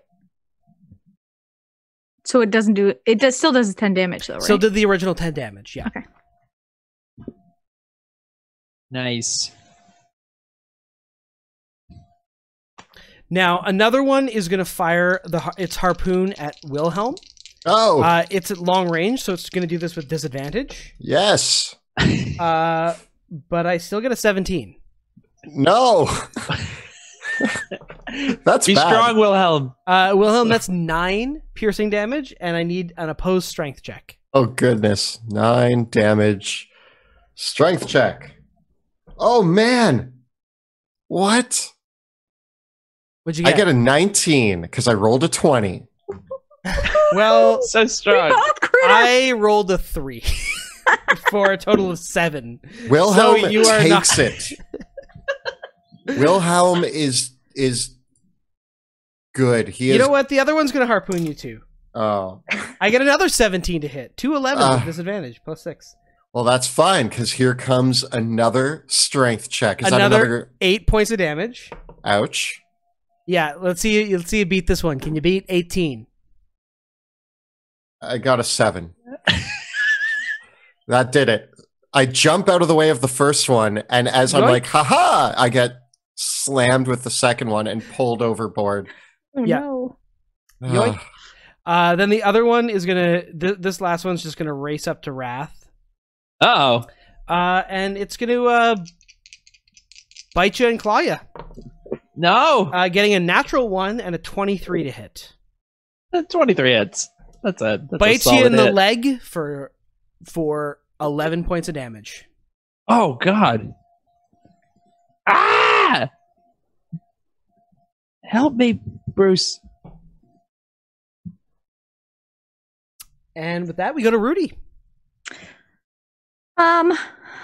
Speaker 3: so it doesn't do it. Does still does ten damage though, right?
Speaker 1: Still did the original ten damage. Yeah.
Speaker 3: Okay.
Speaker 4: Nice.
Speaker 1: Now another one is going to fire the har- its harpoon at Wilhelm.
Speaker 2: Oh,
Speaker 1: Uh, it's at long range, so it's going to do this with disadvantage.
Speaker 2: yes.
Speaker 1: Uh, but I still get a seventeen.
Speaker 2: No. That's
Speaker 4: Be
Speaker 2: bad.
Speaker 4: strong, Wilhelm.
Speaker 1: Uh, Wilhelm, that's nine piercing damage, and I need an opposed strength check.
Speaker 2: Oh, goodness. Nine damage. Strength check. Oh, man. What?
Speaker 1: What'd you
Speaker 2: I
Speaker 1: get?
Speaker 2: get a nineteen because I rolled a twenty.
Speaker 1: Well,
Speaker 4: So
Speaker 3: We
Speaker 4: strong.
Speaker 3: both crit.
Speaker 1: I rolled a three for a total of seven.
Speaker 2: Wilhelm
Speaker 1: So you are
Speaker 2: takes
Speaker 1: not-
Speaker 2: it. Wilhelm is is good. He
Speaker 1: You
Speaker 2: is.
Speaker 1: know what? The other one's going to harpoon you too.
Speaker 2: Oh,
Speaker 1: I get another seventeen to hit. Two eleven
Speaker 2: Uh.
Speaker 1: with disadvantage, plus six.
Speaker 2: well, that's fine because here comes another strength check. Is
Speaker 1: Another,
Speaker 2: that another?
Speaker 1: eight points of damage.
Speaker 2: Ouch.
Speaker 1: Yeah, let's see. Let's see you beat this one. Can you beat eighteen?
Speaker 2: I got a seven. That did it. I jump out of the way of the first one, and as I'm
Speaker 1: Yoink.
Speaker 2: like, haha, I get slammed with the second one and pulled overboard.
Speaker 3: Oh,
Speaker 1: Yeah.
Speaker 3: no.
Speaker 1: Yoink.
Speaker 2: Ugh.
Speaker 1: Uh, then the other one is gonna. Th- this last one's just gonna race up to Wrath,
Speaker 4: Uh oh.
Speaker 1: uh, and it's gonna uh, bite you and claw you,
Speaker 4: No.
Speaker 1: uh, getting a natural one and a twenty-three to hit.
Speaker 4: twenty-three hits. That's a that's a
Speaker 1: Bites you
Speaker 4: solid
Speaker 1: in the
Speaker 4: hit.
Speaker 1: leg for for eleven points of damage.
Speaker 4: Oh God. Ah! Help me, Bruce.
Speaker 1: And with that, we go to Rudy.
Speaker 3: Um,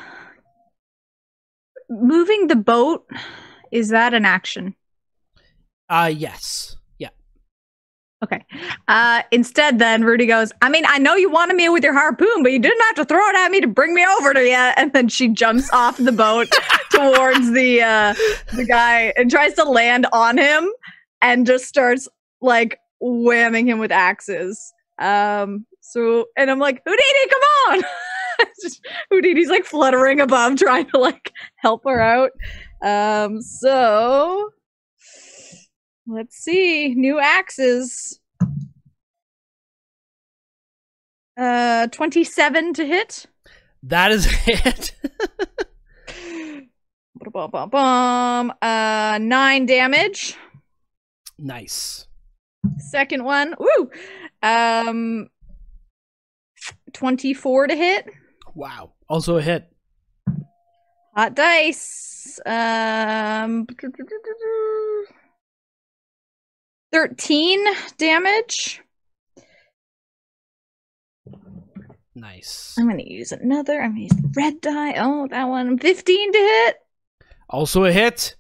Speaker 3: moving the boat, is that an action?
Speaker 1: Uh, yes. Yeah.
Speaker 3: Okay. Uh, instead, then Rudy goes, I mean, I know you wanted me with your harpoon, but you didn't have to throw it at me to bring me over to you. And then she jumps off the boat towards the uh, the guy and tries to land on him and just starts like whamming him with axes. Um, so, and I'm like, Houdini, come on! Just, Houdini's like fluttering above, trying to like help her out. Um, so let's see, new axes. Uh, twenty-seven to hit.
Speaker 1: That is it.
Speaker 3: Bum, bum, bum. Uh, nine damage.
Speaker 1: Nice.
Speaker 3: Second one, woo. Um, twenty-four to hit.
Speaker 1: Wow. Also a hit.
Speaker 3: Hot dice. Um, thirteen damage.
Speaker 1: Nice.
Speaker 3: I'm gonna use another. I'm gonna use the red die. Oh, that one. fifteen to hit.
Speaker 1: Also a hit.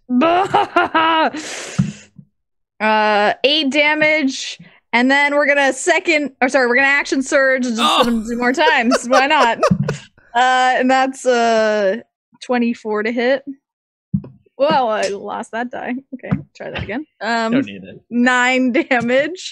Speaker 3: uh, eight damage. And then we're gonna second, or sorry, we're gonna action surge just
Speaker 1: Oh.
Speaker 3: two more times. Why not? Uh, and that's uh twenty-four to hit. Well, I lost that die. Okay, try that again. Um,
Speaker 4: Don't need it.
Speaker 3: nine damage.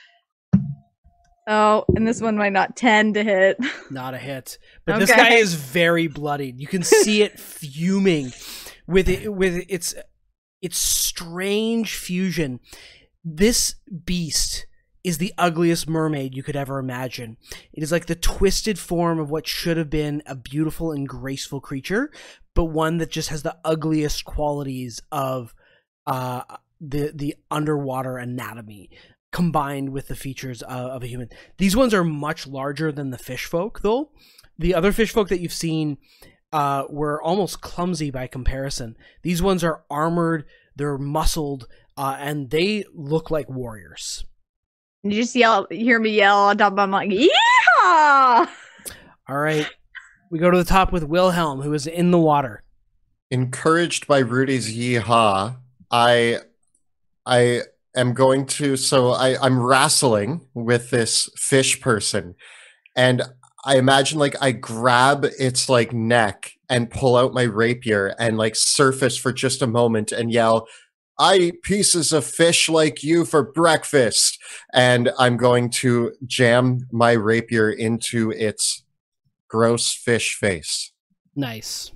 Speaker 3: Oh, and this one might not ten to hit.
Speaker 1: Not a hit. But this
Speaker 3: Okay.
Speaker 1: guy is very bloodied. You can see it fuming with it with its its strange fusion. This beast is the ugliest mermaid you could ever imagine. It is like the twisted form of what should have been a beautiful and graceful creature, but one that just has the ugliest qualities of uh, the the underwater anatomy. combined with the features uh, of a human. These ones are much larger than the fish folk, though. The other fish folk that you've seen uh, were almost clumsy by comparison. These ones are armored, they're muscled, uh, and they look like warriors.
Speaker 3: You just yell, hear me yell on top of I'm like, yeehaw!
Speaker 1: All right. We go to the top with Wilhelm, who is in the water.
Speaker 2: Encouraged by Rudy's yeehaw, I I am going to so I, I'm wrestling with this fish person, and I imagine like I grab its like neck and pull out my rapier and like surface for just a moment and yell, I eat pieces of fish like you for breakfast. And I'm going to jam my rapier into its gross fish face.
Speaker 1: Nice.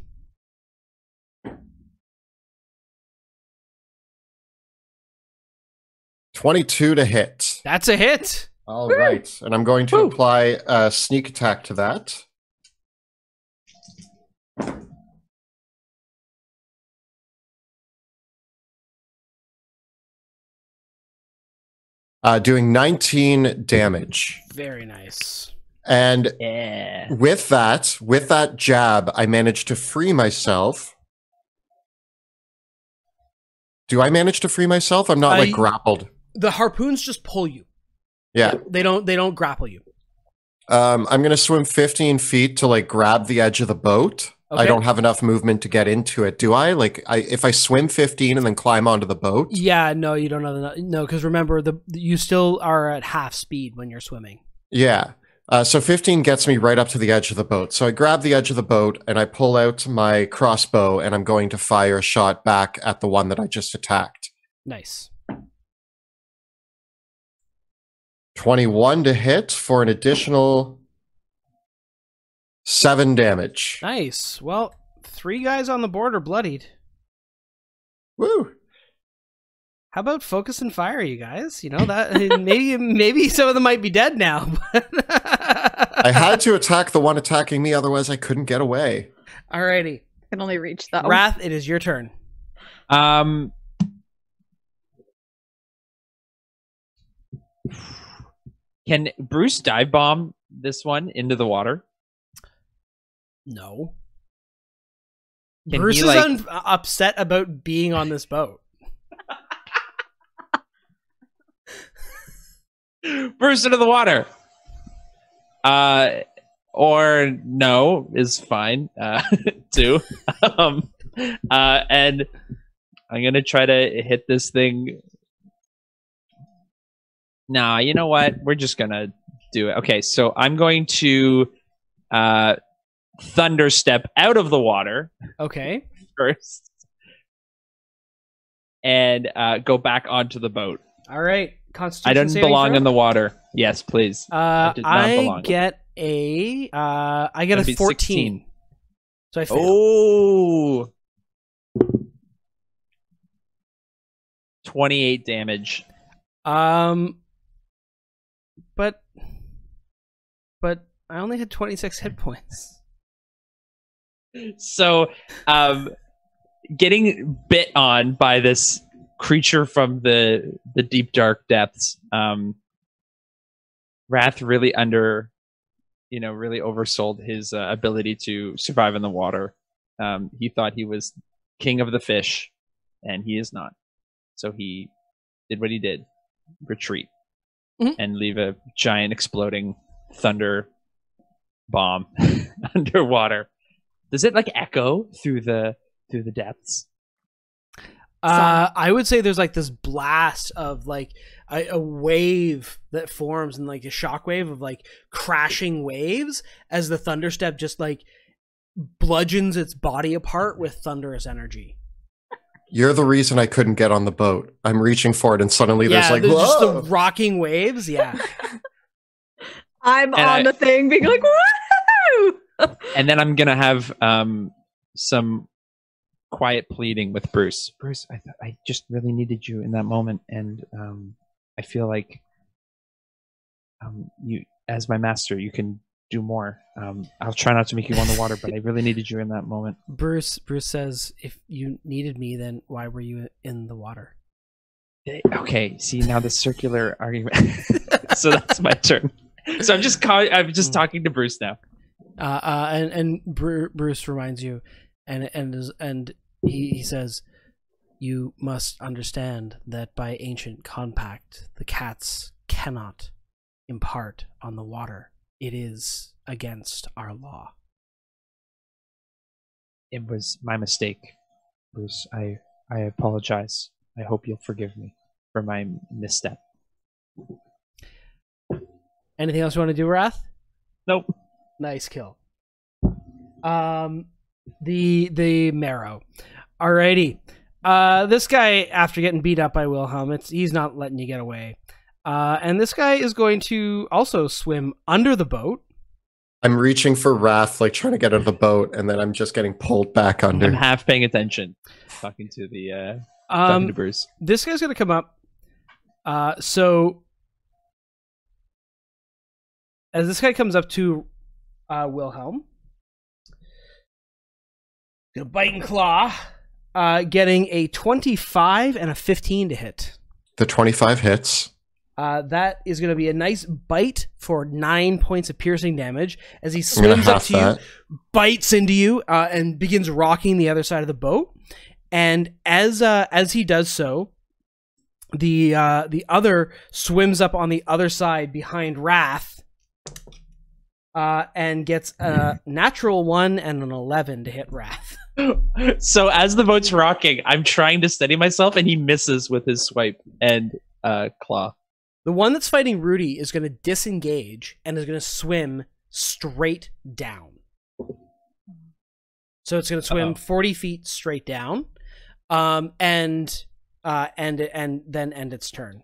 Speaker 2: twenty-two to hit.
Speaker 1: That's a hit.
Speaker 2: All right. And I'm going to
Speaker 1: Woo.
Speaker 2: apply a sneak attack to that. Uh, doing nineteen damage.
Speaker 1: Very nice.
Speaker 2: And
Speaker 4: Yeah.
Speaker 2: with that, with that jab, I managed to free myself. Do I manage to free myself? I'm not
Speaker 1: Uh,
Speaker 2: like
Speaker 1: you-
Speaker 2: grappled.
Speaker 1: The harpoons just pull you.
Speaker 2: Yeah.
Speaker 1: They don't they don't grapple you.
Speaker 2: Um, I'm gonna swim fifteen feet to like grab the edge of the boat. I
Speaker 1: Okay.
Speaker 2: don't have enough movement to get into it. Do I? Like, I if I swim fifteen and then climb onto the boat?
Speaker 1: Yeah, no, you don't know the no, because remember the you still are at half speed when you're swimming.
Speaker 2: Yeah. Uh, so fifteen gets me right up to the edge of the boat. So I grab the edge of the boat and I pull out my crossbow and I'm going to fire a shot back at the one that I just attacked.
Speaker 1: Nice.
Speaker 2: twenty-one to hit for an additional seven damage.
Speaker 1: Nice. Well, three guys on the board are bloodied.
Speaker 2: Woo!
Speaker 1: How about focus and fire, you guys? You know that maybe maybe some of them might be dead now.
Speaker 2: I had to attack the one attacking me, otherwise I couldn't get away.
Speaker 1: Alrighty,
Speaker 3: I can only reach that.
Speaker 1: Wrath, it is your turn.
Speaker 4: Um. Can Bruce dive bomb this one into the water?
Speaker 1: No.
Speaker 4: Can
Speaker 1: Bruce
Speaker 4: he,
Speaker 1: is
Speaker 4: like-
Speaker 1: un- upset about being on this boat.
Speaker 4: Bruce into the water. Uh, or no is fine. Uh, too. um, uh, and I'm gonna try to hit this thing. Nah, you know what? We're just gonna do it. Okay, so I'm going to uh, thunder step out of the water
Speaker 1: Okay.
Speaker 4: first, and uh, go back onto the boat.
Speaker 1: All right. Constitution
Speaker 4: I don't
Speaker 1: saving
Speaker 4: belong
Speaker 1: throw?
Speaker 4: in the water. Yes, please.
Speaker 1: Uh,
Speaker 4: did not
Speaker 1: I
Speaker 4: belong.
Speaker 1: get a uh, I get
Speaker 4: That'd
Speaker 1: a
Speaker 4: be
Speaker 1: fourteen.
Speaker 4: sixteen.
Speaker 1: So I fail.
Speaker 4: Oh. twenty-eight damage.
Speaker 1: Um, but but I only had twenty-six hit points.
Speaker 4: So, um, getting bit on by this creature from the the deep dark depths, um, Wrath really under, you know, really oversold his uh, ability to survive in the water. Um, he thought he was king of the fish, and he is not. So he did what he did: retreat
Speaker 1: Mhm.
Speaker 4: and leave a giant exploding thunder bomb underwater. Does it like echo through the through the depths?
Speaker 1: Uh, I would say there's like this blast of like a, a wave that forms and like a shockwave of like crashing waves as the thunderstep just like bludgeons its body apart with thunderous energy.
Speaker 2: You're the reason I couldn't get on the boat. I'm reaching for it, and suddenly
Speaker 1: Yeah,
Speaker 2: there's like,
Speaker 1: there's just
Speaker 2: whoa!
Speaker 1: the rocking waves. Yeah.
Speaker 3: I'm
Speaker 4: And
Speaker 3: on
Speaker 4: I-
Speaker 3: the thing being like, woohoo!
Speaker 4: And then I'm gonna have um some quiet pleading with Bruce. Bruce, I th- I just really needed you in that moment, and um I feel like um you, as my master, you can do more. Um, I'll try not to make you go in the water, but I really needed you in that moment.
Speaker 1: Bruce Bruce says, if you needed me, then why were you in the water?
Speaker 4: Okay, see now the circular argument. So that's my turn. So I'm just ca- I'm just talking to Bruce now.
Speaker 1: Uh, uh, and and Bru- Bruce reminds you, and and is, and he, he says, "You must understand that by ancient compact, the cats cannot impart on the water. It is against our law."
Speaker 4: It was my mistake, Bruce. I I apologize. I hope you'll forgive me for my misstep.
Speaker 1: Anything else you want to do, Wrath?
Speaker 4: Nope.
Speaker 1: Nice kill. Um, the the marrow. Alrighty. Uh, this guy, after getting beat up by Wilhelm, it's he's not letting you get away. Uh, and this guy is going to also swim under the boat.
Speaker 2: I'm reaching for Wrath, like trying to get out of the boat, and then I'm just getting pulled back under.
Speaker 4: I'm half paying attention, talking to the uh, talking
Speaker 1: Um,
Speaker 4: to Bruce.
Speaker 1: this guy's gonna come up. Uh, so as this guy comes up to uh, Wilhelm, gonna bite and claw, uh, getting a twenty-five and a fifteen to hit.
Speaker 2: The twenty-five hits.
Speaker 1: Uh, that is going to be a nice bite for nine points of piercing damage as he
Speaker 2: I'm gonna
Speaker 1: swims up
Speaker 2: half
Speaker 1: to
Speaker 2: that.
Speaker 1: you, bites into you, uh, and begins rocking the other side of the boat. And as uh, as he does so, the uh, the other swims up on the other side behind Wrath, uh, and gets a natural one and an eleven to hit Wrath.
Speaker 4: So as the boat's rocking, I'm trying to steady myself, and he misses with his swipe and uh, claw.
Speaker 1: The one that's fighting Rudy is going to disengage and is going to swim straight down. So it's going to swim
Speaker 4: Uh-oh.
Speaker 1: forty feet straight down, um, and uh, and and then end its turn.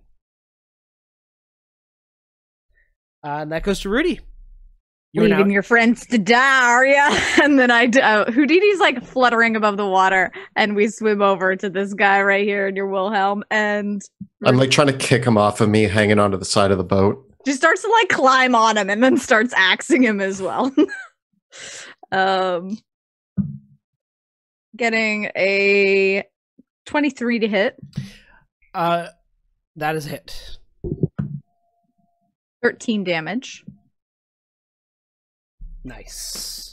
Speaker 1: Uh, and that goes to Rudy. You are
Speaker 3: Leaving
Speaker 1: now-
Speaker 3: your friends to die, are ya? And then I, d- uh, Houdini's like fluttering above the water, and we swim over to this guy right here in your Wilhelm, and
Speaker 2: I'm like trying to kick him off of me, hanging onto the side of the boat.
Speaker 3: she starts to like climb on him, and then starts axing him as well. um, getting a twenty-three to hit,
Speaker 1: uh, that is a hit.
Speaker 3: thirteen damage.
Speaker 1: Nice.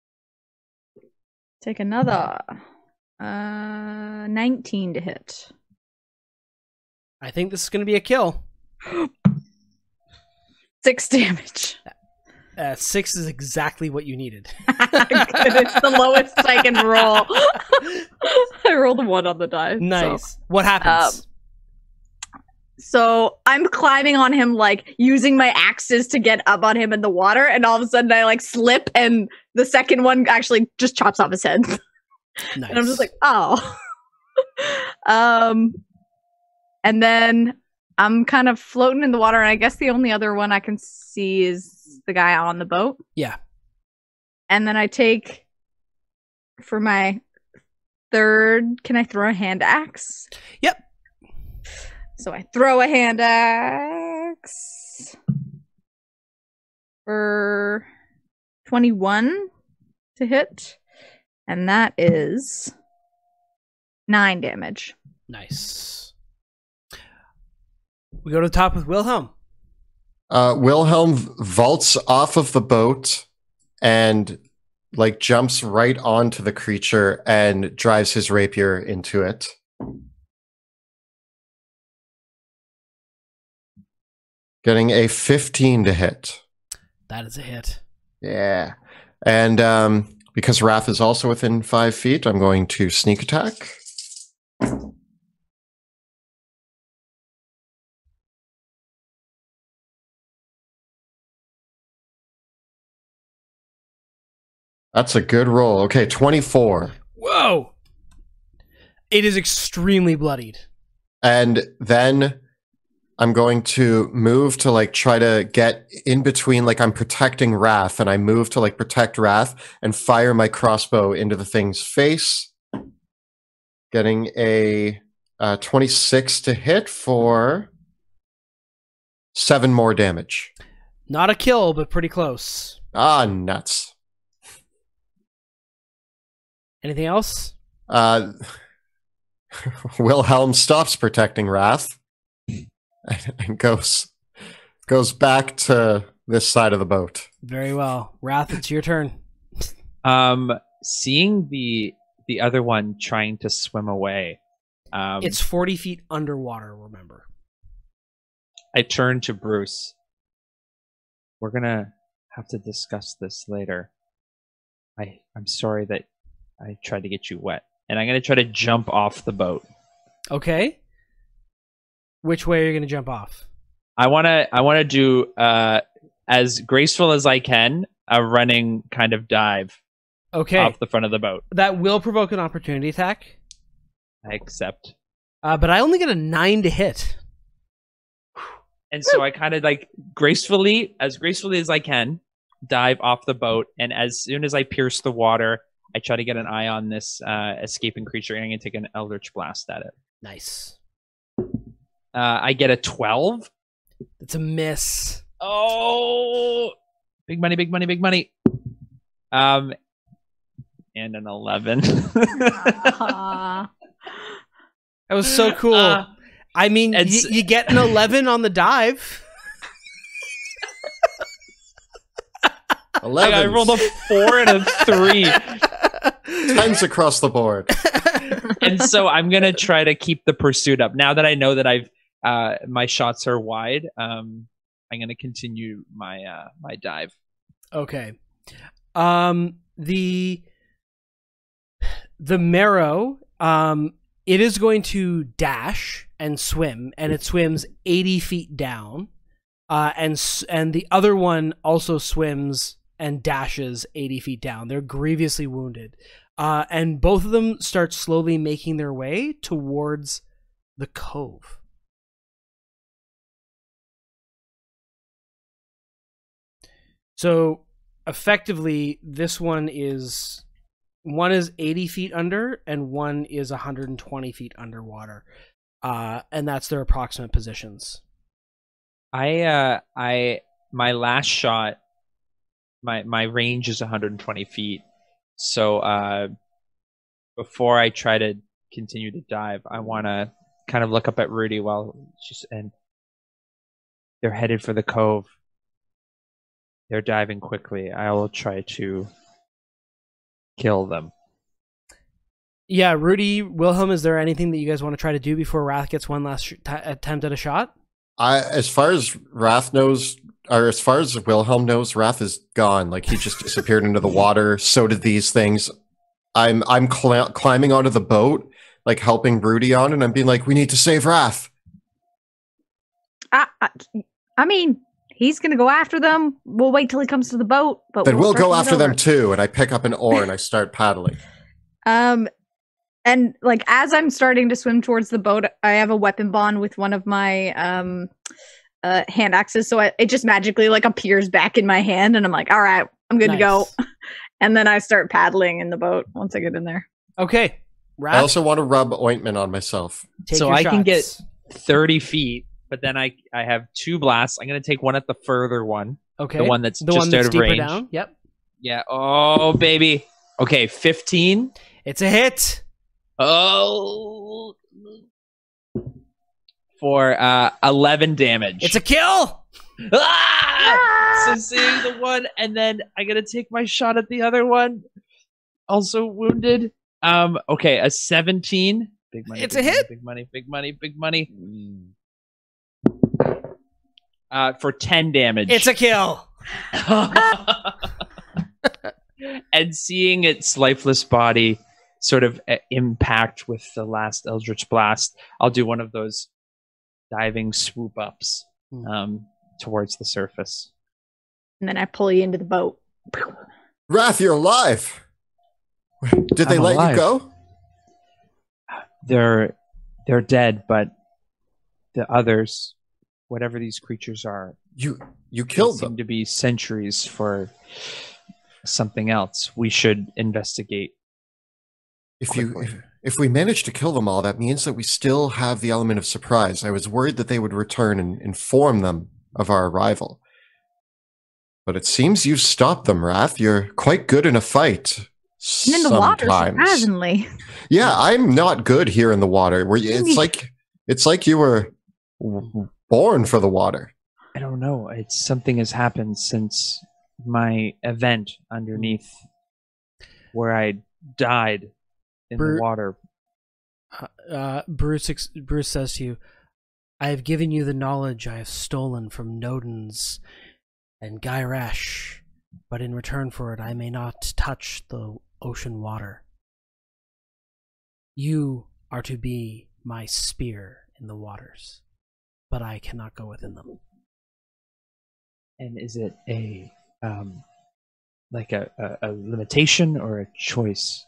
Speaker 3: Take another uh nineteen to hit.
Speaker 1: I think this is going to be a kill.
Speaker 3: Six damage.
Speaker 1: Uh, six is exactly what you needed.
Speaker 3: It's the lowest I can roll. I rolled a one on the die.
Speaker 1: Nice.
Speaker 3: So.
Speaker 1: What happens?
Speaker 3: Um, So I'm climbing on him, like using my axes to get up on him in the water, and all of a sudden I like slip, and the second one actually just chops off his head.
Speaker 1: Nice.
Speaker 3: And I'm just like, oh. um, and then I'm kind of floating in the water, and I guess the only other one I can see is the guy on the boat.
Speaker 1: Yeah.
Speaker 3: And then I take for my third. Can I throw a hand axe?
Speaker 1: Yep.
Speaker 3: So I throw a hand axe for twenty-one to hit, and that is nine damage.
Speaker 1: Nice. We go to the top with Wilhelm.
Speaker 2: Uh, Wilhelm vaults off of the boat and like jumps right onto the creature and drives his rapier into it. Getting a fifteen to hit.
Speaker 1: That is a hit.
Speaker 2: Yeah. And um, because Wrath is also within five feet, I'm going to sneak attack. That's a good roll. Okay, twenty-four.
Speaker 1: Whoa! It is extremely bloodied.
Speaker 2: And then I'm going to move to like try to get in between, like I'm protecting Wrath, and I move to like protect Wrath and fire my crossbow into the thing's face. Getting a uh, twenty-six to hit for seven more damage.
Speaker 1: Not a kill, but pretty close.
Speaker 2: Ah, nuts.
Speaker 1: Anything else?
Speaker 2: Uh, Wilhelm stops protecting Wrath and goes goes back to this side of the boat.
Speaker 1: Very well. Wrath, it's your turn.
Speaker 4: Um, seeing the the other one trying to swim away, um,
Speaker 1: It's forty feet underwater, remember.
Speaker 4: I turn to Bruce. We're gonna have to discuss this later. I I'm sorry that I tried to get you wet, and I'm gonna try to jump off the boat.
Speaker 1: Okay. Which way are you going to jump off?
Speaker 4: I wanna I wanna do uh as graceful as I can a running kind of dive
Speaker 1: Okay.
Speaker 4: off the front of the boat.
Speaker 1: That will provoke an opportunity attack.
Speaker 4: I accept.
Speaker 1: Uh, but I only get a nine to hit.
Speaker 4: And so I kind of like gracefully, as gracefully as I can, dive off the boat. And as soon as I pierce the water, I try to get an eye on this uh, escaping creature, and I'm going to take an Eldritch Blast at it.
Speaker 1: Nice.
Speaker 4: Uh, I get a twelve.
Speaker 1: That's a miss.
Speaker 4: Oh, big money, big money, big money. Um, and an eleven.
Speaker 3: Aw.
Speaker 1: That was so cool.
Speaker 4: Uh,
Speaker 1: I mean, y-
Speaker 4: it's-
Speaker 1: you get an eleven on the dive.
Speaker 2: Eleven.
Speaker 4: I rolled a four and a three.
Speaker 2: Tens across the board.
Speaker 4: And so I'm gonna try to keep the pursuit up. Now that I know that I've uh, my shots are wide, um, I'm gonna continue my uh, my dive.
Speaker 1: Okay. Um, the the marrow, um, it is going to dash and swim, and it swims eighty feet down. Uh, and s- and the other one also swims and dashes eighty feet down. They're grievously wounded. Uh, and both of them start slowly making their way towards the cove. So effectively, this one is one is eighty feet under, and one is one hundred twenty feet underwater, uh, and that's their approximate positions.
Speaker 4: I uh, I my last shot, my my range is one hundred twenty feet. So uh, before I try to continue to dive, I want to kind of look up at Rudy while she's and they're headed for the cove. They're diving quickly. I will try to kill them.
Speaker 1: Yeah, Rudy, Wilhelm, is there anything that you guys want to try to do before Wrath gets one last sh- t- attempt at a shot?
Speaker 2: I, as far as Wrath knows, or as far as Wilhelm knows, Wrath is gone. Like he just disappeared into the water. So did these things. I'm I'm cl- climbing onto the boat, like helping Rudy on, and I'm being like, "We need to save Wrath."
Speaker 3: I, I, I mean, he's gonna go after them. We'll wait till he comes to the boat. But
Speaker 2: Then we'll
Speaker 3: start
Speaker 2: go
Speaker 3: to get
Speaker 2: after them
Speaker 3: over.
Speaker 2: too. And I pick up an oar and I start paddling.
Speaker 3: Um, and like as I'm starting to swim towards the boat, I have a weapon bond with one of my um uh hand axes, so I, it just magically like appears back in my hand, and I'm like, all right, I'm good to go.
Speaker 1: Nice.
Speaker 3: And then I start paddling in the boat once I get in there.
Speaker 1: Okay, Wrath,
Speaker 2: I also want to rub ointment on myself.
Speaker 1: take
Speaker 4: so
Speaker 1: your
Speaker 4: I can get
Speaker 1: shots.
Speaker 4: thirty feet, but then I I have two blasts. I'm gonna take one at the further one,
Speaker 1: Okay,
Speaker 4: the one that's
Speaker 1: the
Speaker 4: just
Speaker 1: one that's
Speaker 4: out of
Speaker 1: deeper
Speaker 4: range.
Speaker 1: down. Yep,
Speaker 4: Yeah. Oh baby. Okay, fifteen.
Speaker 1: it's a hit.
Speaker 4: Oh. For uh eleven damage.
Speaker 1: It's a kill.
Speaker 4: Ah! So seeing the one, and then I gotta take my shot at the other one. Also wounded. Um. Okay, a seventeen. Big money.
Speaker 1: It's
Speaker 4: big
Speaker 1: a
Speaker 4: money,
Speaker 1: hit.
Speaker 4: Big money. Big money. Big money. Uh, for ten damage.
Speaker 1: It's a kill.
Speaker 4: And seeing its lifeless body sort of uh, impact with the last Eldritch Blast, I'll do one of those diving swoop ups
Speaker 1: Hmm.
Speaker 4: um, towards the surface.
Speaker 3: And then I pull you into the boat.
Speaker 2: Wrath, you're alive. Did they
Speaker 4: I'm
Speaker 2: let
Speaker 4: alive.
Speaker 2: you go?
Speaker 4: They're they're dead, but the others, whatever these creatures are,
Speaker 2: You you
Speaker 4: they
Speaker 2: killed
Speaker 4: seem
Speaker 2: them.
Speaker 4: to be centuries for something else. We should investigate.
Speaker 2: If you
Speaker 4: quickly.
Speaker 2: if, if we manage to kill them all, that means that we still have the element of surprise. I was worried that they would return and inform them of our arrival. But it seems you've stopped them, Wrath. You're quite good in a fight.
Speaker 3: And in the water,
Speaker 2: sometimes.
Speaker 3: surprisingly.
Speaker 2: Yeah, I'm not good here in the water. Where you- it's like it's like you were w- born for the water.
Speaker 4: I don't know. It's something has happened since my event underneath where I died in
Speaker 1: Bru-
Speaker 4: the water.
Speaker 1: Uh, Bruce, ex- Bruce says to you, I have given you the knowledge I have stolen from Nodens and Gyrash, but in return for it, I may not touch the ocean water. You are to be my spear in the waters, but I cannot go within them.
Speaker 4: And is it a um, like a, a, a limitation or a choice?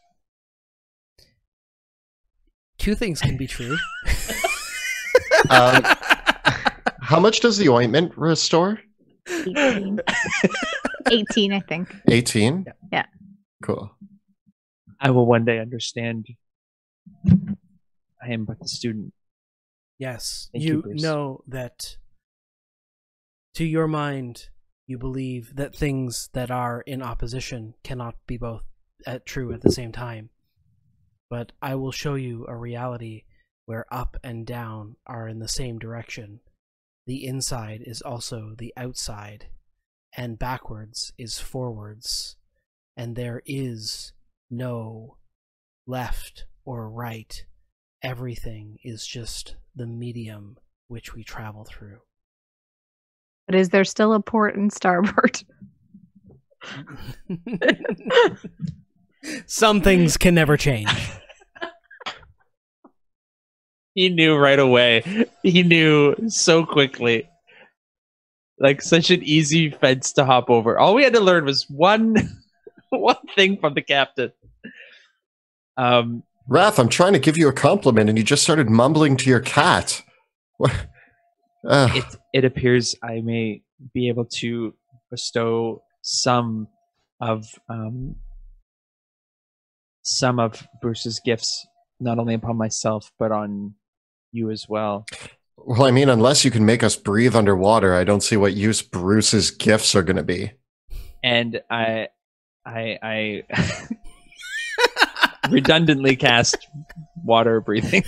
Speaker 1: Two things can be true.
Speaker 2: Um, how much does the ointment restore?
Speaker 3: eighteen. eighteen, I think.
Speaker 2: eighteen?
Speaker 3: Yeah.
Speaker 2: Cool.
Speaker 4: I will one day understand. I am but the student.
Speaker 1: Yes,
Speaker 4: Thank
Speaker 1: you
Speaker 4: you, Bruce.
Speaker 1: know that to your mind, you believe that things that are in opposition cannot be both uh, true at the same time. But I will show you a reality where up and down are in the same direction. The inside is also the outside, and backwards is forwards, and there is no left or right. Everything is just the medium which we travel through.
Speaker 3: But is there still a port and starboard?
Speaker 1: Some things can never change.
Speaker 4: He knew right away. He knew so quickly. Like such an easy fence to hop over. All we had to learn was one one thing from the captain. Um
Speaker 2: Raph, I'm trying to give you a compliment and you just started mumbling to your cat. What? Uh,
Speaker 4: it it appears I may be able to bestow some of um some of Bruce's gifts not only upon myself but on you as well.
Speaker 2: well, I mean, unless you can make us breathe underwater, I don't see what use Bruce's gifts are going to be.
Speaker 4: And I I I redundantly cast water breathing.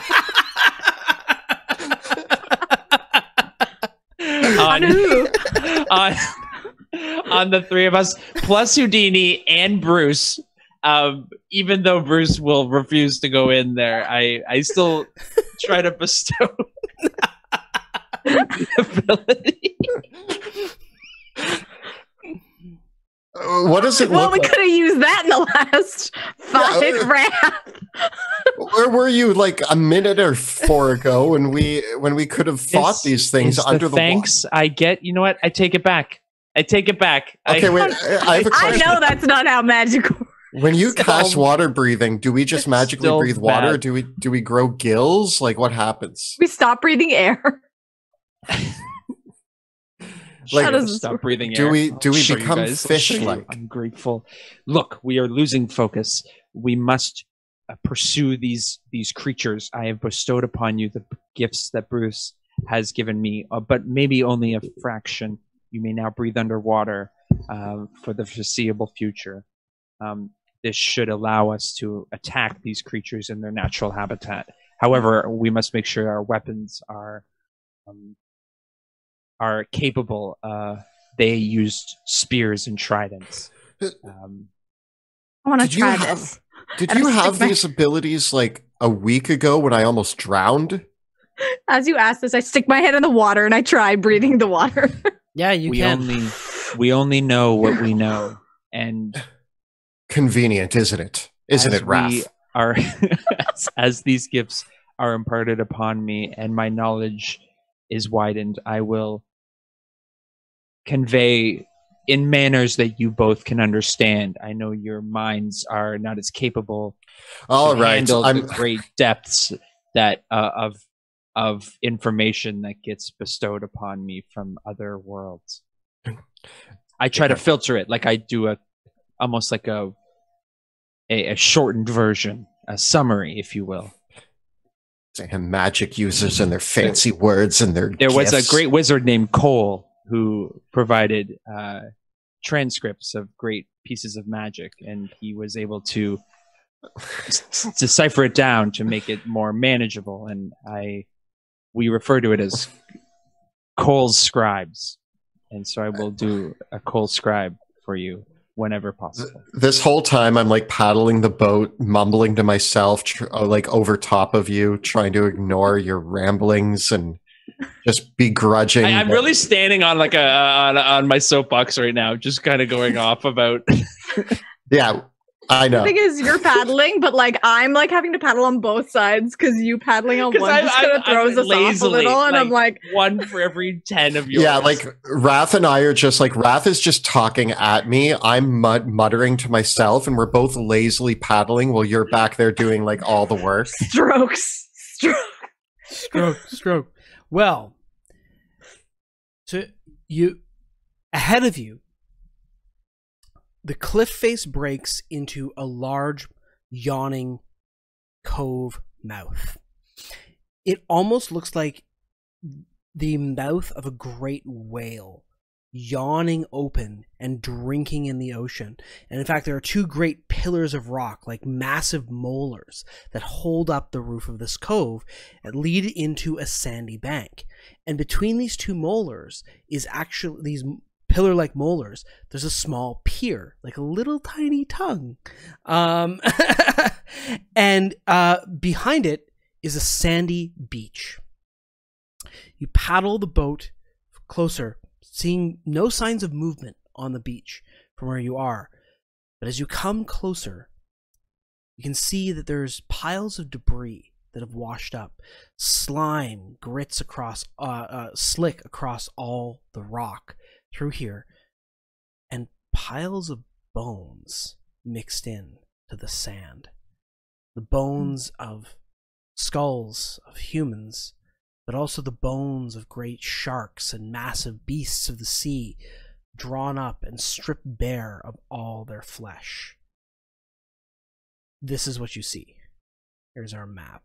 Speaker 4: on, on, on the three of us, plus Houdini and Bruce. Um, even though Bruce will refuse to go in there, I, I still try to bestow the ability.
Speaker 2: Uh, what does it
Speaker 3: Well,
Speaker 2: look
Speaker 3: we
Speaker 2: like?
Speaker 3: could have used that in the last five
Speaker 2: Yeah.
Speaker 3: rounds.
Speaker 2: Where were you like a minute or four ago when we when we could have fought
Speaker 4: This
Speaker 2: these things
Speaker 4: is
Speaker 2: under
Speaker 4: the
Speaker 2: the,
Speaker 4: thanks I get. You know what? I take it back. I take it back.
Speaker 2: water? Okay,
Speaker 4: I,
Speaker 2: wait. I I have a
Speaker 3: I
Speaker 2: question.
Speaker 3: know that's not how magic works.
Speaker 2: When you
Speaker 4: Still-
Speaker 2: cast water breathing, do we just magically
Speaker 4: Still
Speaker 2: breathe water? Or
Speaker 4: bad.
Speaker 2: do we do we grow gills? Like what happens?
Speaker 3: We stop breathing air.
Speaker 2: Like,
Speaker 3: How does this
Speaker 4: stop
Speaker 3: work?
Speaker 4: breathing
Speaker 2: Do
Speaker 4: air.
Speaker 2: we- do
Speaker 4: I'll
Speaker 2: we
Speaker 4: show you
Speaker 2: become
Speaker 4: guys. I'll show you.
Speaker 2: fish-like?
Speaker 4: I'm grateful. Look, we are losing focus. We must uh, pursue these these creatures. I have bestowed upon you the gifts that Bruce has given me, uh, but maybe only a fraction. You may now breathe underwater uh, for the foreseeable future. Um, this should allow us to attack these creatures in their natural habitat. However, we must make sure our weapons are um, are capable. Uh, they used spears and tridents. Um,
Speaker 3: I want to
Speaker 2: Did you
Speaker 3: try
Speaker 2: have-
Speaker 3: this.
Speaker 2: Did
Speaker 3: Gotta
Speaker 2: you
Speaker 3: stick
Speaker 2: have
Speaker 3: my-
Speaker 2: these abilities like a week ago when I almost drowned?
Speaker 3: As you ask this, I stick my head in the water and I try breathing the water.
Speaker 1: Yeah, you
Speaker 4: we
Speaker 1: can.
Speaker 4: only we only know what we know, and
Speaker 2: Convenient, isn't it? Isn't
Speaker 4: as
Speaker 2: it, Raph?
Speaker 4: we are as, as these gifts are imparted upon me and my knowledge is widened, I will convey in manners that you both can understand. I know your minds are not as capable
Speaker 2: All
Speaker 4: to
Speaker 2: right,
Speaker 4: handle
Speaker 2: I'm
Speaker 4: the great depths that uh, of of information that gets bestowed upon me from other worlds. I try to
Speaker 2: Okay.
Speaker 4: filter it like I do a almost like a a, a shortened version, a summary, if you will.
Speaker 2: Damn magic users and their fancy words and their
Speaker 4: There was
Speaker 2: gifts.
Speaker 4: a great wizard named Cole who provided uh, transcripts of great pieces of magic, and he was able to decipher it down to make it more manageable. And I, we refer to it as Cole's scribes, and so I will do a Cole scribe for you whenever possible.
Speaker 2: This whole time, I'm like paddling the boat, mumbling to myself, tr- like over top of you, trying to ignore your ramblings and just begrudging.
Speaker 4: I, I'm really standing on like a on, on my soapbox right now, just kind of going off about.
Speaker 2: Yeah, I know.
Speaker 3: The thing is, you're paddling, but like I'm like having to paddle on both sides because you paddling on
Speaker 4: 'Cause
Speaker 3: one
Speaker 4: I-
Speaker 3: just kind of
Speaker 4: I'm-
Speaker 3: throws
Speaker 4: I'm
Speaker 3: us off a
Speaker 4: lazily,
Speaker 3: little, and I'm like,
Speaker 4: one for every ten of yours.
Speaker 2: Yeah, like Wrath and I are just like Wrath is just talking at me. I'm mud- muttering to myself, and we're both lazily paddling while you're back there doing like all the work.
Speaker 3: strokes, strokes.
Speaker 1: Stroke, stroke. Well, so you ahead of you, the cliff face breaks into a large, yawning cove mouth. It almost looks like the mouth of a great whale, yawning open and drinking in the ocean. And in fact, there are two great pillars of rock, like massive molars, that hold up the roof of this cove and lead into a sandy bank. And between these two molars is actually these pillar-like molars, there's a small pier, like a little tiny tongue. Um, and uh, behind it is a sandy beach. You paddle the boat closer, seeing no signs of movement on the beach from where you are. But as you come closer, you can see that there's piles of debris that have washed up. Slime grits across, uh, uh, slick across all the rock through here, and piles of bones mixed in to the sand. The bones of skulls of humans, but also the bones of great sharks and massive beasts of the sea, drawn up and stripped bare of all their flesh. This is what you see. Here's our map.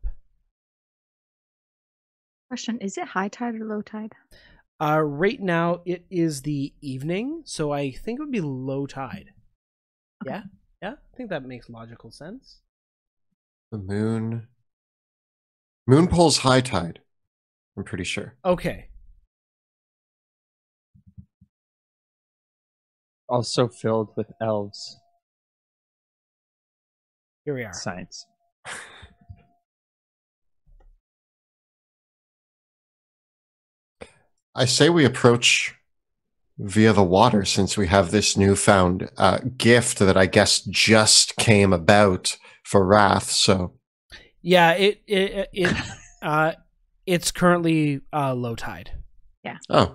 Speaker 3: Question: is it high tide or low tide?
Speaker 1: Uh, right now it is the evening, so I think it would be low tide. Yeah, yeah, I think that makes logical sense.
Speaker 2: The moon. Moon pole's high tide. I'm pretty sure.
Speaker 1: Okay.
Speaker 4: Also filled with elves.
Speaker 1: Here we are.
Speaker 4: Science.
Speaker 2: I say we approach via the water since we have this newfound uh, gift that I guess just came about for Wrath. So
Speaker 1: Yeah, it it it uh, it's currently uh, low tide.
Speaker 2: oh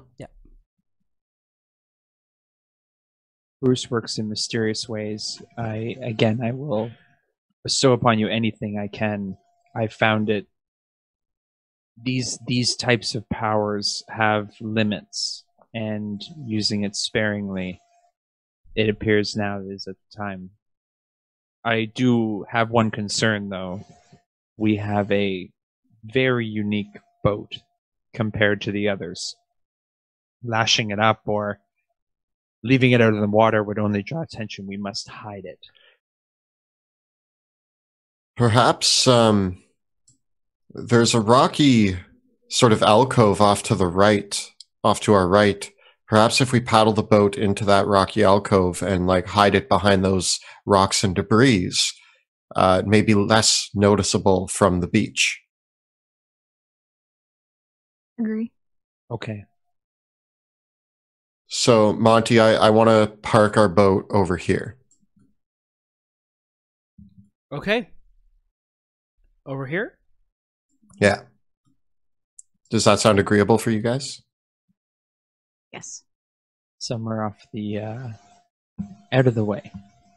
Speaker 4: Bruce works in mysterious ways. I again, I will bestow upon you anything I can. I found it. These these types of powers have limits, and using it sparingly, it appears now is at the time. I do have one concern, though. We have a very unique boat compared to the others. Lashing it up or leaving it out of the water would only draw attention. We must hide it.
Speaker 2: perhaps um, there's a rocky sort of alcove off to the right, off to our right. Perhaps if we paddle the boat into that rocky alcove and like hide it behind those rocks and debris, uh, it may be less noticeable from the beach.
Speaker 3: Agree.
Speaker 4: Okay.
Speaker 2: So, Monty, I, I want to park our boat over here.
Speaker 1: Okay. Over here?
Speaker 2: Yeah. Does that sound agreeable for you guys?
Speaker 3: Yes.
Speaker 4: Somewhere off the uh, out of the way.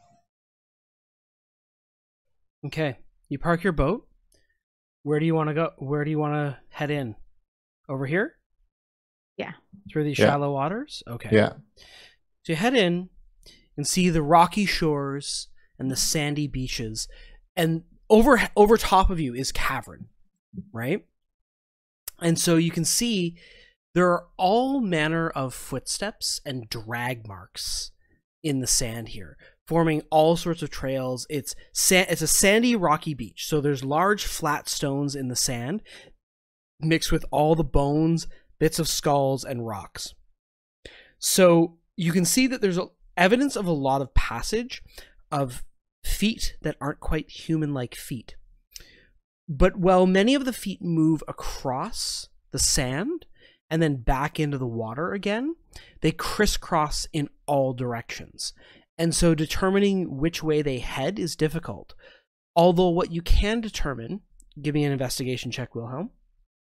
Speaker 1: Okay. You park your boat. Where do you want to go? Where do you want to head in? Over here?
Speaker 3: Yeah.
Speaker 1: Through these
Speaker 2: Yeah.
Speaker 1: shallow waters? Okay.
Speaker 2: Yeah.
Speaker 1: So you head in and see the rocky shores and the sandy beaches, and over over top of you is cavern, right? And so you can see there are all manner of footsteps and drag marks in the sand here. forming all sorts of trails. It's sa- it's a sandy, rocky beach, so there's large flat stones in the sand mixed with all the bones, bits of skulls, and rocks. So you can see that there's a, evidence of a lot of passage of feet that aren't quite human-like feet. But while many of the feet move across the sand and then back into the water again, they crisscross in all directions. And so determining which way they head is difficult. Although what you can determine, give me an investigation check, Wilhelm.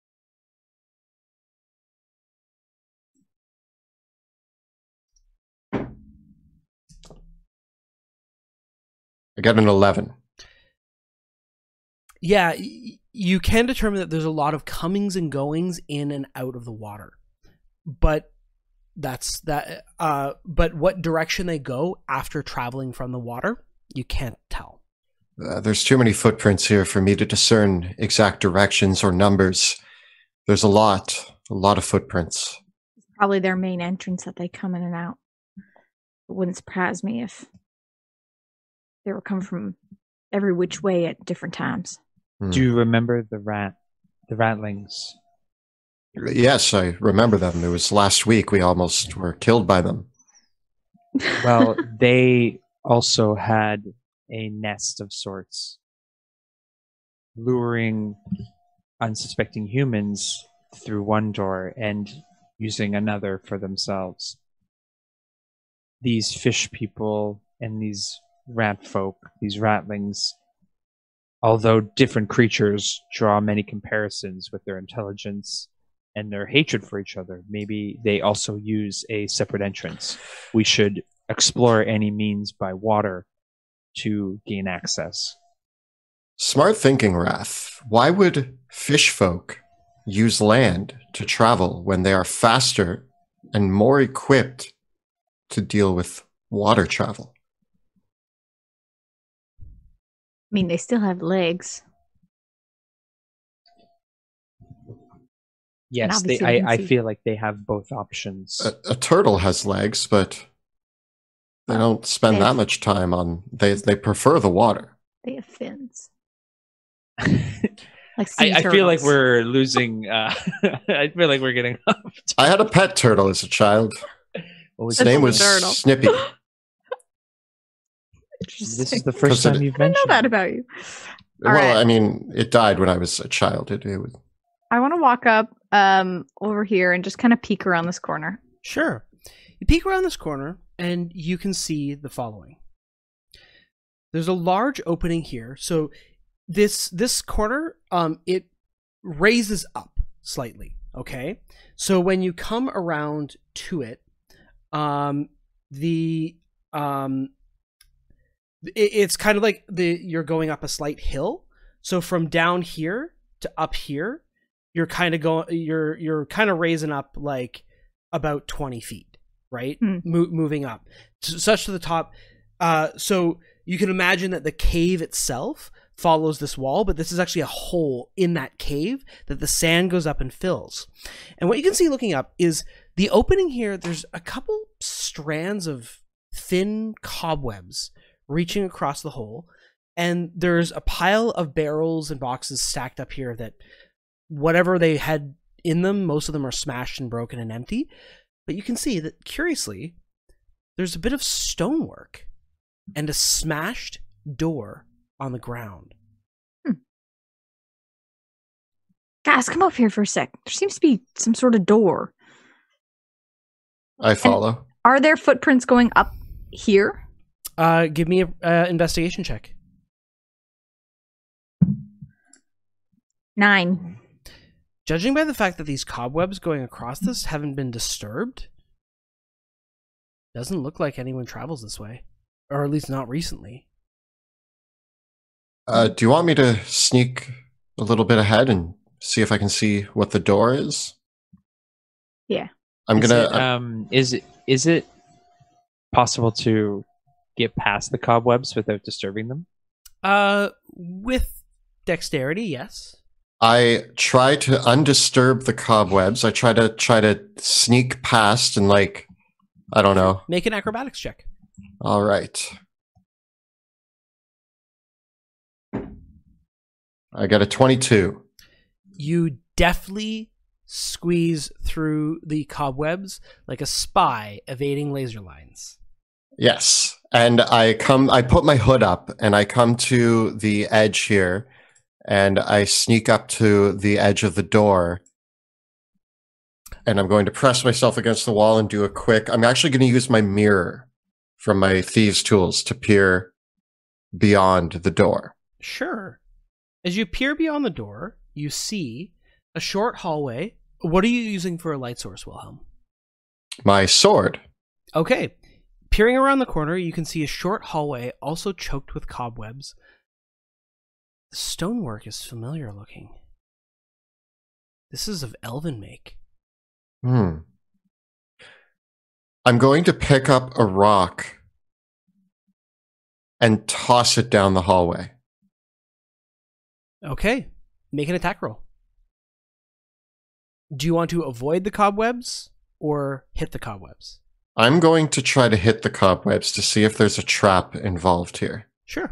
Speaker 2: I got an eleven.
Speaker 1: Yeah, y- you can determine that there's a lot of comings and goings in and out of the water. But that's that uh but what direction they go after traveling from the water, you can't tell.
Speaker 2: Uh, there's too many footprints here for me to discern exact directions or numbers. There's a lot, a lot of footprints.
Speaker 3: Probably their main entrance that they come in and out. It wouldn't surprise me if they were coming from every which way at different times.
Speaker 2: Hmm.
Speaker 4: Do you remember the rat, the ratlings?
Speaker 2: Yes, I remember them. It was last week we almost were killed by them.
Speaker 4: Well, they also had a nest of sorts, luring unsuspecting humans through one door and using another for themselves. These fish people and these rat folk, these ratlings, although different creatures, draw many comparisons with their intelligence and their hatred for each other. Maybe they also use a separate entrance. We should explore any means by water to gain access.
Speaker 2: Smart thinking, Wrath. Why would fish folk use land to travel when they are faster and more equipped to deal with water travel?
Speaker 3: I mean, they still have legs.
Speaker 4: Yes, they,
Speaker 3: obviously we
Speaker 4: I,
Speaker 3: can
Speaker 4: I
Speaker 3: see-
Speaker 4: feel like they have both options.
Speaker 2: A, a turtle has legs, but they don't spend
Speaker 3: They
Speaker 2: that
Speaker 3: have-
Speaker 2: much time on. They they prefer the water.
Speaker 3: They have fins.
Speaker 4: I,
Speaker 3: Like sea
Speaker 4: I feel like
Speaker 3: turtles.
Speaker 4: we're losing. Uh, I feel like we're getting off.
Speaker 2: I had a pet turtle as a child.
Speaker 4: What was
Speaker 2: His
Speaker 3: That's
Speaker 2: name
Speaker 3: a
Speaker 2: was
Speaker 3: turtle.
Speaker 2: Snippy.
Speaker 4: This is the
Speaker 2: Because
Speaker 4: first
Speaker 2: it-
Speaker 4: time you've
Speaker 3: I didn't know
Speaker 4: mentioned.
Speaker 3: that about you. All
Speaker 2: well,
Speaker 3: right.
Speaker 2: I mean, it died when I was a child. It, it was,
Speaker 3: I want to walk up um over here and just kind of peek around this corner.
Speaker 1: Sure. You peek around this corner and you can see the following. There's a large opening here. So this this corner, um, it raises up slightly. Okay. So when you come around to it, um, the um, it, it's kind of like the you're going up a slight hill. So from down here to up here, you're kind of going. You're you're kind of raising up like about twenty feet, right?
Speaker 3: Hmm.
Speaker 1: Mo- moving up, S- such to the top. Uh, so you can imagine that the cave itself follows this wall, but this is actually a hole in that cave that the sand goes up and fills. And what you can see looking up is the opening here. There's a couple strands of thin cobwebs reaching across the hole, and there's a pile of barrels and boxes stacked up here that whatever they had in them, most of them are smashed and broken and empty. But you can see that, curiously, there's a bit of stonework and a smashed door on the ground.
Speaker 3: Guys, come up here for a sec. There seems to be some sort of door.
Speaker 2: I follow.
Speaker 3: Are there footprints going up here?
Speaker 1: Uh, give me a uh, investigation check.
Speaker 3: Nine.
Speaker 1: Judging by the fact that these cobwebs going across this haven't been disturbed, doesn't look like anyone travels this way, or at least not recently.
Speaker 2: Uh, do you want me to sneak a little bit ahead and see if I can see what the door is?
Speaker 3: Yeah.
Speaker 2: I'm
Speaker 4: Is
Speaker 2: gonna.
Speaker 4: it, um, is it is it possible to get past the cobwebs without disturbing them?
Speaker 1: Uh, with dexterity, yes.
Speaker 2: I try to undisturb the cobwebs. I try to try to sneak past and like, I don't know.
Speaker 1: Make an acrobatics check.
Speaker 2: All right. I got a twenty-two.
Speaker 1: You deftly squeeze through the cobwebs like a spy evading laser lines.
Speaker 2: Yes. And I come, I put my hood up and I come to the edge here and I sneak up to the edge of the door. And I'm going to press myself against the wall and do a quick, I'm actually going to use my mirror from my thieves' tools to peer beyond the door.
Speaker 1: Sure. As you peer beyond the door, you see a short hallway. What are you using for a light source, Wilhelm?
Speaker 2: My sword.
Speaker 1: Okay. Peering around the corner, you can see a short hallway also choked with cobwebs. The stonework is familiar looking. This is of elven make.
Speaker 2: Hmm. I'm going to pick up a rock and toss it down the hallway.
Speaker 1: Okay. Make an attack roll. Do you want to avoid the cobwebs or hit the cobwebs?
Speaker 2: I'm going to try to hit the cobwebs to see if there's a trap involved here.
Speaker 1: Sure.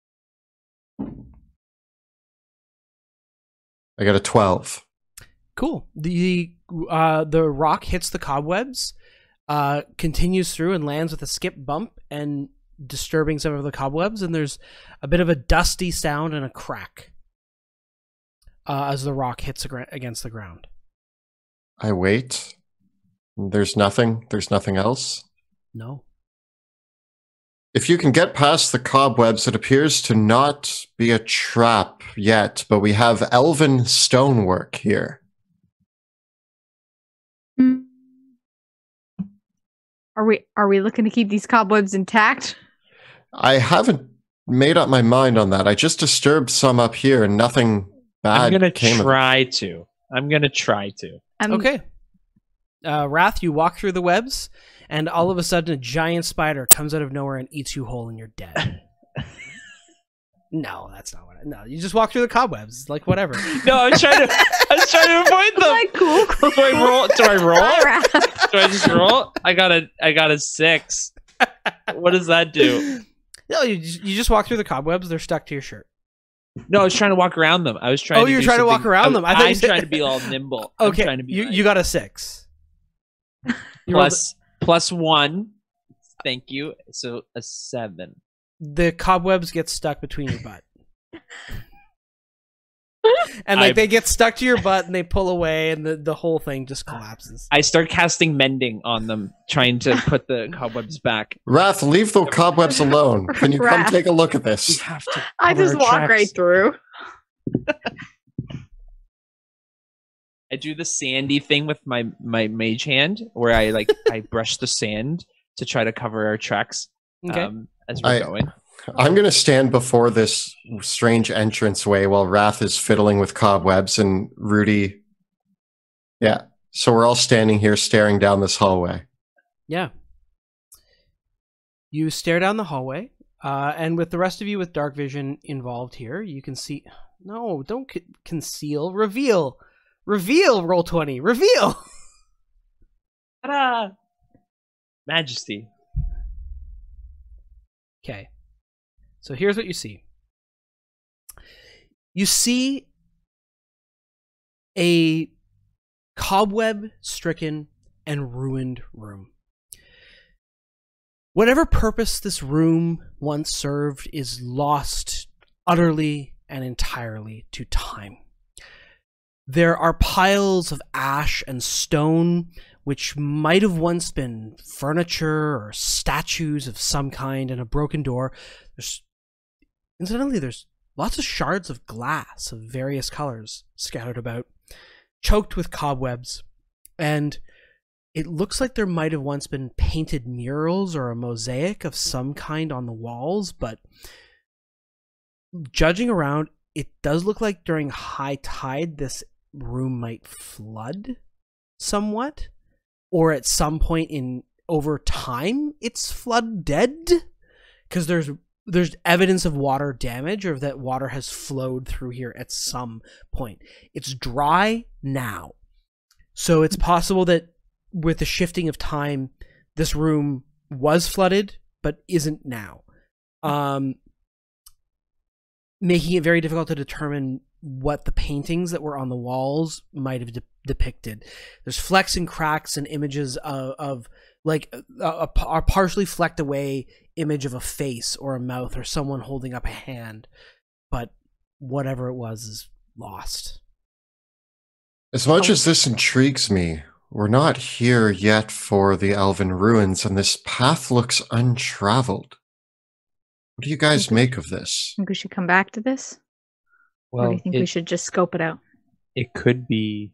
Speaker 2: I got a twelve.
Speaker 1: Cool. The uh, the rock hits the cobwebs, uh, continues through and lands with a skip bump and disturbing some of the cobwebs, and there's a bit of a dusty sound and a crack uh, as the rock hits against the ground.
Speaker 2: I wait. There's nothing. There's nothing else.
Speaker 1: No.
Speaker 2: If you can get past the cobwebs, it appears to not be a trap yet, but we have elven stonework here.
Speaker 3: Are we are we looking to keep these cobwebs intact?
Speaker 2: I haven't made up my mind on that. I just disturbed some up here and nothing bad
Speaker 4: I'm gonna
Speaker 2: came of it.
Speaker 4: try to. I'm gonna try to.
Speaker 3: Um,
Speaker 1: Okay. Uh, Wrath, you walk through the webs, and all of a sudden a giant spider comes out of nowhere and eats you whole and you're dead. No, that's not what I... No, you just walk through the cobwebs. Like, whatever.
Speaker 4: No, I was trying to. I was trying to avoid them.
Speaker 3: Like, cool, cool.
Speaker 4: Do I roll? Do I roll?
Speaker 3: All right.
Speaker 4: Do I just roll? I got a. I got a six. What does that do?
Speaker 1: No, you just, you just walk through the cobwebs. They're stuck to your shirt.
Speaker 4: No, I was trying to walk around them. I was trying.
Speaker 1: Oh,
Speaker 4: to
Speaker 1: you were
Speaker 4: do
Speaker 1: trying to walk
Speaker 4: something-
Speaker 1: around them. I thought you
Speaker 4: I'm
Speaker 1: said-
Speaker 4: trying to be all nimble. I'm
Speaker 1: Okay,
Speaker 4: trying to be
Speaker 1: you,
Speaker 4: nice.
Speaker 1: you got a six. You
Speaker 4: plus plus one. Thank you. So a seven.
Speaker 1: the cobwebs get stuck between your butt. And like
Speaker 4: I-
Speaker 1: they get stuck to your butt and they pull away and the, the whole thing just collapses.
Speaker 4: I start casting mending on them, trying to put the cobwebs back.
Speaker 2: Wrath, leave the cobwebs alone. Can you come
Speaker 3: Wrath.
Speaker 2: take a look at
Speaker 4: We
Speaker 2: this?
Speaker 4: have to.
Speaker 3: I
Speaker 4: cover
Speaker 3: just
Speaker 4: our
Speaker 3: walk
Speaker 4: tracks.
Speaker 3: right through.
Speaker 4: I do the sandy thing with my my mage hand, where I like I brush the sand to try to cover our tracks
Speaker 1: Okay.
Speaker 4: um, as we're
Speaker 2: I-
Speaker 4: going.
Speaker 2: I'm going to stand before this strange entranceway while Wrath is fiddling with cobwebs and Rudy. Yeah. So we're all standing here staring down this hallway.
Speaker 1: Yeah. You stare down the hallway, uh, and with the rest of you with dark vision involved here, you can see... No, don't c- conceal. Reveal. Reveal, roll twenty. Reveal!
Speaker 4: Ta-da! Majesty.
Speaker 1: Okay. So here's what you see. You see a cobweb-stricken and ruined room. Whatever purpose this room once served is lost utterly and entirely to time. There are piles of ash and stone which might have once been furniture or statues of some kind, and a broken door. There's, incidentally, there's lots of shards of glass of various colors scattered about, choked with cobwebs, and it looks like there might have once been painted murals or a mosaic of some kind on the walls, but judging around, it does look like during high tide this room might flood somewhat, or at some point in over time it's flood dead, because there's there's evidence of water damage or that water has flowed through here at some point. It's dry now, so it's possible that with the shifting of time this room was flooded but isn't now. um making it very difficult to determine what the paintings that were on the walls might have de- depicted. There's flecks and cracks and images of, of like a, a, a partially flecked away image of a face or a mouth or someone holding up a hand, but whatever it was is lost.
Speaker 2: As much as this intrigues me, we're not here yet for the Elven ruins, and this path looks untraveled. What do you guys
Speaker 3: Okay.
Speaker 2: make of this?
Speaker 3: Think we should come back to this?
Speaker 4: Well,
Speaker 3: or do you think
Speaker 4: it,
Speaker 3: we should just scope it out?
Speaker 4: it could be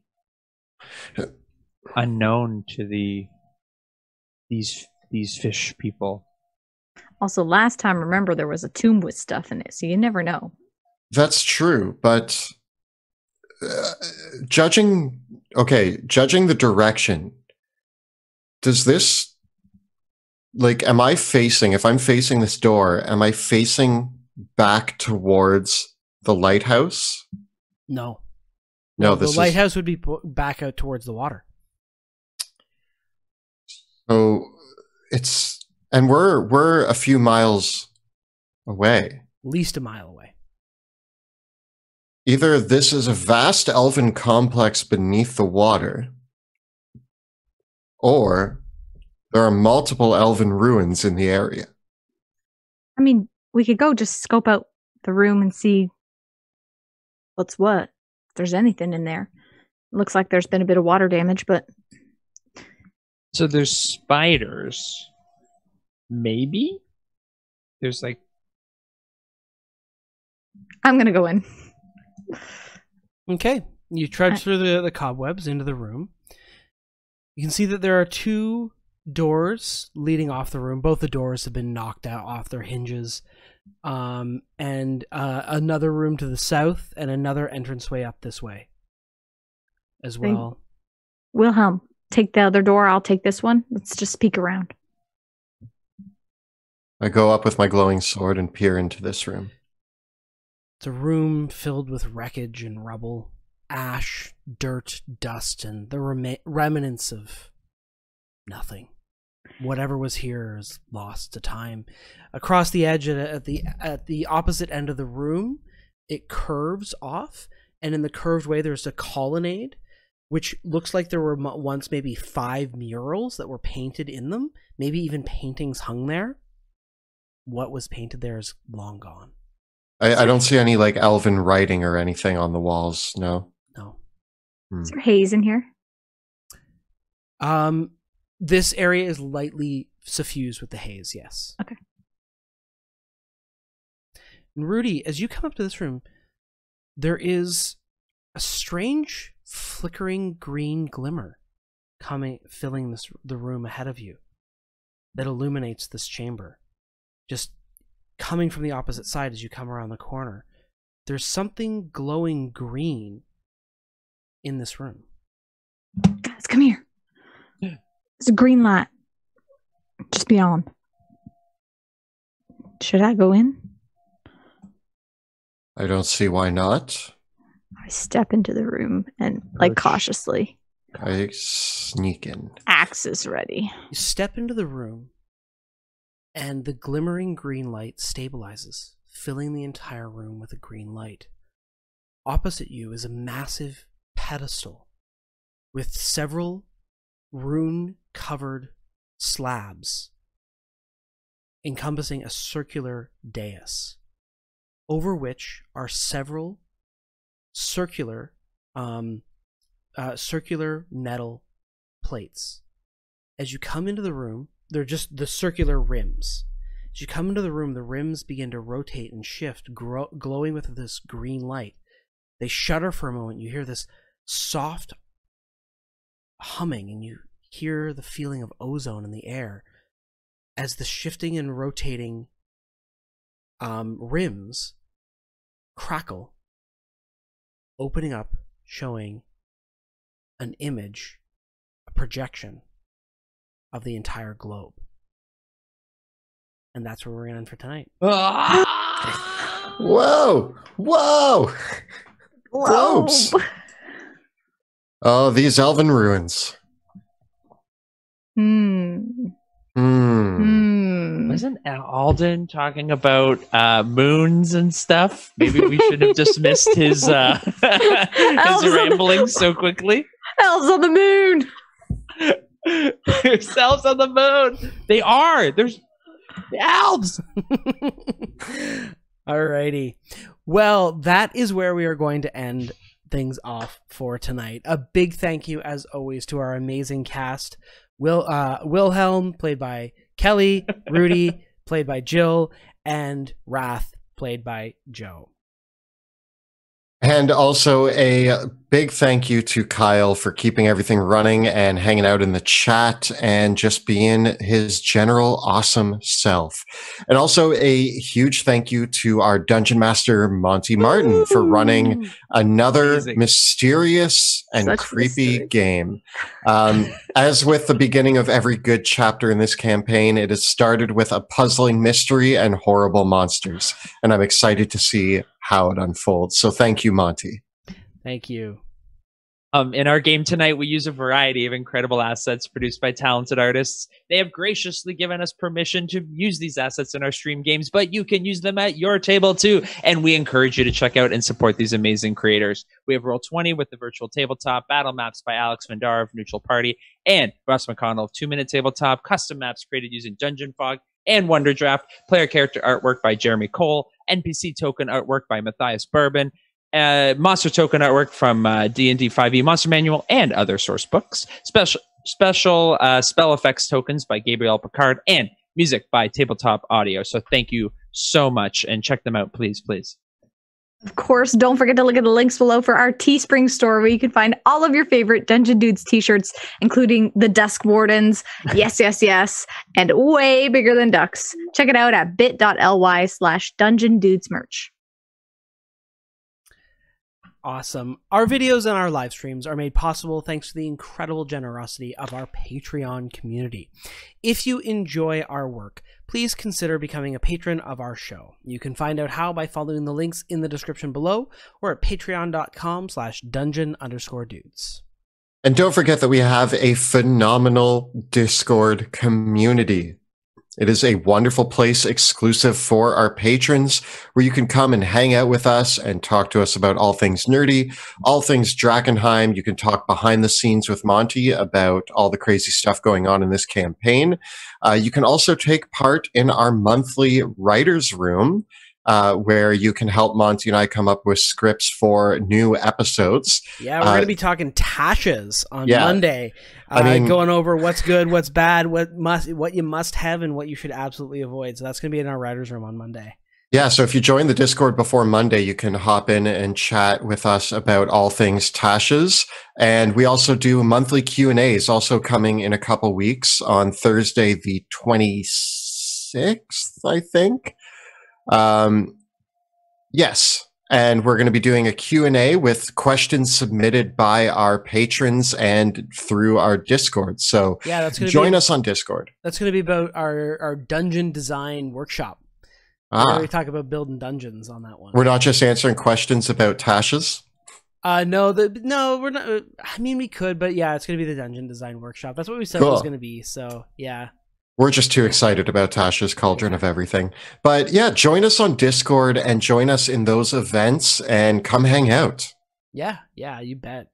Speaker 4: unknown to the these these fish people.
Speaker 3: Also, last time, remember, there was a tomb with stuff in it, so you never know.
Speaker 2: That's true, but uh, judging, okay, judging the direction, does this, like, am I facing, if I'm facing this door, am I facing back towards the lighthouse?
Speaker 1: No.
Speaker 2: No,
Speaker 1: the
Speaker 2: this
Speaker 1: lighthouse
Speaker 2: is,
Speaker 1: would be po- back out towards the water.
Speaker 2: so it's, and we're, we're a few miles away.
Speaker 1: At least a mile away.
Speaker 2: Either this is a vast elven complex beneath the water, or there are multiple elven ruins in the area.
Speaker 3: I mean, we could go just scope out the room and see what's what. If there's anything in there. Looks like there's been a bit of water damage, but
Speaker 4: So there's spiders. Maybe? There's like
Speaker 3: I'm gonna go in.
Speaker 1: Okay. You trudge
Speaker 3: I-
Speaker 1: through the, the cobwebs into the room. You can see that there are two doors leading off the room. Both the doors have been knocked out off their hinges. Um, and uh, another room to the south and another entranceway up this way as
Speaker 3: Thank-
Speaker 1: well.
Speaker 3: Wilhelm, take the other door. I'll take this one. Let's just peek around.
Speaker 2: I go up with my glowing sword and peer into this room.
Speaker 1: It's a room filled with wreckage and rubble, ash, dirt, dust, and the rema- remnants of nothing. Whatever was here is lost to time. Across the edge at, at the at the opposite end of the room, it curves off, and in the curved way there's a colonnade, which looks like there were mo- once maybe five murals that were painted in them, maybe even paintings hung there. What was painted there is long gone.
Speaker 2: I, I don't see any like elven writing or anything on the walls. No.
Speaker 1: No.
Speaker 3: Is there haze in here?
Speaker 1: Um, this area is lightly suffused with the haze, yes.
Speaker 3: Okay.
Speaker 1: And Rudy, as you come up to this room, there is a strange flickering green glimmer coming, filling this the room ahead of you that illuminates this chamber. Just coming from the opposite side as you come around the corner. There's something glowing green in this room.
Speaker 3: Guys, come here. There's a green light just beyond. Should I go in?
Speaker 2: I don't see why not.
Speaker 3: I step into the room and, like,
Speaker 2: Ouch.
Speaker 3: cautiously.
Speaker 2: I sneak in.
Speaker 3: Axe is ready.
Speaker 1: You step into the room, and the glimmering green light stabilizes, filling the entire room with a green light. Opposite you is a massive pedestal with several rune-covered slabs encompassing a circular dais, over which are several circular, um, uh, circular metal plates. As you come into the room, they're just the circular rims. As you come into the room, the rims begin to rotate and shift, grow, glowing with this green light. They shudder for a moment. You hear this soft humming, and you hear the feeling of ozone in the air as the shifting and rotating um, rims crackle, opening up, showing an image, a projection of the entire globe. And that's where we're going to end for tonight.
Speaker 2: Whoa! Whoa! Globes!
Speaker 3: Globe.
Speaker 2: Oh, these elven ruins.
Speaker 3: Hmm.
Speaker 2: Hmm.
Speaker 3: Hmm.
Speaker 4: What's wasn't Alden talking about uh, moons and stuff? Maybe we should have dismissed his uh, his rambling so quickly.
Speaker 3: Elves on the moon.
Speaker 4: There's elves on the moon. They are. There's the elves.
Speaker 1: Alrighty. Well, that is where we are going to end things off for tonight. A big thank you, as always, to our amazing cast. Will uh, Wilhelm, played by Kelly, Rudy, played by Jill, and Wrath, played by Joe.
Speaker 2: And also a big thank you to Kyle for keeping everything running and hanging out in the chat and just being his general awesome self. And also a huge thank you to our Dungeon Master, Monty Martin, for running another Amazing. mysterious and Such creepy mystery. game. Um, as with the beginning of every good chapter in this campaign, it has started with a puzzling mystery and horrible monsters. And I'm excited to see how it unfolds. So thank you, Monty.
Speaker 1: Thank you.
Speaker 4: Um, in our game tonight, we use a variety of incredible assets produced by talented artists. They have graciously given us permission to use these assets in our stream games, but you can use them at your table too. And we encourage you to check out and support these amazing creators. We have Roll twenty with the virtual tabletop, battle maps by Alex Vandar of Neutral Party, and Ross McConnell of Two Minute Tabletop, custom maps created using Dungeon Fog and Wonder Draft, player character artwork by Jeremy Cole, N P C token artwork by Matthias Bourbon, uh, monster token artwork from uh, D and D five e Monster Manual and other source books, special special uh, spell effects tokens by Gabriel Picard, and music by Tabletop Audio. So thank you so much, and check them out, please, please.
Speaker 3: Of course, don't forget to look at the links below for our Teespring store, where you can find all of your favorite Dungeon Dudes t-shirts, including the Dusk Wardens, yes, yes, yes, and way bigger than ducks. Check it out at bit.ly slash Dungeon Dudes merch.
Speaker 1: Awesome. Our videos and our live streams are made possible thanks to the incredible generosity of our Patreon community. If you enjoy our work, please consider becoming a patron of our show. You can find out how by following the links in the description below or at patreon.com slash dungeon underscore dudes.
Speaker 2: And don't forget that we have a phenomenal Discord community. It is a wonderful place exclusive for our patrons where you can come and hang out with us and talk to us about all things nerdy, all things Drakkenheim. You can talk behind the scenes with Monty about all the crazy stuff going on in this campaign. Uh, you can also take part in our monthly writer's room, uh, where you can help Monty and I come up with scripts for new episodes.
Speaker 1: Yeah, we're
Speaker 2: uh,
Speaker 1: going to be talking Tashes on
Speaker 2: yeah.
Speaker 1: Monday. Uh, I mean, going over what's good, what's bad, what must, what you must have, and what you should absolutely avoid. So that's going to be in our writer's room on Monday.
Speaker 2: Yeah, so if you join the Discord before Monday, you can hop in and chat with us about all things Tashes. And we also do monthly Q and A's, also coming in a couple weeks on Thursday, the twenty-sixth, I think. Um, yes. And we're going to be doing a Q and A with questions submitted by our patrons and through our Discord. So
Speaker 1: yeah, that's gonna
Speaker 2: join
Speaker 1: be,
Speaker 2: us on Discord.
Speaker 1: That's going to be about our, our dungeon design workshop.
Speaker 2: Ah.
Speaker 1: We talk about building dungeons on that one.
Speaker 2: We're not just answering questions about Tashes?
Speaker 1: Uh, no, the, no, we're not. I mean, we could, but yeah, it's going to be the dungeon design workshop. That's what we said
Speaker 2: Cool.
Speaker 1: it was going to be. So yeah.
Speaker 2: We're just too excited about Tasha's Cauldron of Everything. But yeah, join us on Discord and join us in those events and come hang out.
Speaker 1: Yeah, yeah, you bet.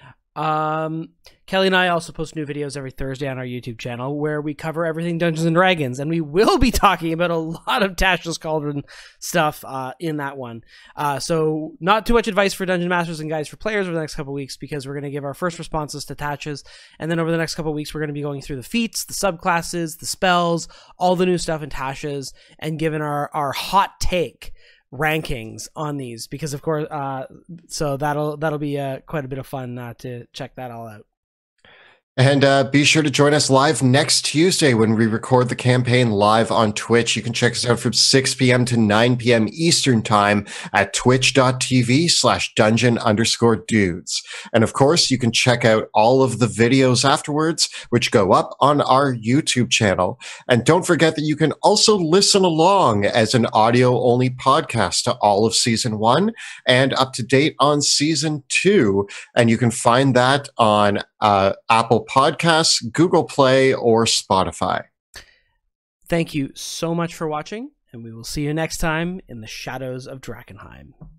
Speaker 1: Um, Kelly and I also post new videos every Thursday on our YouTube channel where we cover everything Dungeons and Dragons, and we will be talking about a lot of Tasha's Cauldron stuff uh, in that one. Uh, so not too much advice for Dungeon Masters and guides for players over the next couple weeks, because we're going to give our first responses to Tasha's, and then over the next couple weeks we're going to be going through the feats, the subclasses, the spells, all the new stuff in Tasha's, and giving our, our hot take rankings on these, because of course uh so that'll that'll be uh quite a bit of fun uh, to check that all out.
Speaker 2: And uh, be sure to join us live next Tuesday when we record the campaign live on Twitch. You can check us out from six p.m. to nine p.m. Eastern time at twitch.tv slash dungeon underscore dudes. And of course, you can check out all of the videos afterwards, which go up on our YouTube channel. And don't forget that you can also listen along as an audio-only podcast to all of season one and up to date on season two. And you can find that on uh, Apple Podcasts, Google Play, or Spotify.
Speaker 1: Thank you so much for watching, and we will see you next time in the shadows of Drakkenheim.